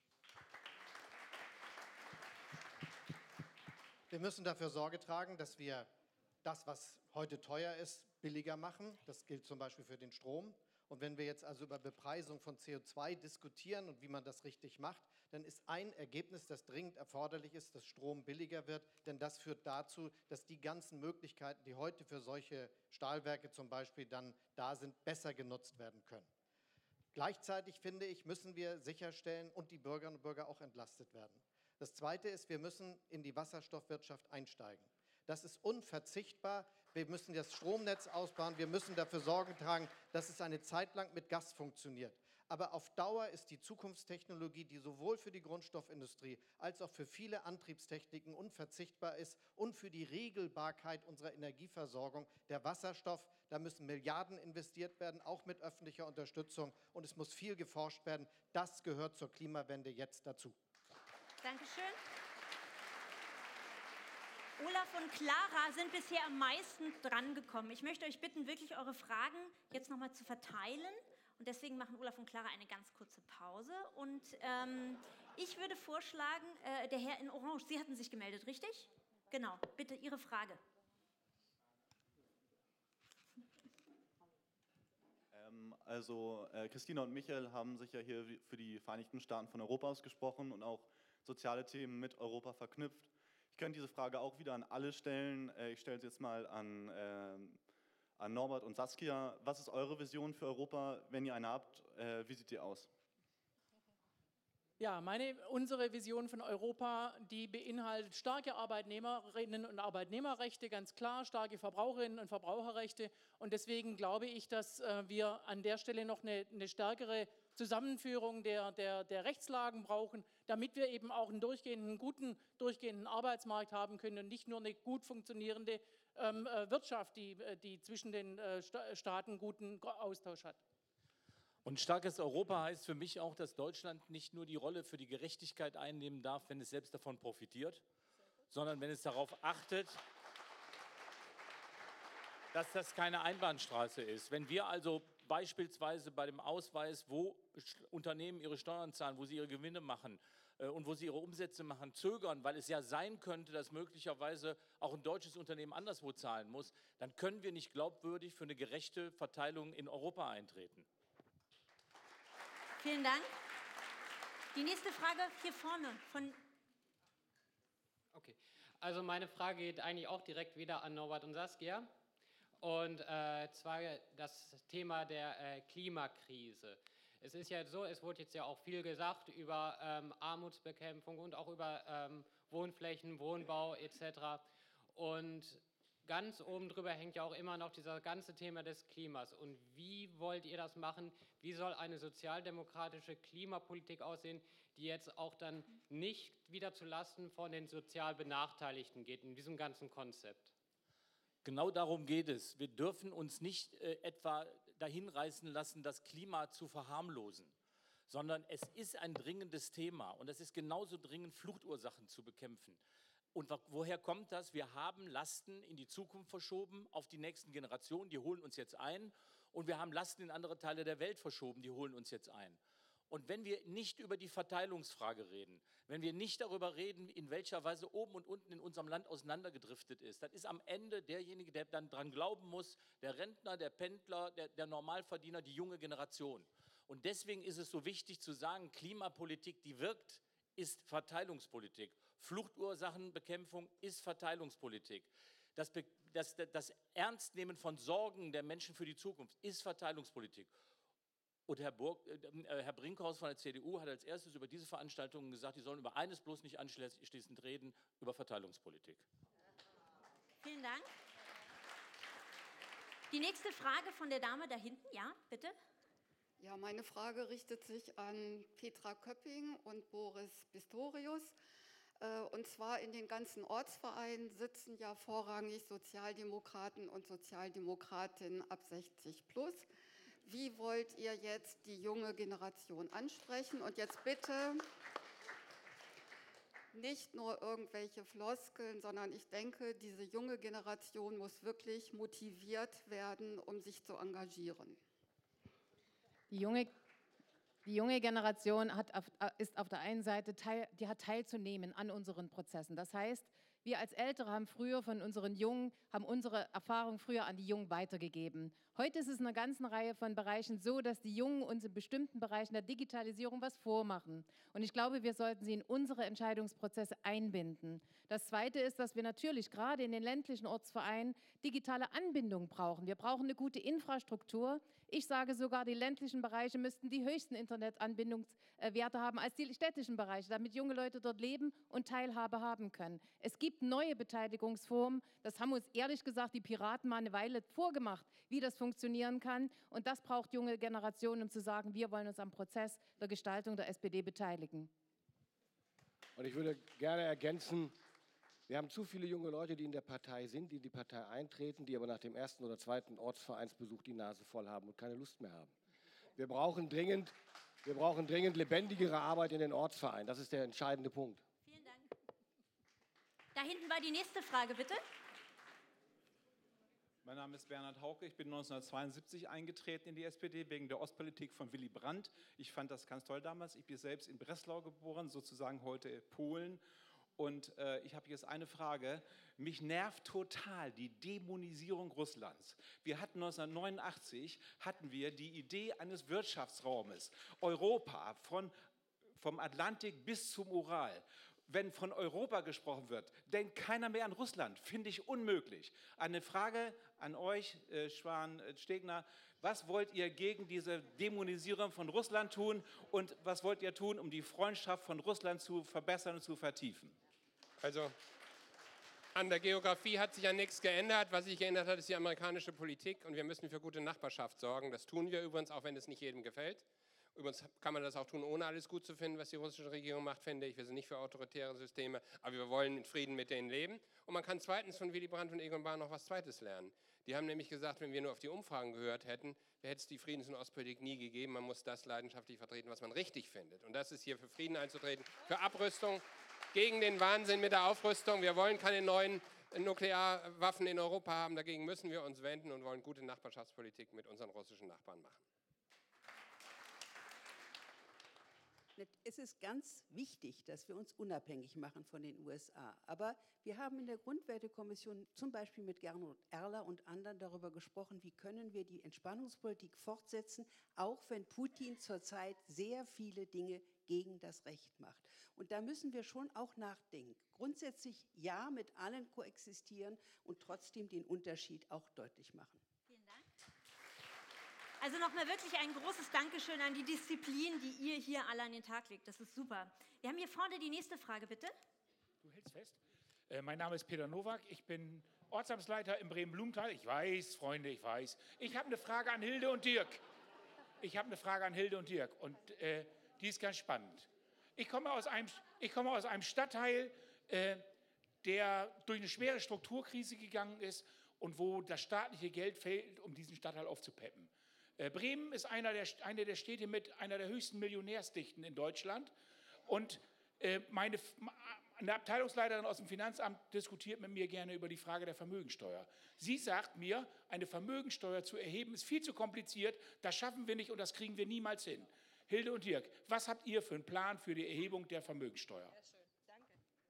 Wir müssen dafür Sorge tragen, dass wir das, was heute teuer ist, billiger machen. Das gilt zum Beispiel für den Strom. Und wenn wir jetzt also über Bepreisung von CO2 diskutieren und wie man das richtig macht, dann ist ein Ergebnis, das dringend erforderlich ist, dass Strom billiger wird. Denn das führt dazu, dass die ganzen Möglichkeiten, die heute für solche Stahlwerke zum Beispiel dann da sind, besser genutzt werden können. Gleichzeitig, finde ich, müssen wir sicherstellen und die Bürgerinnen und Bürger auch entlastet werden. Das Zweite ist, wir müssen in die Wasserstoffwirtschaft einsteigen. Das ist unverzichtbar. Wir müssen das Stromnetz ausbauen. Wir müssen dafür Sorge tragen, dass es eine Zeit lang mit Gas funktioniert. Aber auf Dauer ist die Zukunftstechnologie, die sowohl für die Grundstoffindustrie als auch für viele Antriebstechniken unverzichtbar ist und für die Regelbarkeit unserer Energieversorgung, der Wasserstoff. Da müssen Milliarden investiert werden, auch mit öffentlicher Unterstützung. Und es muss viel geforscht werden. Das gehört zur Klimawende jetzt dazu. Dankeschön. Olaf und Clara sind bisher am meisten drangekommen. Ich möchte euch bitten, wirklich eure Fragen jetzt nochmal zu verteilen. Und deswegen machen Olaf und Clara eine ganz kurze Pause. Und ich würde vorschlagen, der Herr in Orange, Sie hatten sich gemeldet, richtig? Genau, bitte Ihre Frage. Also Christina und Michael haben sich ja hier für die Vereinigten Staaten von Europa ausgesprochen und auch soziale Themen mit Europa verknüpft. Ich könnte diese Frage auch wieder an alle stellen. Ich stelle sie jetzt mal an Norbert und Saskia. Was ist eure Vision für Europa, wenn ihr eine habt? Wie sieht die aus? Ja, unsere Vision von Europa, die beinhaltet starke Arbeitnehmerinnen und Arbeitnehmerrechte, ganz klar, starke Verbraucherinnen und Verbraucherrechte. Und deswegen glaube ich, dass wir an der Stelle noch eine stärkere Zusammenführung der Rechtslagen brauchen, damit wir eben auch einen guten durchgehenden Arbeitsmarkt haben können und nicht nur eine gut funktionierende Wirtschaft, die zwischen den Staaten guten Austausch hat. Und starkes Europa heißt für mich auch, dass Deutschland nicht nur die Rolle für die Gerechtigkeit einnehmen darf, wenn es selbst davon profitiert, sondern wenn es darauf achtet, dass das keine Einbahnstraße ist. Wenn wir also beispielsweise bei dem Ausweis, wo Unternehmen ihre Steuern zahlen, wo sie ihre Gewinne machen und wo sie ihre Umsätze machen, zögern, weil es ja sein könnte, dass möglicherweise auch ein deutsches Unternehmen anderswo zahlen muss, dann können wir nicht glaubwürdig für eine gerechte Verteilung in Europa eintreten. Vielen Dank. Die nächste Frage hier vorne von. Okay, also meine Frage geht eigentlich auch direkt wieder an Norbert und Saskia. Und zwar das Thema der Klimakrise. Es ist ja so, es wurde jetzt ja auch viel gesagt über Armutsbekämpfung und auch über Wohnflächen, Wohnbau etc. Und ganz oben drüber hängt ja auch immer noch dieses ganze Thema des Klimas. Und wie wollt ihr das machen? Wie soll eine sozialdemokratische Klimapolitik aussehen, die jetzt auch dann nicht wieder zulasten von den sozial Benachteiligten geht in diesem ganzen Konzept? Genau darum geht es. Wir dürfen uns nicht etwa dahin reißen lassen, das Klima zu verharmlosen, sondern es ist ein dringendes Thema und es ist genauso dringend, Fluchtursachen zu bekämpfen. Und woher kommt das? Wir haben Lasten in die Zukunft verschoben, auf die nächsten Generationen, die holen uns jetzt ein. Und wir haben Lasten in andere Teile der Welt verschoben, die holen uns jetzt ein. Und wenn wir nicht über die Verteilungsfrage reden, wenn wir nicht darüber reden, in welcher Weise oben und unten in unserem Land auseinandergedriftet ist, dann ist am Ende derjenige, der dann dran glauben muss, der Rentner, der Pendler, der Normalverdiener, die junge Generation. Und deswegen ist es so wichtig zu sagen, Klimapolitik, die wirkt, ist Verteilungspolitik. Fluchtursachenbekämpfung ist Verteilungspolitik. Das Ernstnehmen von Sorgen der Menschen für die Zukunft ist Verteilungspolitik. Und Herr Brinkhaus von der CDU hat als erstes über diese Veranstaltungen gesagt, die sollen über eines bloß nicht anschließend reden, über Verteilungspolitik. Vielen Dank. Die nächste Frage von der Dame da hinten. Ja, bitte. Ja, meine Frage richtet sich an Petra Köpping und Boris Pistorius. Und zwar in den ganzen Ortsvereinen sitzen ja vorrangig Sozialdemokraten und Sozialdemokratinnen ab 60 plus. Wie wollt ihr jetzt die junge Generation ansprechen? Und jetzt bitte nicht nur irgendwelche Floskeln, sondern ich denke, diese junge Generation muss wirklich motiviert werden, um sich zu engagieren. Die junge Generation ist auf der einen Seite teilzunehmen an unseren Prozessen. Das heißt, wir als Ältere haben früher von unseren Jungen, haben unsere Erfahrung früher an die Jungen weitergegeben. Heute ist es in einer ganzen Reihe von Bereichen so, dass die Jungen uns in bestimmten Bereichen der Digitalisierung was vormachen. Und ich glaube, wir sollten sie in unsere Entscheidungsprozesse einbinden. Das Zweite ist, dass wir natürlich gerade in den ländlichen Ortsvereinen digitale Anbindung brauchen. Wir brauchen eine gute Infrastruktur. Ich sage sogar, die ländlichen Bereiche müssten die höchsten Internetanbindungswerte haben als die städtischen Bereiche, damit junge Leute dort leben und Teilhabe haben können. Es gibt neue Beteiligungsformen. Das haben uns ehrlich gesagt die Piraten mal eine Weile vorgemacht, wie das funktionieren kann. Und das braucht junge Generationen, um zu sagen, wir wollen uns am Prozess der Gestaltung der SPD beteiligen. Und ich würde gerne ergänzen, wir haben zu viele junge Leute, die in der Partei sind, die in die Partei eintreten, die aber nach dem ersten oder zweiten Ortsvereinsbesuch die Nase voll haben und keine Lust mehr haben. Wir brauchen dringend lebendigere Arbeit in den Ortsvereinen. Das ist der entscheidende Punkt. Vielen Dank. Da hinten war die nächste Frage, bitte. Mein Name ist Bernhard Hauke. Ich bin 1972 eingetreten in die SPD wegen der Ostpolitik von Willy Brandt. Ich fand das ganz toll damals. Ich bin selbst in Breslau geboren, sozusagen heute Polen. Und ich habe jetzt eine Frage. Mich nervt total die Dämonisierung Russlands. Wir hatten 1989 die Idee eines Wirtschaftsraumes. Europa vom Atlantik bis zum Ural. Wenn von Europa gesprochen wird, denkt keiner mehr an Russland. Finde ich unmöglich. Eine Frage an euch, Schwan-Stegner. Was wollt ihr gegen diese Dämonisierung von Russland tun? Und was wollt ihr tun, um die Freundschaft von Russland zu verbessern und zu vertiefen? Also an der Geografie hat sich ja nichts geändert. Was sich geändert hat, ist die amerikanische Politik. Und wir müssen für gute Nachbarschaft sorgen. Das tun wir übrigens, auch wenn es nicht jedem gefällt. Übrigens kann man das auch tun, ohne alles gut zu finden, was die russische Regierung macht, finde ich. Wir sind nicht für autoritäre Systeme, aber wir wollen in Frieden mit denen leben. Und man kann zweitens von Willy Brandt und Egon Bahr noch was Zweites lernen. Die haben nämlich gesagt, wenn wir nur auf die Umfragen gehört hätten, hätte es die Friedens- und Ostpolitik nie gegeben. Man muss das leidenschaftlich vertreten, was man richtig findet. Und das ist hier für Frieden einzutreten, für Abrüstung, gegen den Wahnsinn mit der Aufrüstung. Wir wollen keine neuen Nuklearwaffen in Europa haben. Dagegen müssen wir uns wenden und wollen gute Nachbarschaftspolitik mit unseren russischen Nachbarn machen. Es ist ganz wichtig, dass wir uns unabhängig machen von den USA. Aber wir haben in der Grundwertekommission zum Beispiel mit Gernot Erler und anderen darüber gesprochen, wie können wir die Entspannungspolitik fortsetzen, auch wenn Putin zurzeit sehr viele Dinge gegen das Recht macht. Und da müssen wir schon auch nachdenken. Grundsätzlich ja, mit allen koexistieren und trotzdem den Unterschied auch deutlich machen. Vielen Dank. Also nochmal wirklich ein großes Dankeschön an die Disziplin, die ihr hier alle an den Tag legt. Das ist super. Wir haben hier vorne die nächste Frage, bitte. Du hältst fest. Mein Name ist Peter Nowak. Ich bin Ortsamtsleiter im Bremen-Blumenthal. Ich weiß, Freunde, ich weiß. Ich habe eine Frage an Hilde und Dirk. Und die ist ganz spannend. Ich komme aus einem Stadtteil, der durch eine schwere Strukturkrise gegangen ist und wo das staatliche Geld fehlt, um diesen Stadtteil aufzupeppen. Bremen ist eine der Städte mit einer der höchsten Millionärsdichten in Deutschland. Und eine Abteilungsleiterin aus dem Finanzamt diskutiert mit mir gerne über die Frage der Vermögensteuer. Sie sagt mir, eine Vermögensteuer zu erheben ist viel zu kompliziert, das schaffen wir nicht und das kriegen wir niemals hin. Hilde und Dirk, was habt ihr für einen Plan für die Erhebung der Vermögensteuer? Sehr schön, danke.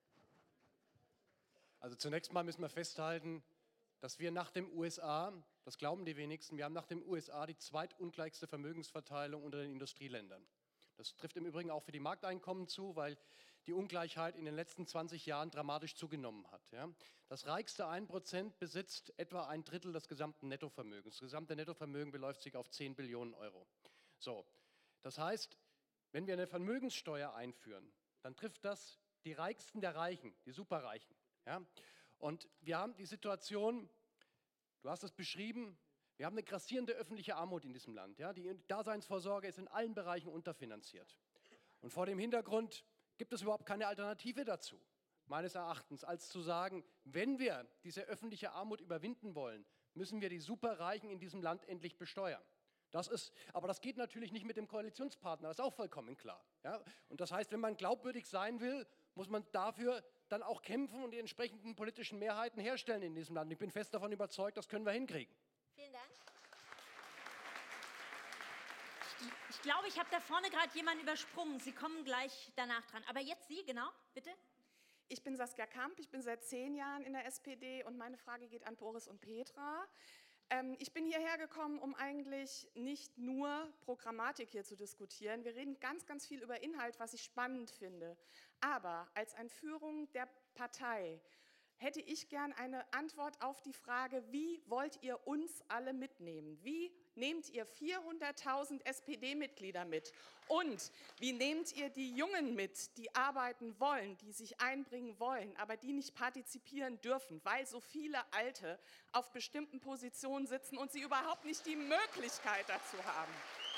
Also zunächst mal müssen wir festhalten, dass wir nach dem USA, das glauben die wenigsten, wir haben nach dem USA die zweitungleichste Vermögensverteilung unter den Industrieländern. Das trifft im Übrigen auch für die Markteinkommen zu, weil die Ungleichheit in den letzten 20 Jahren dramatisch zugenommen hat. Ja. Das reichste 1% besitzt etwa ein Drittel des gesamten Nettovermögens. Das gesamte Nettovermögen beläuft sich auf 10 Billionen Euro. So, das heißt, wenn wir eine Vermögenssteuer einführen, dann trifft das die Reichsten der Reichen, die Superreichen. Ja. Und wir haben die Situation, du hast es beschrieben, wir haben eine grassierende öffentliche Armut in diesem Land. Ja. Die Daseinsvorsorge ist in allen Bereichen unterfinanziert. Und vor dem Hintergrund gibt es überhaupt keine Alternative dazu, meines Erachtens, als zu sagen, wenn wir diese öffentliche Armut überwinden wollen, müssen wir die Superreichen in diesem Land endlich besteuern. Aber das geht natürlich nicht mit dem Koalitionspartner, das ist auch vollkommen klar. Ja? Und das heißt, wenn man glaubwürdig sein will, muss man dafür dann auch kämpfen und die entsprechenden politischen Mehrheiten herstellen in diesem Land. Ich bin fest davon überzeugt, das können wir hinkriegen. Vielen Dank. Ich glaube, ich habe da vorne gerade jemanden übersprungen. Sie kommen gleich danach dran. Aber jetzt Sie, genau, bitte. Ich bin Saskia Kamp, ich bin seit 10 Jahren in der SPD und meine Frage geht an Boris und Petra. Ich bin hierher gekommen, um eigentlich nicht nur Programmatik hier zu diskutieren. Wir reden ganz, ganz viel über Inhalt, was ich spannend finde. Aber als Einführung der Partei hätte ich gern eine Antwort auf die Frage, wie wollt ihr uns alle mitnehmen? Wie nehmt ihr 400.000 SPD-Mitglieder mit? Und wie nehmt ihr die Jungen mit, die arbeiten wollen, die sich einbringen wollen, aber die nicht partizipieren dürfen, weil so viele Alte auf bestimmten Positionen sitzen und sie überhaupt nicht die Möglichkeit dazu haben?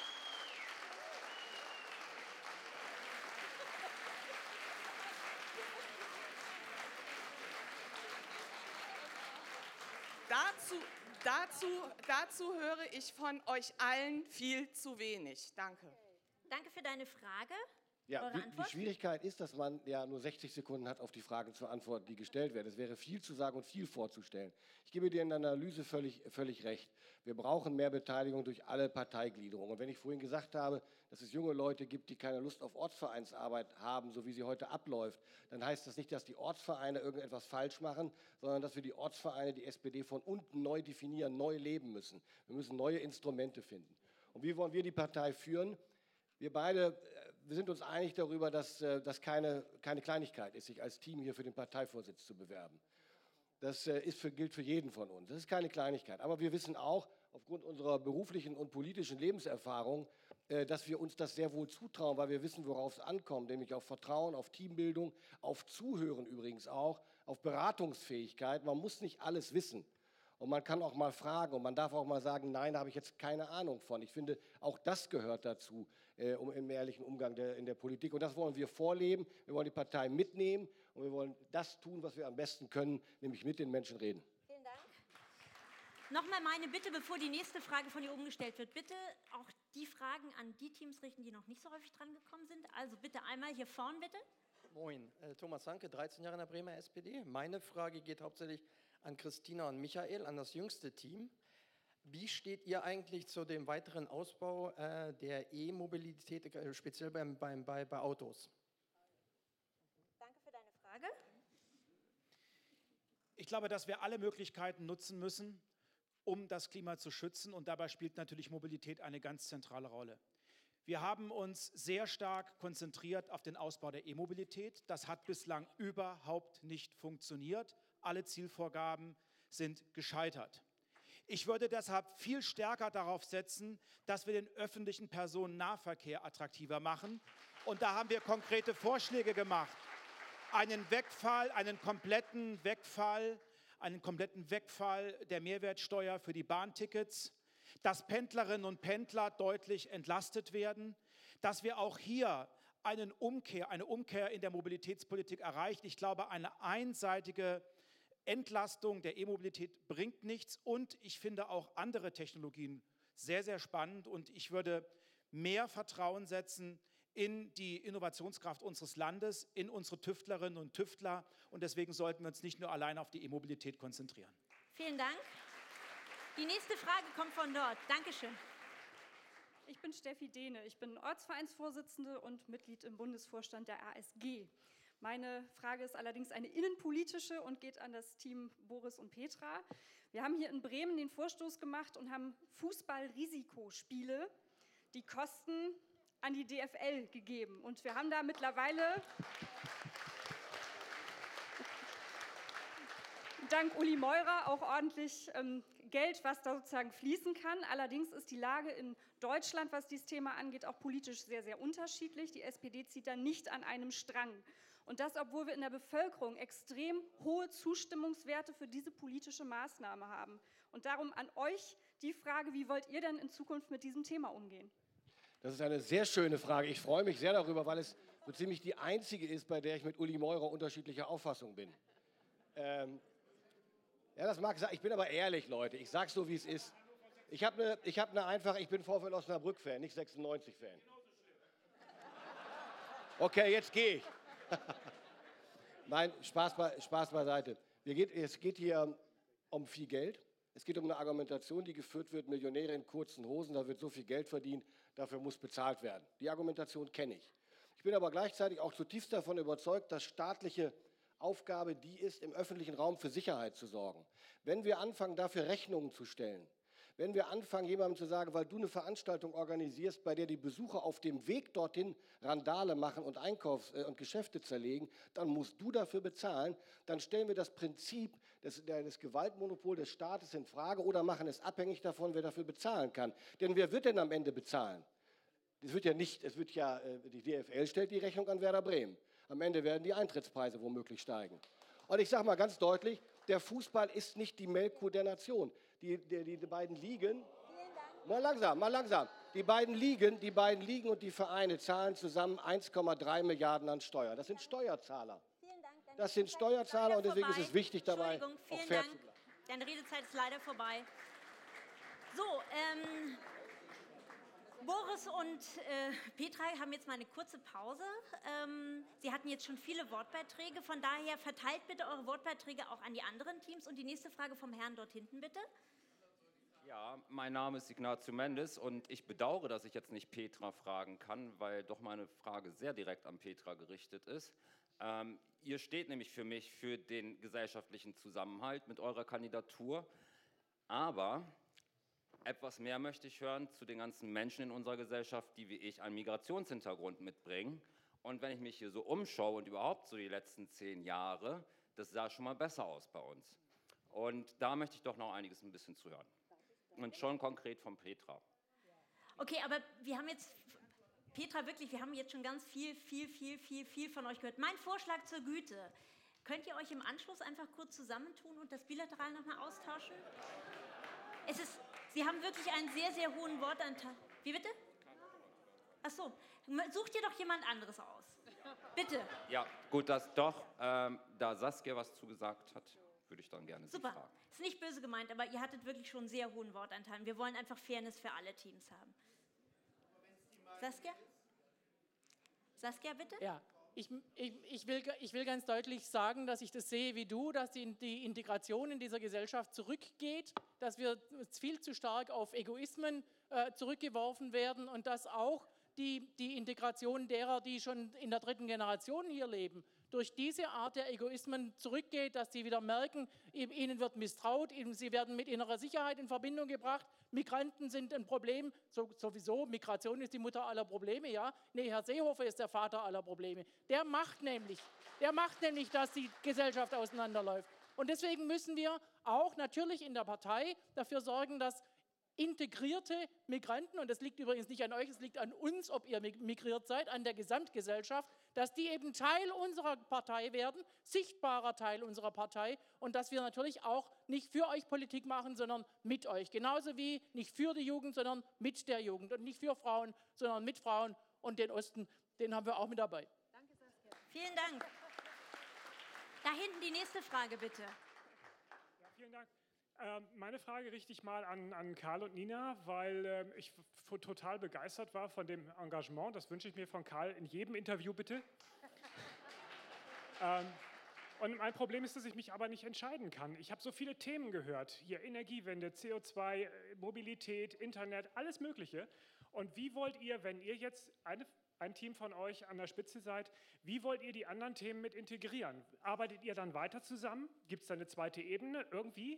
Dazu höre ich von euch allen viel zu wenig. Danke. Danke für deine Frage. Ja, die Schwierigkeit ist, dass man ja nur 60 Sekunden hat, auf die Fragen zu antworten, die gestellt werden. Es wäre viel zu sagen und viel vorzustellen. Ich gebe dir in der Analyse völlig recht. Wir brauchen mehr Beteiligung durch alle Parteigliederungen. Und wenn ich vorhin gesagt habe, dass es junge Leute gibt, die keine Lust auf Ortsvereinsarbeit haben, so wie sie heute abläuft, dann heißt das nicht, dass die Ortsvereine irgendetwas falsch machen, sondern dass wir die Ortsvereine, die SPD von unten neu definieren, neu leben müssen. Wir müssen neue Instrumente finden. Und wie wollen wir die Partei führen? Wir sind uns einig darüber, dass das keine Kleinigkeit ist, sich als Team hier für den Parteivorsitz zu bewerben. Das gilt für jeden von uns. Das ist keine Kleinigkeit. Aber wir wissen auch, aufgrund unserer beruflichen und politischen Lebenserfahrung, dass wir uns das sehr wohl zutrauen, weil wir wissen, worauf es ankommt, nämlich auf Vertrauen, auf Teambildung, auf Zuhören übrigens auch, auf Beratungsfähigkeit. Man muss nicht alles wissen. Und man kann auch mal fragen und man darf auch mal sagen, nein, da habe ich jetzt keine Ahnung von. Ich finde, auch das gehört dazu, im ehrlichen Umgang in der Politik. Und das wollen wir vorleben. Wir wollen die Partei mitnehmen und wir wollen das tun, was wir am besten können, nämlich mit den Menschen reden. Vielen Dank. Nochmal meine Bitte, bevor die nächste Frage von hier oben gestellt wird. Bitte auch die Fragen an die Teams richten, die noch nicht so häufig dran gekommen sind. Also bitte einmal hier vorn, bitte. Moin, Thomas Hanke, 13 Jahre in der Bremer SPD. Meine Frage geht hauptsächlich an Christina und Michael, an das jüngste Team. Wie steht ihr eigentlich zu dem weiteren Ausbau der E-Mobilität, speziell bei Autos? Danke für deine Frage. Ich glaube, dass wir alle Möglichkeiten nutzen müssen, um das Klima zu schützen. Und dabei spielt natürlich Mobilität eine ganz zentrale Rolle. Wir haben uns sehr stark konzentriert auf den Ausbau der E-Mobilität. Das hat bislang überhaupt nicht funktioniert. Alle Zielvorgaben sind gescheitert. Ich würde deshalb viel stärker darauf setzen, dass wir den öffentlichen Personennahverkehr attraktiver machen. Und da haben wir konkrete Vorschläge gemacht. Einen kompletten Wegfall der Mehrwertsteuer für die Bahntickets, dass Pendlerinnen und Pendler deutlich entlastet werden, dass wir auch hier eine Umkehr in der Mobilitätspolitik erreichen. Ich glaube, eine einseitige Entlastung der E-Mobilität bringt nichts und ich finde auch andere Technologien sehr, sehr spannend und ich würde mehr Vertrauen setzen in die Innovationskraft unseres Landes, in unsere Tüftlerinnen und Tüftler und deswegen sollten wir uns nicht nur allein auf die E-Mobilität konzentrieren. Vielen Dank. Die nächste Frage kommt von dort. Dankeschön. Ich bin Steffi Dehne. Ich bin Ortsvereinsvorsitzende und Mitglied im Bundesvorstand der ASG. Meine Frage ist allerdings eine innenpolitische und geht an das Team Boris und Petra. Wir haben hier in Bremen den Vorstoß gemacht und haben Fußball-Risikospiele, die Kosten an die DFL gegeben. Und wir haben da mittlerweile dank Uli Meurer auch ordentlich Geld, was da sozusagen fließen kann. Allerdings ist die Lage in Deutschland, was dieses Thema angeht, auch politisch sehr, sehr unterschiedlich. Die SPD zieht da nicht an einem Strang. Und das, obwohl wir in der Bevölkerung extrem hohe Zustimmungswerte für diese politische Maßnahme haben. Und darum an euch die Frage, wie wollt ihr denn in Zukunft mit diesem Thema umgehen? Das ist eine sehr schöne Frage. Ich freue mich sehr darüber, weil es so ziemlich die einzige ist, bei der ich mit Uli Meurer unterschiedlicher Auffassung bin. Ja, das mag sein. Ich bin aber ehrlich, Leute. Ich sage es so, wie es ist. Ich bin VfL Osnabrück-Fan, nicht 96-Fan. Okay, jetzt gehe ich. Nein, Spaß beiseite. Es geht hier um viel Geld. Es geht um eine Argumentation, die geführt wird, Millionäre in kurzen Hosen, da wird so viel Geld verdient, dafür muss bezahlt werden. Die Argumentation kenne ich. Ich bin aber gleichzeitig auch zutiefst davon überzeugt, dass staatliche Aufgabe die ist, im öffentlichen Raum für Sicherheit zu sorgen. Wenn wir anfangen, dafür Rechnungen zu stellen, wenn wir anfangen, jemandem zu sagen, weil du eine Veranstaltung organisierst, bei der die Besucher auf dem Weg dorthin Randale machen und und Geschäfte zerlegen, dann musst du dafür bezahlen, dann stellen wir das Prinzip des Gewaltmonopols des Staates in Frage oder machen es abhängig davon, wer dafür bezahlen kann. Denn wer wird denn am Ende bezahlen? Die DFL stellt die Rechnung an Werder Bremen. Am Ende werden die Eintrittspreise womöglich steigen. Und ich sage mal ganz deutlich, der Fußball ist nicht die Melkkuh der Nation. Die beiden Ligen, mal langsam. Die beiden Ligen und die Vereine zahlen zusammen 1,3 Milliarden an Steuern. Das sind Steuerzahler. Das sind Steuerzahler und deswegen ist es wichtig dabei, auch fair zu bleiben. Deine Redezeit ist leider vorbei. So, Boris und Petra haben jetzt mal eine kurze Pause. Sie hatten jetzt schon viele Wortbeiträge, von daher verteilt bitte eure Wortbeiträge auch an die anderen Teams. Und die nächste Frage vom Herrn dort hinten, bitte. Ja, mein Name ist Ignazio Mendes und ich bedauere, dass ich jetzt nicht Petra fragen kann, weil doch meine Frage sehr direkt an Petra gerichtet ist. Ihr steht nämlich für mich für den gesellschaftlichen Zusammenhalt mit eurer Kandidatur, aber etwas mehr möchte ich hören zu den ganzen Menschen in unserer Gesellschaft, die wie ich einen Migrationshintergrund mitbringen. Und wenn ich mich hier so umschaue und überhaupt so die letzten 10 Jahre, das sah schon mal besser aus bei uns. Und da möchte ich doch noch einiges ein bisschen zu hören. Und schon konkret von Petra. Okay, aber wir haben jetzt, Petra, wirklich, wir haben jetzt schon ganz viel von euch gehört. Mein Vorschlag zur Güte, könnt ihr euch im Anschluss einfach kurz zusammentun und das bilateral nochmal austauschen? Sie haben wirklich einen sehr, sehr hohen Wortanteil. Wie bitte? Ach so, sucht ihr doch jemand anderes aus. Bitte. Ja, gut, da Saskia was zugesagt hat, würde ich dann gerne Sie fragen. Super, ist nicht böse gemeint, aber ihr hattet wirklich schon einen sehr hohen Wortanteil. Wir wollen einfach Fairness für alle Teams haben. Saskia? Saskia, bitte? Ja, ich will ganz deutlich sagen, dass ich das sehe wie du, dass die Integration in dieser Gesellschaft zurückgeht, dass wir viel zu stark auf Egoismen zurückgeworfen werden und dass auch die Integration derer, die schon in der 3. Generation hier leben, durch diese Art der Egoismen zurückgeht, dass sie wieder merken, ihnen wird misstraut, sie werden mit innerer Sicherheit in Verbindung gebracht. Migranten sind ein Problem, sowieso, Migration ist die Mutter aller Probleme, ja. Nee, Herr Seehofer ist der Vater aller Probleme. Der macht nämlich, dass die Gesellschaft auseinanderläuft. Und deswegen müssen wir auch natürlich in der Partei dafür sorgen, dass integrierte Migranten, und das liegt übrigens nicht an euch, es liegt an uns, ob ihr migriert seid, an der Gesamtgesellschaft, dass die eben Teil unserer Partei werden, sichtbarer Teil unserer Partei, und dass wir natürlich auch nicht für euch Politik machen, sondern mit euch. Genauso wie nicht für die Jugend, sondern mit der Jugend, und nicht für Frauen, sondern mit Frauen, und den Osten, den haben wir auch mit dabei. Danke, Saskia. Vielen Dank. Da hinten die nächste Frage, bitte. Ja, vielen Dank. Meine Frage richte ich mal an Karl und Nina, weil ich total begeistert war von dem Engagement. Das wünsche ich mir von Karl in jedem Interview, bitte. Und mein Problem ist, dass ich mich aber nicht entscheiden kann. Ich habe so viele Themen gehört, hier Energiewende, CO2, Mobilität, Internet, alles Mögliche. Und wie wollt ihr, wenn ihr jetzt ein Team von euch an der Spitze seid, wie wollt ihr die anderen Themen mit integrieren? Arbeitet ihr dann weiter zusammen? Gibt es da eine zweite Ebene irgendwie?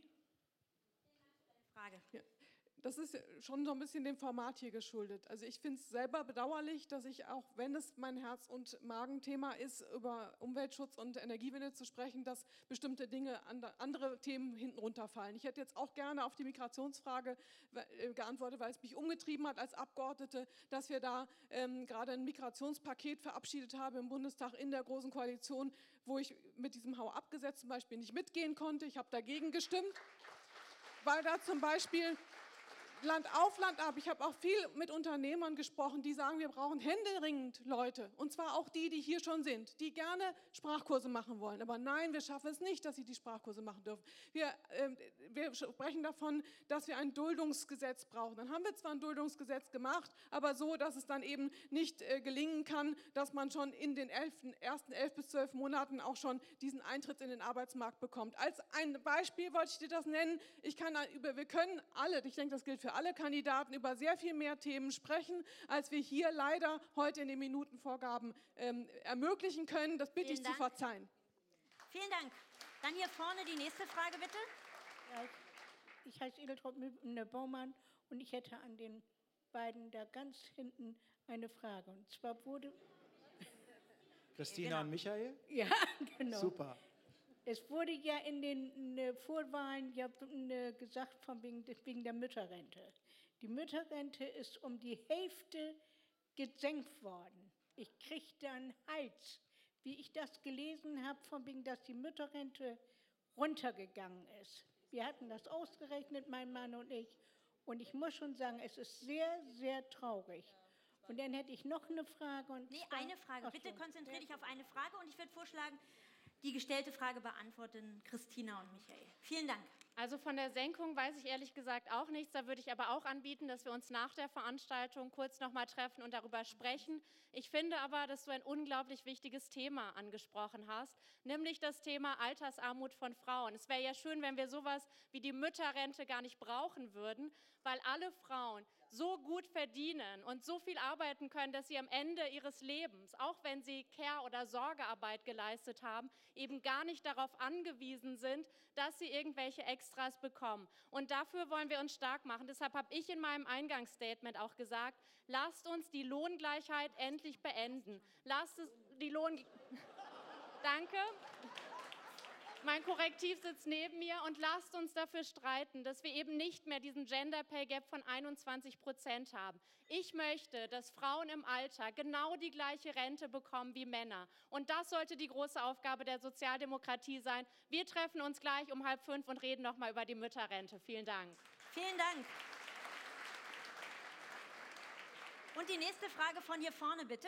Frage. Ja, das ist schon so ein bisschen dem Format hier geschuldet. Also ich finde es selber bedauerlich, dass ich, auch wenn es mein Herz- und Magenthema ist, über Umweltschutz und Energiewende zu sprechen, dass bestimmte Dinge, andere Themen hinten runterfallen. Ich hätte jetzt auch gerne auf die Migrationsfrage geantwortet, weil es mich umgetrieben hat als Abgeordnete, dass wir da gerade ein Migrationspaket verabschiedet haben im Bundestag in der Großen Koalition, wo ich mit diesem Hau-ab-Gesetz zum Beispiel nicht mitgehen konnte. Ich habe dagegen gestimmt, weil da zum Beispiel Land auf Land ab. Ich habe auch viel mit Unternehmern gesprochen, die sagen, wir brauchen händeringend Leute. Und zwar auch die, die hier schon sind, die gerne Sprachkurse machen wollen. Aber nein, wir schaffen es nicht, dass sie die Sprachkurse machen dürfen. Wir sprechen davon, dass wir ein Duldungsgesetz brauchen. Dann haben wir zwar ein Duldungsgesetz gemacht, aber so, dass es dann eben nicht gelingen kann, dass man schon in den ersten 11 bis 12 Monaten auch schon diesen Eintritt in den Arbeitsmarkt bekommt. Als ein Beispiel wollte ich dir das nennen. Wir können alle, ich denke, das gilt für alle Kandidaten, über sehr viel mehr Themen sprechen, als wir hier leider heute in den Minutenvorgaben ermöglichen können. Das bitte ich zu verzeihen. Vielen Dank. Dann hier vorne die nächste Frage, bitte. Ja, ich heiße Edeltraut Baumann und ich hätte an den beiden da ganz hinten eine Frage. Und zwar wurde... Christina und Michael? Ja, genau. Super. Es wurde ja in den Vorwahlen gesagt, wegen der Mütterrente. Die Mütterrente ist um die Hälfte gesenkt worden. Ich kriegte einen Hals, wie ich das gelesen habe, dass die Mütterrente runtergegangen ist. Wir hatten das ausgerechnet, mein Mann und ich. Und ich muss schon sagen, es ist sehr, sehr traurig. Und dann hätte ich noch eine Frage. Eine Frage. Bitte konzentriere dich auf eine Frage und ich würde vorschlagen, die gestellte Frage beantworten Christina und Michael. Vielen Dank. Also von der Senkung weiß ich ehrlich gesagt auch nichts. Da würde ich aber auch anbieten, dass wir uns nach der Veranstaltung kurz noch mal treffen und darüber sprechen. Ich finde aber, dass du ein unglaublich wichtiges Thema angesprochen hast, nämlich das Thema Altersarmut von Frauen. Es wäre ja schön, wenn wir sowas wie die Mütterrente gar nicht brauchen würden, weil alle Frauen so gut verdienen und so viel arbeiten können, dass sie am Ende ihres Lebens, auch wenn sie Care- oder Sorgearbeit geleistet haben, eben gar nicht darauf angewiesen sind, dass sie irgendwelche Extras bekommen. Und dafür wollen wir uns stark machen. Deshalb habe ich in meinem Eingangsstatement auch gesagt, lasst uns die Lohngleichheit endlich beenden. Lasst es die Danke. Mein Korrektiv sitzt neben mir und lasst uns dafür streiten, dass wir eben nicht mehr diesen Gender Pay Gap von 21% haben. Ich möchte, dass Frauen im Alter genau die gleiche Rente bekommen wie Männer. Und das sollte die große Aufgabe der Sozialdemokratie sein. Wir treffen uns gleich um 4:30 und reden noch mal über die Mütterrente. Vielen Dank. Vielen Dank. Und die nächste Frage von hier vorne, bitte.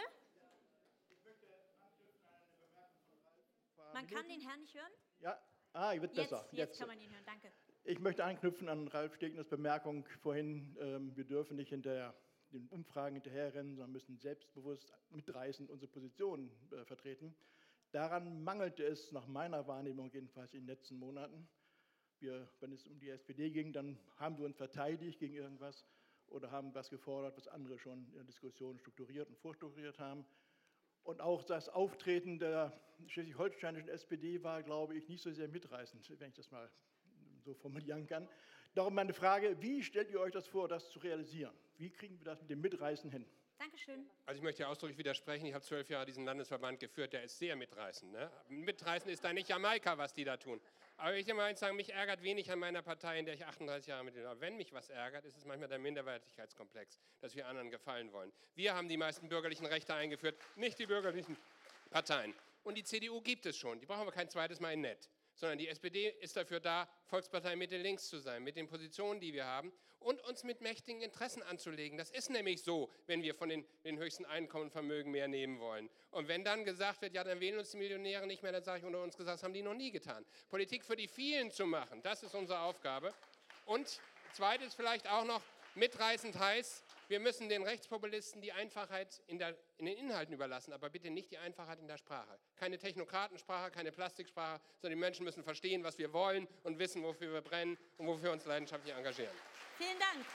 Man kann den Herrn nicht hören? Ja, wird besser. Jetzt kann man ihn hören, danke. Ich möchte anknüpfen an Ralf Stegners Bemerkung vorhin, wir dürfen nicht hinter den Umfragen hinterherrennen, sondern müssen selbstbewusst mitreißend unsere Position vertreten. Daran mangelte es nach meiner Wahrnehmung jedenfalls in den letzten Monaten. Wenn es um die SPD ging, dann haben wir uns verteidigt gegen irgendwas oder haben was gefordert, was andere schon in der Diskussion strukturiert und vorstrukturiert haben. Und auch das Auftreten der schleswig-holsteinischen SPD war, glaube ich, nicht so sehr mitreißend, wenn ich das mal so formulieren kann. Darum meine Frage, wie stellt ihr euch das vor, das zu realisieren? Wie kriegen wir das mit dem Mitreißen hin? Dankeschön. Also ich möchte ja ausdrücklich widersprechen. Ich habe 12 Jahre diesen Landesverband geführt, der ist sehr mitreißend. Ne? Mitreißend ist da nicht Jamaika, was die da tun. Aber ich will mal eins sagen, mich ärgert wenig an meiner Partei, in der ich 38 Jahre mit bin. Aber wenn mich was ärgert, ist es manchmal der Minderwertigkeitskomplex, dass wir anderen gefallen wollen. Wir haben die meisten bürgerlichen Rechte eingeführt, nicht die bürgerlichen Parteien. Und die CDU gibt es schon, die brauchen wir kein zweites Mal in nett. Sondern die SPD ist dafür da, Volkspartei Mitte-Links zu sein, mit den Positionen, die wir haben und uns mit mächtigen Interessen anzulegen. Das ist nämlich so, wenn wir von den höchsten Einkommen und Vermögen mehr nehmen wollen. Und wenn dann gesagt wird, ja, dann wählen uns die Millionäre nicht mehr, dann sage ich unter uns gesagt, das haben die noch nie getan. Politik für die vielen zu machen, das ist unsere Aufgabe. Und zweites vielleicht auch noch mitreißend heißt, wir müssen den Rechtspopulisten die Einfachheit in den Inhalten überlassen, aber bitte nicht die Einfachheit in der Sprache. Keine Technokratensprache, keine Plastiksprache, sondern die Menschen müssen verstehen, was wir wollen und wissen, wofür wir brennen und wofür wir uns leidenschaftlich engagieren. Vielen Dank.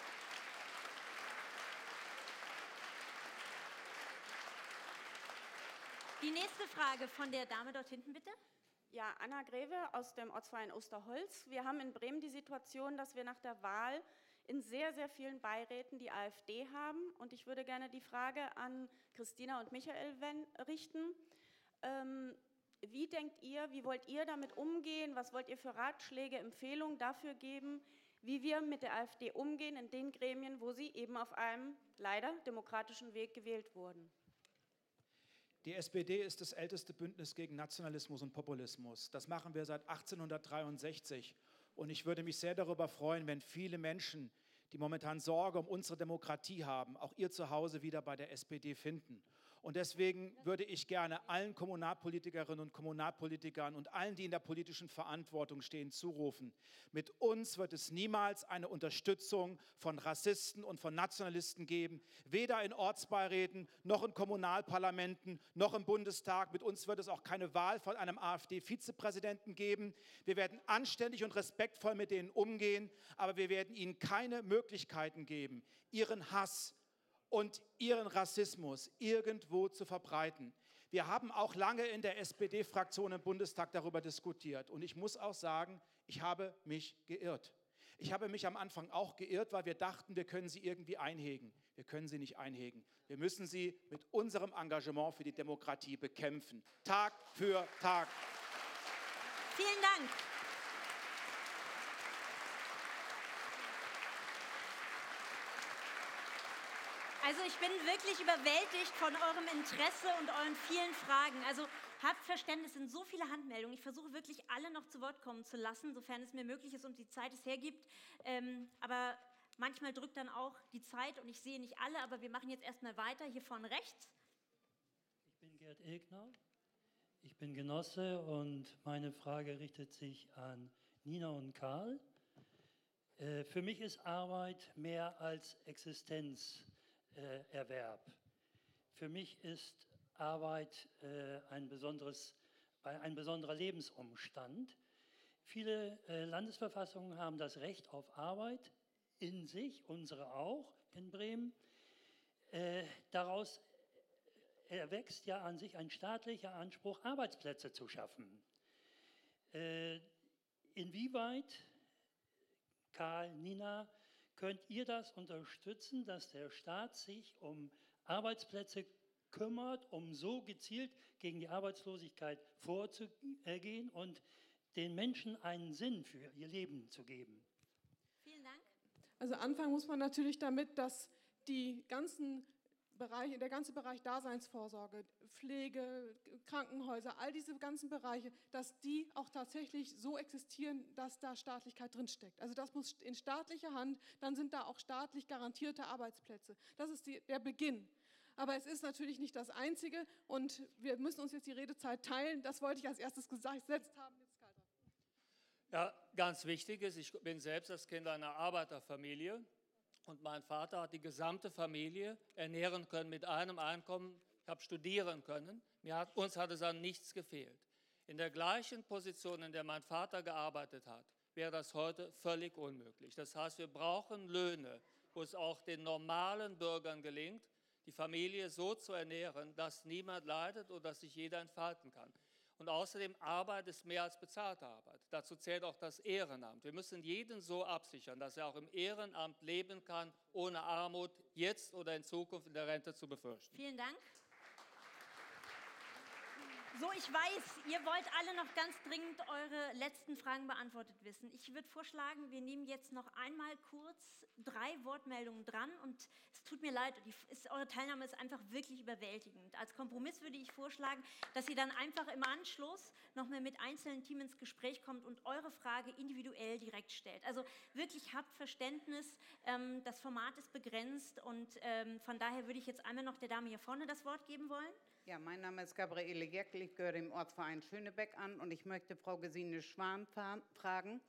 Die nächste Frage von der Dame dort hinten, bitte. Ja, Anna Greve aus dem Ortsverein Osterholz. Wir haben in Bremen die Situation, dass wir nach der Wahl in sehr, sehr vielen Beiräten die AfD haben. Und ich würde gerne die Frage an Christina und Michael richten. Wie denkt ihr, wie wollt ihr damit umgehen? Was wollt ihr für Ratschläge, Empfehlungen dafür geben, wie wir mit der AfD umgehen in den Gremien, wo sie eben auf einem leider demokratischen Weg gewählt wurden? Die SPD ist das älteste Bündnis gegen Nationalismus und Populismus. Das machen wir seit 1863. Und ich würde mich sehr darüber freuen, wenn viele Menschen, die momentan Sorge um unsere Demokratie haben, auch ihr Zuhause wieder bei der SPD finden. Und deswegen würde ich gerne allen Kommunalpolitikerinnen und Kommunalpolitikern und allen, die in der politischen Verantwortung stehen, zurufen: Mit uns wird es niemals eine Unterstützung von Rassisten und von Nationalisten geben, weder in Ortsbeiräten, noch in Kommunalparlamenten, noch im Bundestag. Mit uns wird es auch keine Wahl von einem AfD-Vizepräsidenten geben. Wir werden anständig und respektvoll mit denen umgehen, aber wir werden ihnen keine Möglichkeiten geben, ihren Hass und ihren Rassismus irgendwo zu verbreiten. Wir haben auch lange in der SPD-Fraktion im Bundestag darüber diskutiert. Und ich muss auch sagen, ich habe mich geirrt. Ich habe mich am Anfang auch geirrt, weil wir dachten, wir können sie irgendwie einhegen. Wir können sie nicht einhegen. Wir müssen sie mit unserem Engagement für die Demokratie bekämpfen. Tag für Tag. Vielen Dank. Also ich bin wirklich überwältigt von eurem Interesse und euren vielen Fragen. Also habt Verständnis, es sind so viele Handmeldungen. Ich versuche wirklich alle noch zu Wort kommen zu lassen, sofern es mir möglich ist und die Zeit es hergibt. Aber manchmal drückt dann auch die Zeit und ich sehe nicht alle, aber wir machen jetzt erstmal weiter. Hier vorne rechts. Ich bin Gerd Egner, ich bin Genosse und meine Frage richtet sich an Nina und Karl. Für mich ist Arbeit mehr als Existenzerwerb. Für mich ist Arbeit ein besonderer Lebensumstand. Viele Landesverfassungen haben das Recht auf Arbeit in sich, unsere auch in Bremen. Daraus erwächst ja an sich ein staatlicher Anspruch, Arbeitsplätze zu schaffen. Inwieweit, Karl, Nina, könnt ihr das unterstützen, dass der Staat sich um Arbeitsplätze kümmert, um so gezielt gegen die Arbeitslosigkeit vorzugehen und den Menschen einen Sinn für ihr Leben zu geben? Vielen Dank. Also anfangen muss man natürlich damit, dass der ganze Bereich Daseinsvorsorge, Pflege, Krankenhäuser, all diese ganzen Bereiche, dass die auch tatsächlich so existieren, dass da Staatlichkeit drinsteckt. Also das muss in staatlicher Hand, dann sind da auch staatlich garantierte Arbeitsplätze. Das ist der Beginn. Aber es ist natürlich nicht das Einzige und wir müssen uns jetzt die Redezeit teilen. Das wollte ich als erstes gesetzt haben. Ja, ganz wichtig ist, ich bin selbst das Kind einer Arbeiterfamilie. Und mein Vater hat die gesamte Familie ernähren können mit einem Einkommen. Ich habe studieren können. Uns hat es an nichts gefehlt. In der gleichen Position, in der mein Vater gearbeitet hat, wäre das heute völlig unmöglich. Das heißt, wir brauchen Löhne, wo es auch den normalen Bürgern gelingt, die Familie so zu ernähren, dass niemand leidet und dass sich jeder entfalten kann. Und außerdem, Arbeit ist mehr als bezahlte Arbeit. Dazu zählt auch das Ehrenamt. Wir müssen jeden so absichern, dass er auch im Ehrenamt leben kann, ohne Armut jetzt oder in Zukunft in der Rente zu befürchten. Vielen Dank. So, ich weiß, ihr wollt alle noch ganz dringend eure letzten Fragen beantwortet wissen. Ich würde vorschlagen, wir nehmen jetzt noch einmal kurz 3 Wortmeldungen dran und es tut mir leid, eure Teilnahme ist einfach wirklich überwältigend. Als Kompromiss würde ich vorschlagen, dass ihr dann einfach im Anschluss noch mal mit einzelnen Teams ins Gespräch kommt und eure Frage individuell direkt stellt. Also wirklich habt Verständnis, das Format ist begrenzt und von daher würde ich jetzt einmal noch der Dame hier vorne das Wort geben wollen. Ja, mein Name ist Gabriele Jäckel, ich gehöre dem Ortsverein Schönebeck an und ich möchte Frau Gesine Schwan fragen,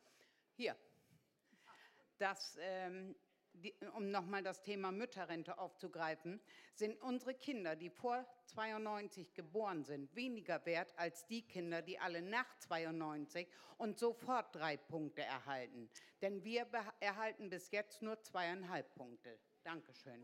um nochmal das Thema Mütterrente aufzugreifen, sind unsere Kinder, die vor 92 geboren sind, weniger wert als die Kinder, die alle nach 92 und sofort 3 Punkte erhalten. Denn wir erhalten bis jetzt nur 2,5 Punkte. Dankeschön.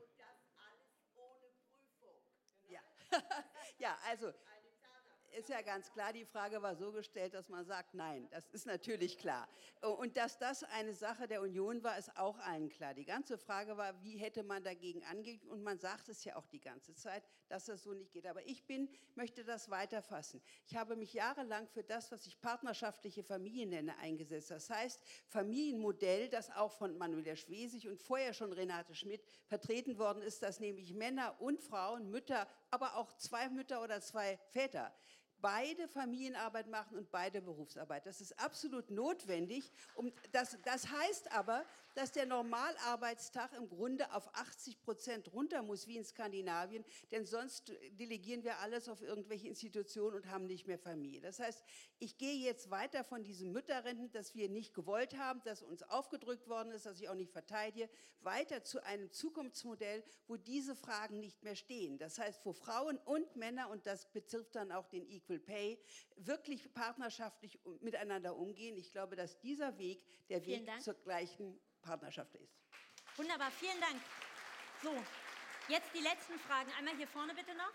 Ja, also ist ja ganz klar, die Frage war so gestellt, dass man sagt, nein, das ist natürlich klar. Und dass das eine Sache der Union war, ist auch allen klar. Die ganze Frage war, wie hätte man dagegen angehen? Und man sagt es ja auch die ganze Zeit, dass das so nicht geht. Aber ich möchte das weiterfassen. Ich habe mich jahrelang für das, was ich partnerschaftliche Familien nenne, eingesetzt. Das heißt, Familienmodell, das auch von Manuela Schwesig und vorher schon Renate Schmidt vertreten worden ist, dass nämlich Männer und Frauen, Mütter, aber auch 2 Mütter oder 2 Väter beide Familienarbeit machen und beide Berufsarbeit. Das ist absolut notwendig. Das heißt aber, dass der Normalarbeitstag im Grunde auf 80% runter muss, wie in Skandinavien, denn sonst delegieren wir alles auf irgendwelche Institutionen und haben nicht mehr Familie. Das heißt, ich gehe jetzt weiter von diesem Mütterrenten, das wir nicht gewollt haben, das uns aufgedrückt worden ist, das ich auch nicht verteidige, weiter zu einem Zukunftsmodell, wo diese Fragen nicht mehr stehen. Das heißt, wo Frauen und Männer, und das betrifft dann auch den Equal Pay, wirklich partnerschaftlich miteinander umgehen. Ich glaube, dass dieser Weg der Weg zur gleichen Partnerschaft ist. Wunderbar, vielen Dank. So, jetzt die letzten Fragen. Einmal hier vorne bitte noch.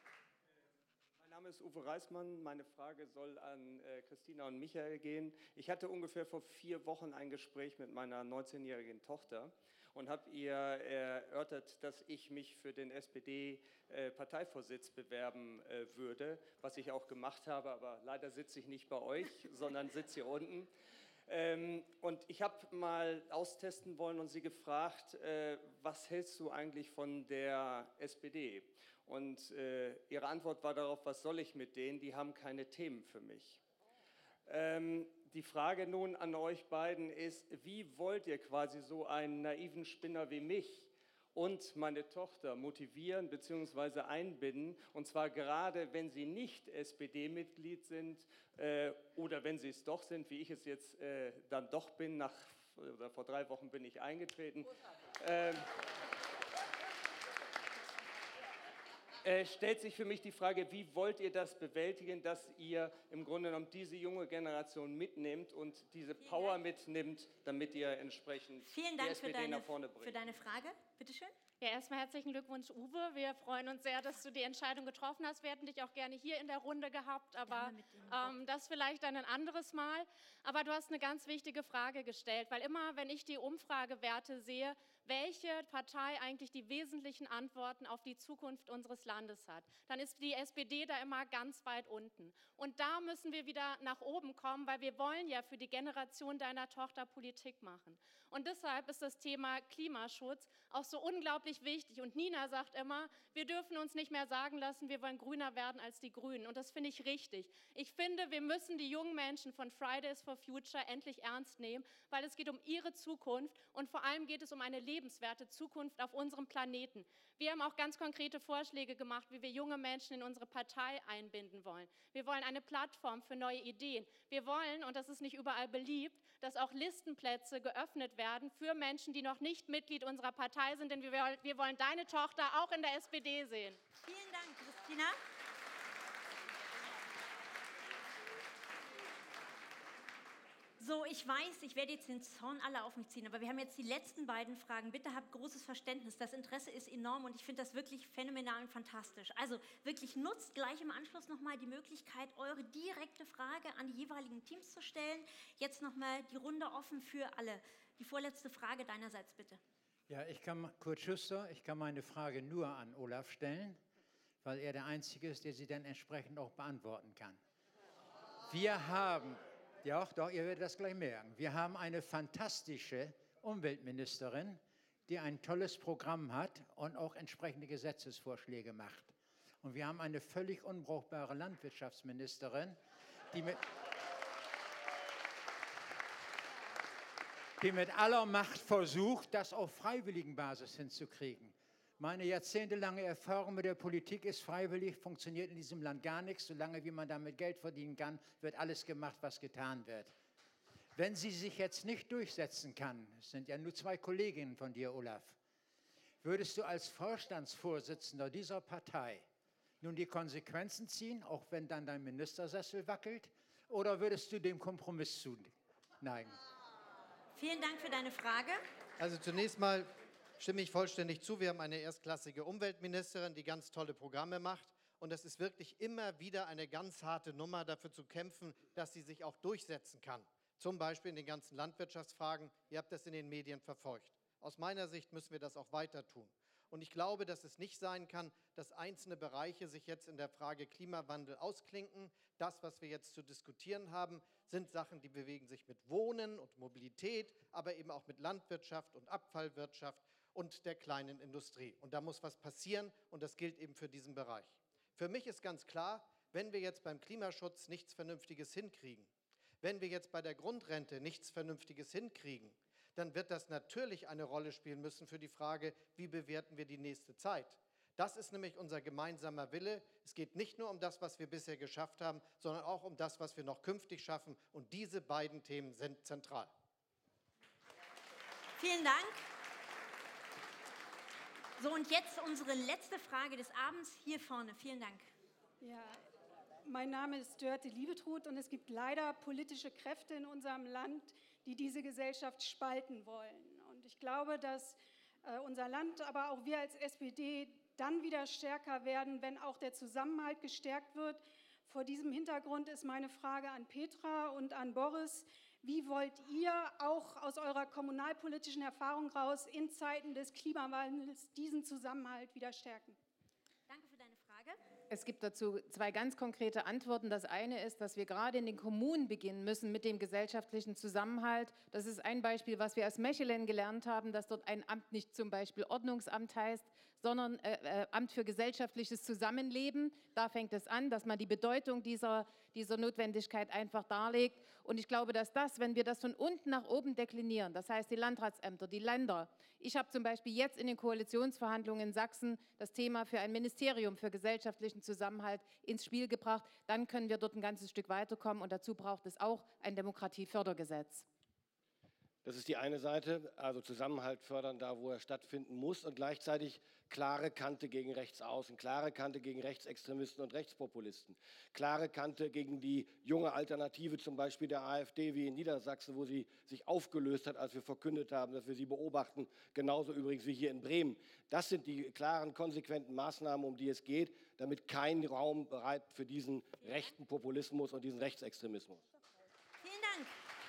Mein Name ist Uwe Reismann. Meine Frage soll an Christina und Michael gehen. Ich hatte ungefähr vor 4 Wochen ein Gespräch mit meiner 19-jährigen Tochter und habe ihr erörtert, dass ich mich für den SPD-Parteivorsitz bewerben würde, was ich auch gemacht habe, aber leider sitze ich nicht bei euch, sondern sitze hier unten. Und ich habe mal austesten wollen und sie gefragt, was hältst du eigentlich von der SPD? Und ihre Antwort war darauf, was soll ich mit denen? Die haben keine Themen für mich. Die Frage nun an euch beiden ist, wie wollt ihr quasi so einen naiven Spinner wie mich und meine Tochter motivieren bzw. einbinden, und zwar gerade, wenn sie nicht SPD-Mitglied sind oder wenn sie es doch sind, wie ich es jetzt dann doch bin, vor 3 Wochen bin ich eingetreten. Stellt sich für mich die Frage, wie wollt ihr das bewältigen, dass ihr im Grunde genommen diese junge Generation mitnehmt und diese Power mitnimmt, damit ihr entsprechend die SPD nach vorne bringt? Für deine Frage. Bitte schön. Ja, erstmal herzlichen Glückwunsch, Uwe. Wir freuen uns sehr, dass du die Entscheidung getroffen hast. Wir hätten dich auch gerne hier in der Runde gehabt, aber das vielleicht dann ein anderes Mal. Aber du hast eine ganz wichtige Frage gestellt, weil immer, wenn ich die Umfragewerte sehe, welche Partei eigentlich die wesentlichen Antworten auf die Zukunft unseres Landes hat, dann ist die SPD da immer ganz weit unten. Und da müssen wir wieder nach oben kommen, weil wir wollen ja für die Generation deiner Tochter Politik machen. Und deshalb ist das Thema Klimaschutz auch so unglaublich wichtig. Und Nina sagt immer, wir dürfen uns nicht mehr sagen lassen, wir wollen grüner werden als die Grünen. Und das finde ich richtig. Ich finde, wir müssen die jungen Menschen von Fridays for Future endlich ernst nehmen, weil es geht um ihre Zukunft und vor allem geht es um eine lebenswerte Zukunft auf unserem Planeten. Wir haben auch ganz konkrete Vorschläge gemacht, wie wir junge Menschen in unsere Partei einbinden wollen. Wir wollen eine Plattform für neue Ideen. Wir wollen, und das ist nicht überall beliebt, dass auch Listenplätze geöffnet werden für Menschen, die noch nicht Mitglied unserer Partei sind, denn wir wollen deine Tochter auch in der SPD sehen. Vielen Dank, Christina. So, ich weiß, ich werde jetzt den Zorn alle auf mich ziehen, aber wir haben jetzt die letzten beiden Fragen. Bitte habt großes Verständnis. Das Interesse ist enorm und ich finde das wirklich phänomenal und fantastisch. Also wirklich nutzt gleich im Anschluss nochmal die Möglichkeit, eure direkte Frage an die jeweiligen Teams zu stellen. Jetzt nochmal die Runde offen für alle. Die vorletzte Frage deinerseits bitte. Ja, Kurt Schuster, ich kann meine Frage nur an Olaf stellen, weil er der Einzige ist, der sie dann entsprechend auch beantworten kann. Wir haben... Ja, doch, ihr werdet das gleich merken. Wir haben eine fantastische Umweltministerin, die ein tolles Programm hat und auch entsprechende Gesetzesvorschläge macht. Und wir haben eine völlig unbrauchbare Landwirtschaftsministerin, die mit aller Macht versucht, das auf freiwilligen Basis hinzukriegen. Meine jahrzehntelange Erfahrung mit der Politik ist, freiwillig funktioniert in diesem Land gar nichts. Solange wie man damit Geld verdienen kann, wird alles gemacht, was getan wird. Wenn sie sich jetzt nicht durchsetzen kann, es sind ja nur 2 Kolleginnen von dir, Olaf, würdest du als Vorstandsvorsitzender dieser Partei nun die Konsequenzen ziehen, auch wenn dann dein Ministersessel wackelt, oder würdest du dem Kompromiss zuneigen? Vielen Dank für deine Frage. Also zunächst mal stimme ich vollständig zu. Wir haben eine erstklassige Umweltministerin, die ganz tolle Programme macht. Und es ist wirklich immer wieder eine ganz harte Nummer, dafür zu kämpfen, dass sie sich auch durchsetzen kann. Zum Beispiel in den ganzen Landwirtschaftsfragen. Ihr habt das in den Medien verfolgt. Aus meiner Sicht müssen wir das auch weiter tun. Und ich glaube, dass es nicht sein kann, dass einzelne Bereiche sich jetzt in der Frage Klimawandel ausklinken. Das, was wir jetzt zu diskutieren haben, sind Sachen, die bewegen sich mit Wohnen und Mobilität, aber eben auch mit Landwirtschaft und Abfallwirtschaft und der kleinen Industrie. Und da muss was passieren und das gilt eben für diesen Bereich. Für mich ist ganz klar, wenn wir jetzt beim Klimaschutz nichts Vernünftiges hinkriegen, wenn wir jetzt bei der Grundrente nichts Vernünftiges hinkriegen, dann wird das natürlich eine Rolle spielen müssen für die Frage, wie bewerten wir die nächste Zeit. Das ist nämlich unser gemeinsamer Wille. Es geht nicht nur um das, was wir bisher geschafft haben, sondern auch um das, was wir noch künftig schaffen. Und diese beiden Themen sind zentral. Vielen Dank. So, und jetzt unsere letzte Frage des Abends hier vorne. Vielen Dank. Ja, mein Name ist Dörte Liebetrud und es gibt leider politische Kräfte in unserem Land, die diese Gesellschaft spalten wollen. Und ich glaube, dass unser Land, aber auch wir als SPD dann wieder stärker werden, wenn auch der Zusammenhalt gestärkt wird. Vor diesem Hintergrund ist meine Frage an Petra und an Boris. Wie wollt ihr auch aus eurer kommunalpolitischen Erfahrung raus in Zeiten des Klimawandels diesen Zusammenhalt wieder stärken? Danke für deine Frage. Es gibt dazu 2 ganz konkrete Antworten. Das eine ist, dass wir gerade in den Kommunen beginnen müssen mit dem gesellschaftlichen Zusammenhalt. Das ist ein Beispiel, was wir aus Mechelen gelernt haben, dass dort ein Amt nicht zum Beispiel Ordnungsamt heißt, sondern Amt für gesellschaftliches Zusammenleben. Da fängt es an, dass man die Bedeutung dieser Notwendigkeit einfach darlegt. Und ich glaube, dass das, wenn wir das von unten nach oben deklinieren, das heißt die Landratsämter, die Länder. Ich habe zum Beispiel jetzt in den Koalitionsverhandlungen in Sachsen das Thema für ein Ministerium für gesellschaftlichen Zusammenhalt ins Spiel gebracht. Dann können wir dort ein ganzes Stück weiterkommen und dazu braucht es auch ein Demokratiefördergesetz. Das ist die eine Seite, also Zusammenhalt fördern da, wo er stattfinden muss und gleichzeitig klare Kante gegen Rechtsaußen, klare Kante gegen Rechtsextremisten und Rechtspopulisten, klare Kante gegen die junge Alternative, zum Beispiel der AfD wie in Niedersachsen, wo sie sich aufgelöst hat, als wir verkündet haben, dass wir sie beobachten, genauso übrigens wie hier in Bremen. Das sind die klaren, konsequenten Maßnahmen, um die es geht, damit kein Raum bleibt für diesen rechten Populismus und diesen Rechtsextremismus. Vielen Dank.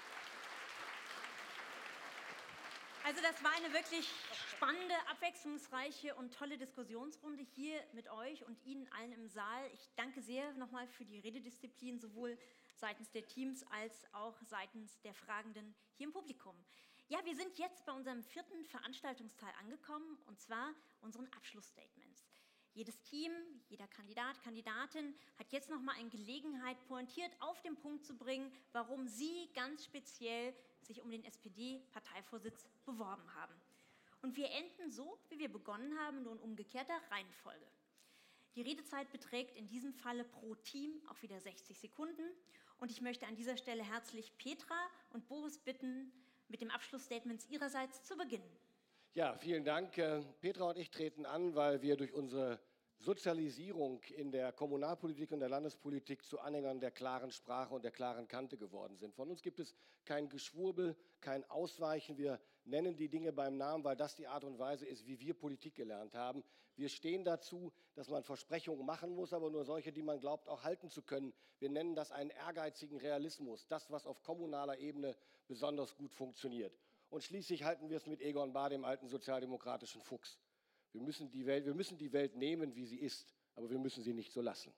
Also das war eine wirklich spannende, abwechslungsreiche und tolle Diskussionsrunde hier mit euch und Ihnen allen im Saal. Ich danke sehr nochmal für die Rededisziplin, sowohl seitens der Teams als auch seitens der Fragenden hier im Publikum. Ja, wir sind jetzt bei unserem 4. Veranstaltungsteil angekommen, und zwar unseren Abschlussstatements. Jedes Team, jeder Kandidat, Kandidatin hat jetzt nochmal eine Gelegenheit, pointiert auf den Punkt zu bringen, warum sie ganz speziell sich um den SPD-Parteivorsitz beworben haben. Und wir enden so, wie wir begonnen haben, nur in umgekehrter Reihenfolge. Die Redezeit beträgt in diesem Falle pro Team auch wieder 60 Sekunden. Und ich möchte an dieser Stelle herzlich Petra und Boris bitten, mit dem Abschlussstatement ihrerseits zu beginnen. Ja, vielen Dank. Petra und ich treten an, weil wir durch unsere Sozialisierung in der Kommunalpolitik und der Landespolitik zu Anhängern der klaren Sprache und der klaren Kante geworden sind. Von uns gibt es kein Geschwurbel, kein Ausweichen. Wir nennen die Dinge beim Namen, weil das die Art und Weise ist, wie wir Politik gelernt haben. Wir stehen dazu, dass man Versprechungen machen muss, aber nur solche, die man glaubt, auch halten zu können. Wir nennen das einen ehrgeizigen Realismus, das, was auf kommunaler Ebene besonders gut funktioniert. Und schließlich halten wir es mit Egon Bahr, dem alten sozialdemokratischen Fuchs. Wir müssen die Welt nehmen, wie sie ist, aber wir müssen sie nicht so lassen.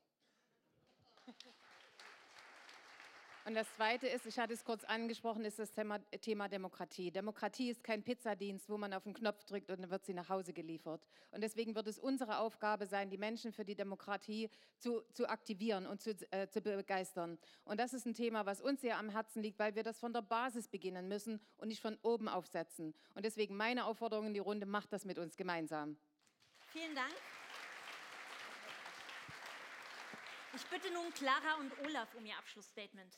Und das Zweite ist, ich hatte es kurz angesprochen, ist das Thema Demokratie. Demokratie ist kein Pizzadienst, wo man auf den Knopf drückt und dann wird sie nach Hause geliefert. Und deswegen wird es unsere Aufgabe sein, die Menschen für die Demokratie zu aktivieren und zu begeistern. Und das ist ein Thema, was uns sehr am Herzen liegt, weil wir das von der Basis beginnen müssen und nicht von oben aufsetzen. Und deswegen meine Aufforderung in die Runde, macht das mit uns gemeinsam. Vielen Dank. Ich bitte nun Clara und Olaf um ihr Abschlussstatement.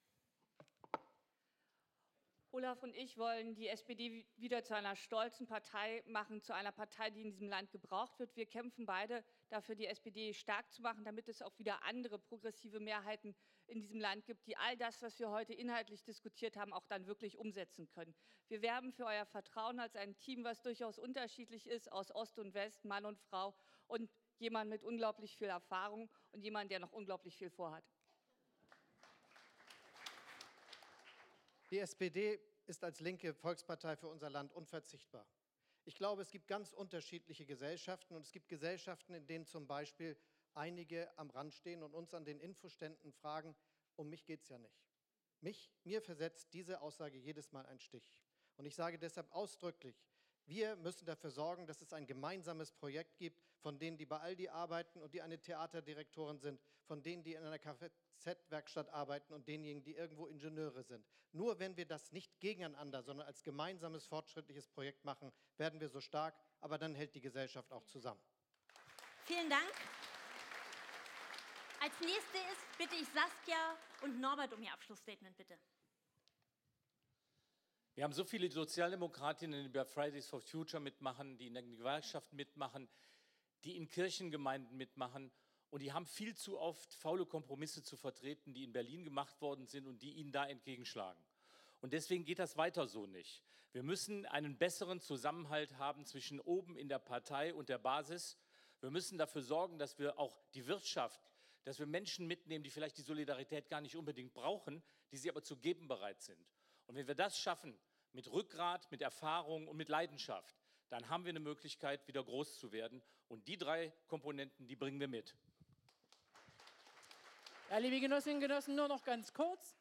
Olaf und ich wollen die SPD wieder zu einer stolzen Partei machen, zu einer Partei, die in diesem Land gebraucht wird. Wir kämpfen beide dafür, die SPD stark zu machen, damit es auch wieder andere progressive Mehrheiten in diesem Land gibt, die all das, was wir heute inhaltlich diskutiert haben, auch dann wirklich umsetzen können. Wir werben für euer Vertrauen als ein Team, was durchaus unterschiedlich ist, aus Ost und West, Mann und Frau und jemand mit unglaublich viel Erfahrung und jemand, der noch unglaublich viel vorhat. Die SPD ist als linke Volkspartei für unser Land unverzichtbar. Ich glaube, es gibt ganz unterschiedliche Gesellschaften und es gibt Gesellschaften, in denen zum Beispiel einige am Rand stehen und uns an den Infoständen fragen, um mich geht es ja nicht. Mir versetzt diese Aussage jedes Mal einen Stich. Und ich sage deshalb ausdrücklich, wir müssen dafür sorgen, dass es ein gemeinsames Projekt gibt, von denen, die bei Aldi arbeiten und die eine Theaterdirektorin sind, von denen, die in einer Kfz-Werkstatt arbeiten und denjenigen, die irgendwo Ingenieure sind. Nur wenn wir das nicht gegeneinander, sondern als gemeinsames, fortschrittliches Projekt machen, werden wir so stark, aber dann hält die Gesellschaft auch zusammen. Vielen Dank. Als nächstes bitte ich Saskia und Norbert um ihr Abschlussstatement, bitte. Wir haben so viele Sozialdemokratinnen, die bei Fridays for Future mitmachen, die in den Gewerkschaften mitmachen, die in Kirchengemeinden mitmachen. Und die haben viel zu oft faule Kompromisse zu vertreten, die in Berlin gemacht worden sind und die ihnen da entgegenschlagen. Und deswegen geht das weiter so nicht. Wir müssen einen besseren Zusammenhalt haben zwischen oben in der Partei und der Basis. Wir müssen dafür sorgen, dass wir auch die Wirtschaft, dass wir Menschen mitnehmen, die vielleicht die Solidarität gar nicht unbedingt brauchen, die sie aber zu geben bereit sind. Und wenn wir das schaffen, mit Rückgrat, mit Erfahrung und mit Leidenschaft, dann haben wir eine Möglichkeit, wieder groß zu werden. Und die 3 Komponenten, die bringen wir mit. Ja, liebe Genossinnen und Genossen, nur noch ganz kurz.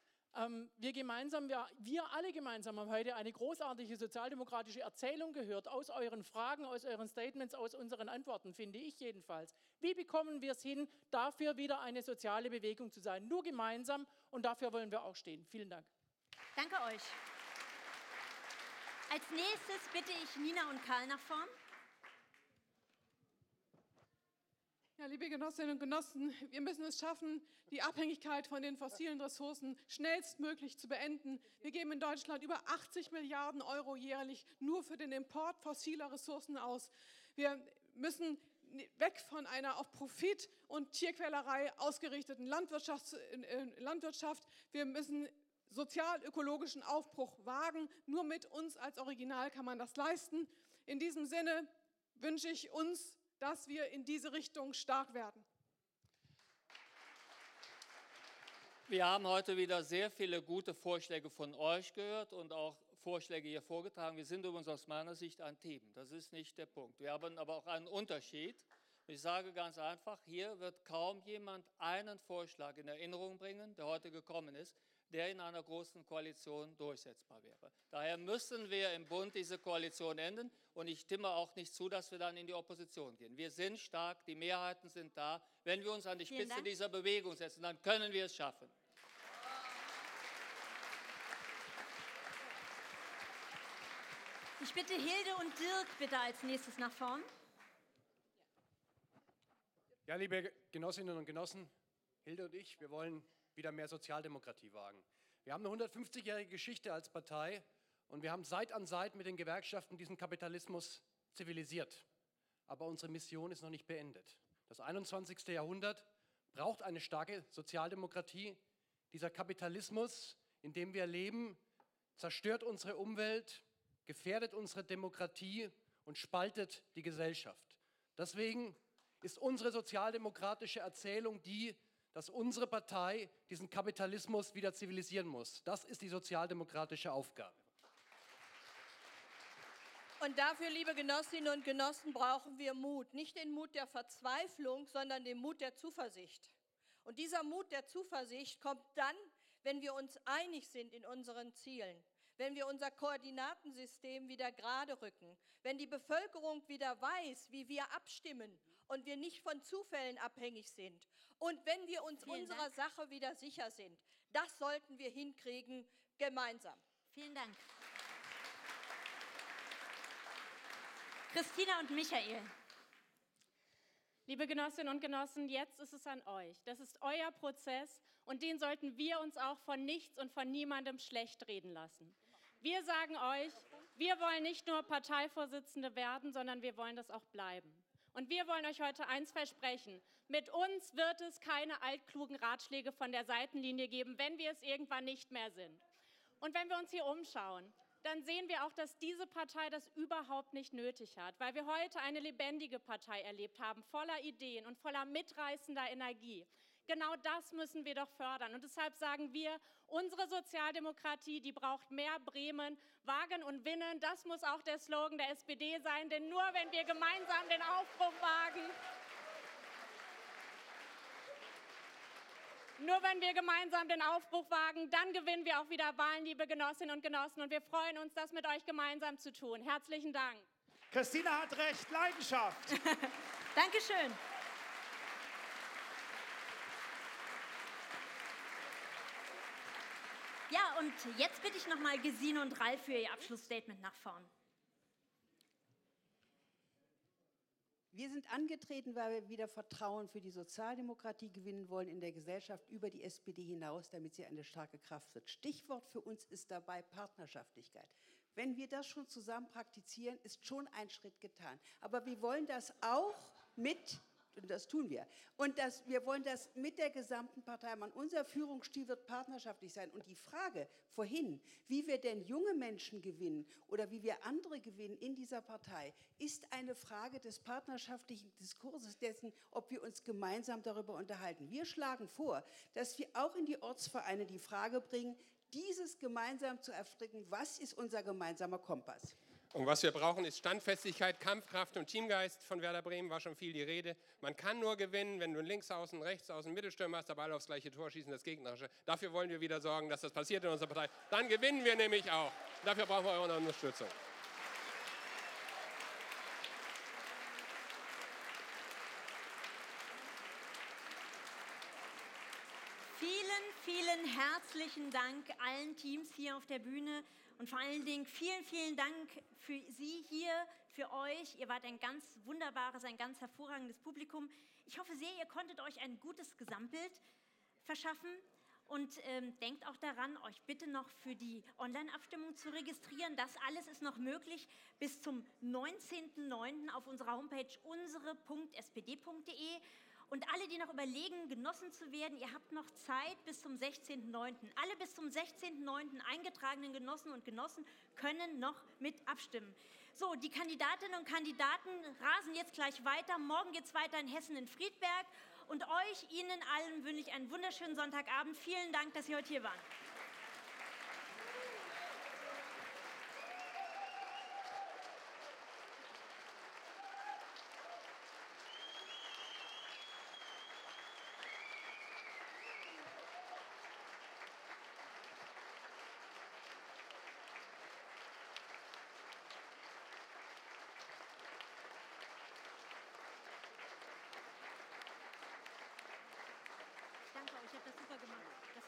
Wir alle gemeinsam haben heute eine großartige sozialdemokratische Erzählung gehört, aus euren Fragen, aus euren Statements, aus unseren Antworten, finde ich jedenfalls. Wie bekommen wir es hin, dafür wieder eine soziale Bewegung zu sein? Nur gemeinsam, und dafür wollen wir auch stehen. Vielen Dank. Danke euch. Als nächstes bitte ich Nina und Karl nach vorn. Ja, liebe Genossinnen und Genossen, wir müssen es schaffen, die Abhängigkeit von den fossilen Ressourcen schnellstmöglich zu beenden. Wir geben in Deutschland über 80 Milliarden Euro jährlich nur für den Import fossiler Ressourcen aus. Wir müssen weg von einer auf Profit und Tierquälerei ausgerichteten Landwirtschaft. Wir müssen sozial-ökologischen Aufbruch wagen. Nur mit uns als Original kann man das leisten. In diesem Sinne wünsche ich uns, dass wir in diese Richtung stark werden. Wir haben heute wieder sehr viele gute Vorschläge von euch gehört und auch Vorschläge hier vorgetragen. Wir sind übrigens aus meiner Sicht ein Team. Das ist nicht der Punkt. Wir haben aber auch einen Unterschied. Ich sage ganz einfach, hier wird kaum jemand einen Vorschlag in Erinnerung bringen, der heute gekommen ist, der in einer großen Koalition durchsetzbar wäre. Daher müssen wir im Bund diese Koalition enden und ich stimme auch nicht zu, dass wir dann in die Opposition gehen. Wir sind stark, die Mehrheiten sind da. Wenn wir uns an die Spitze dieser Bewegung setzen, dann können wir es schaffen. Ich bitte Hilde und Dirk bitte als nächstes nach vorn. Ja, liebe Genossinnen und Genossen, Hilde und ich, wir wollen wieder mehr Sozialdemokratie wagen. Wir haben eine 150-jährige Geschichte als Partei und wir haben Seit an Seit mit den Gewerkschaften diesen Kapitalismus zivilisiert. Aber unsere Mission ist noch nicht beendet. Das 21. Jahrhundert braucht eine starke Sozialdemokratie. Dieser Kapitalismus, in dem wir leben, zerstört unsere Umwelt, gefährdet unsere Demokratie und spaltet die Gesellschaft. Deswegen ist unsere sozialdemokratische Erzählung die, dass unsere Partei diesen Kapitalismus wieder zivilisieren muss. Das ist die sozialdemokratische Aufgabe. Und dafür, liebe Genossinnen und Genossen, brauchen wir Mut. Nicht den Mut der Verzweiflung, sondern den Mut der Zuversicht. Und dieser Mut der Zuversicht kommt dann, wenn wir uns einig sind in unseren Zielen, wenn wir unser Koordinatensystem wieder gerade rücken, wenn die Bevölkerung wieder weiß, wie wir abstimmen und wir nicht von Zufällen abhängig sind und wenn wir uns unserer Sache wieder sicher sind. Das sollten wir hinkriegen, gemeinsam. Vielen Dank. Christina und Michael. Liebe Genossinnen und Genossen, jetzt ist es an euch. Das ist euer Prozess und den sollten wir uns auch von nichts und von niemandem schlecht reden lassen. Wir sagen euch, wir wollen nicht nur Parteivorsitzende werden, sondern wir wollen das auch bleiben. Und wir wollen euch heute eins versprechen. Mit uns wird es keine altklugen Ratschläge von der Seitenlinie geben, wenn wir es irgendwann nicht mehr sind. Und wenn wir uns hier umschauen, dann sehen wir auch, dass diese Partei das überhaupt nicht nötig hat, weil wir heute eine lebendige Partei erlebt haben, voller Ideen und voller mitreißender Energie. Genau das müssen wir doch fördern. Und deshalb sagen wir, unsere Sozialdemokratie, die braucht mehr Bremen, wagen und winnen. Das muss auch der Slogan der SPD sein, denn nur wenn wir gemeinsam den Aufbruch wagen, nur wenn wir gemeinsam den Aufbruch wagen, dann gewinnen wir auch wieder Wahlen, liebe Genossinnen und Genossen. Und wir freuen uns, das mit euch gemeinsam zu tun. Herzlichen Dank. Christina hat recht, Leidenschaft. Dankeschön. Ja, und jetzt bitte ich nochmal Gesine und Ralf für ihr Abschlussstatement nach vorn. Wir sind angetreten, weil wir wieder Vertrauen für die Sozialdemokratie gewinnen wollen in der Gesellschaft über die SPD hinaus, damit sie eine starke Kraft wird. Stichwort für uns ist dabei Partnerschaftlichkeit. Wenn wir das schon zusammen praktizieren, ist schon ein Schritt getan. Aber wir wollen das auch mit, und das tun wir, und wir wollen das mit der gesamten Partei machen. Unser Führungsstil wird partnerschaftlich sein. Und die Frage vorhin, wie wir denn junge Menschen gewinnen oder wie wir andere gewinnen in dieser Partei, ist eine Frage des partnerschaftlichen Diskurses, dessen, ob wir uns gemeinsam darüber unterhalten. Wir schlagen vor, dass wir auch in die Ortsvereine die Frage bringen, dieses gemeinsam zu erfragen, was ist unser gemeinsamer Kompass? Und was wir brauchen, ist Standfestigkeit, Kampfkraft und Teamgeist. Von Werder Bremen war schon viel die Rede. Man kann nur gewinnen, wenn du links außen, rechts außen, Mittelstürmer hast, der Ball aufs gleiche Tor schießen, das Gegnerische. Dafür wollen wir wieder sorgen, dass das passiert in unserer Partei. Dann gewinnen wir nämlich auch. Dafür brauchen wir eure Unterstützung. Vielen herzlichen Dank allen Teams hier auf der Bühne und vor allen Dingen vielen Dank für Sie hier, für euch. Ihr wart ein ganz wunderbares, ein ganz hervorragendes Publikum. Ich hoffe sehr, ihr konntet euch ein gutes Gesamtbild verschaffen und denkt auch daran, euch bitte noch für die Online-Abstimmung zu registrieren. Das alles ist noch möglich bis zum 19.09. auf unserer Homepage unsere.spd.de. Und alle, die noch überlegen, Genossen zu werden, ihr habt noch Zeit bis zum 16.09. Alle bis zum 16.09. eingetragenen Genossen und Genossen können noch mit abstimmen. So, die Kandidatinnen und Kandidaten rasen jetzt gleich weiter. Morgen geht es weiter in Hessen in Friedberg. Und Ihnen allen wünsche ich einen wunderschönen Sonntagabend. Vielen Dank, dass Sie heute hier waren. Ich danke euch, ihr habt das super gemacht. Das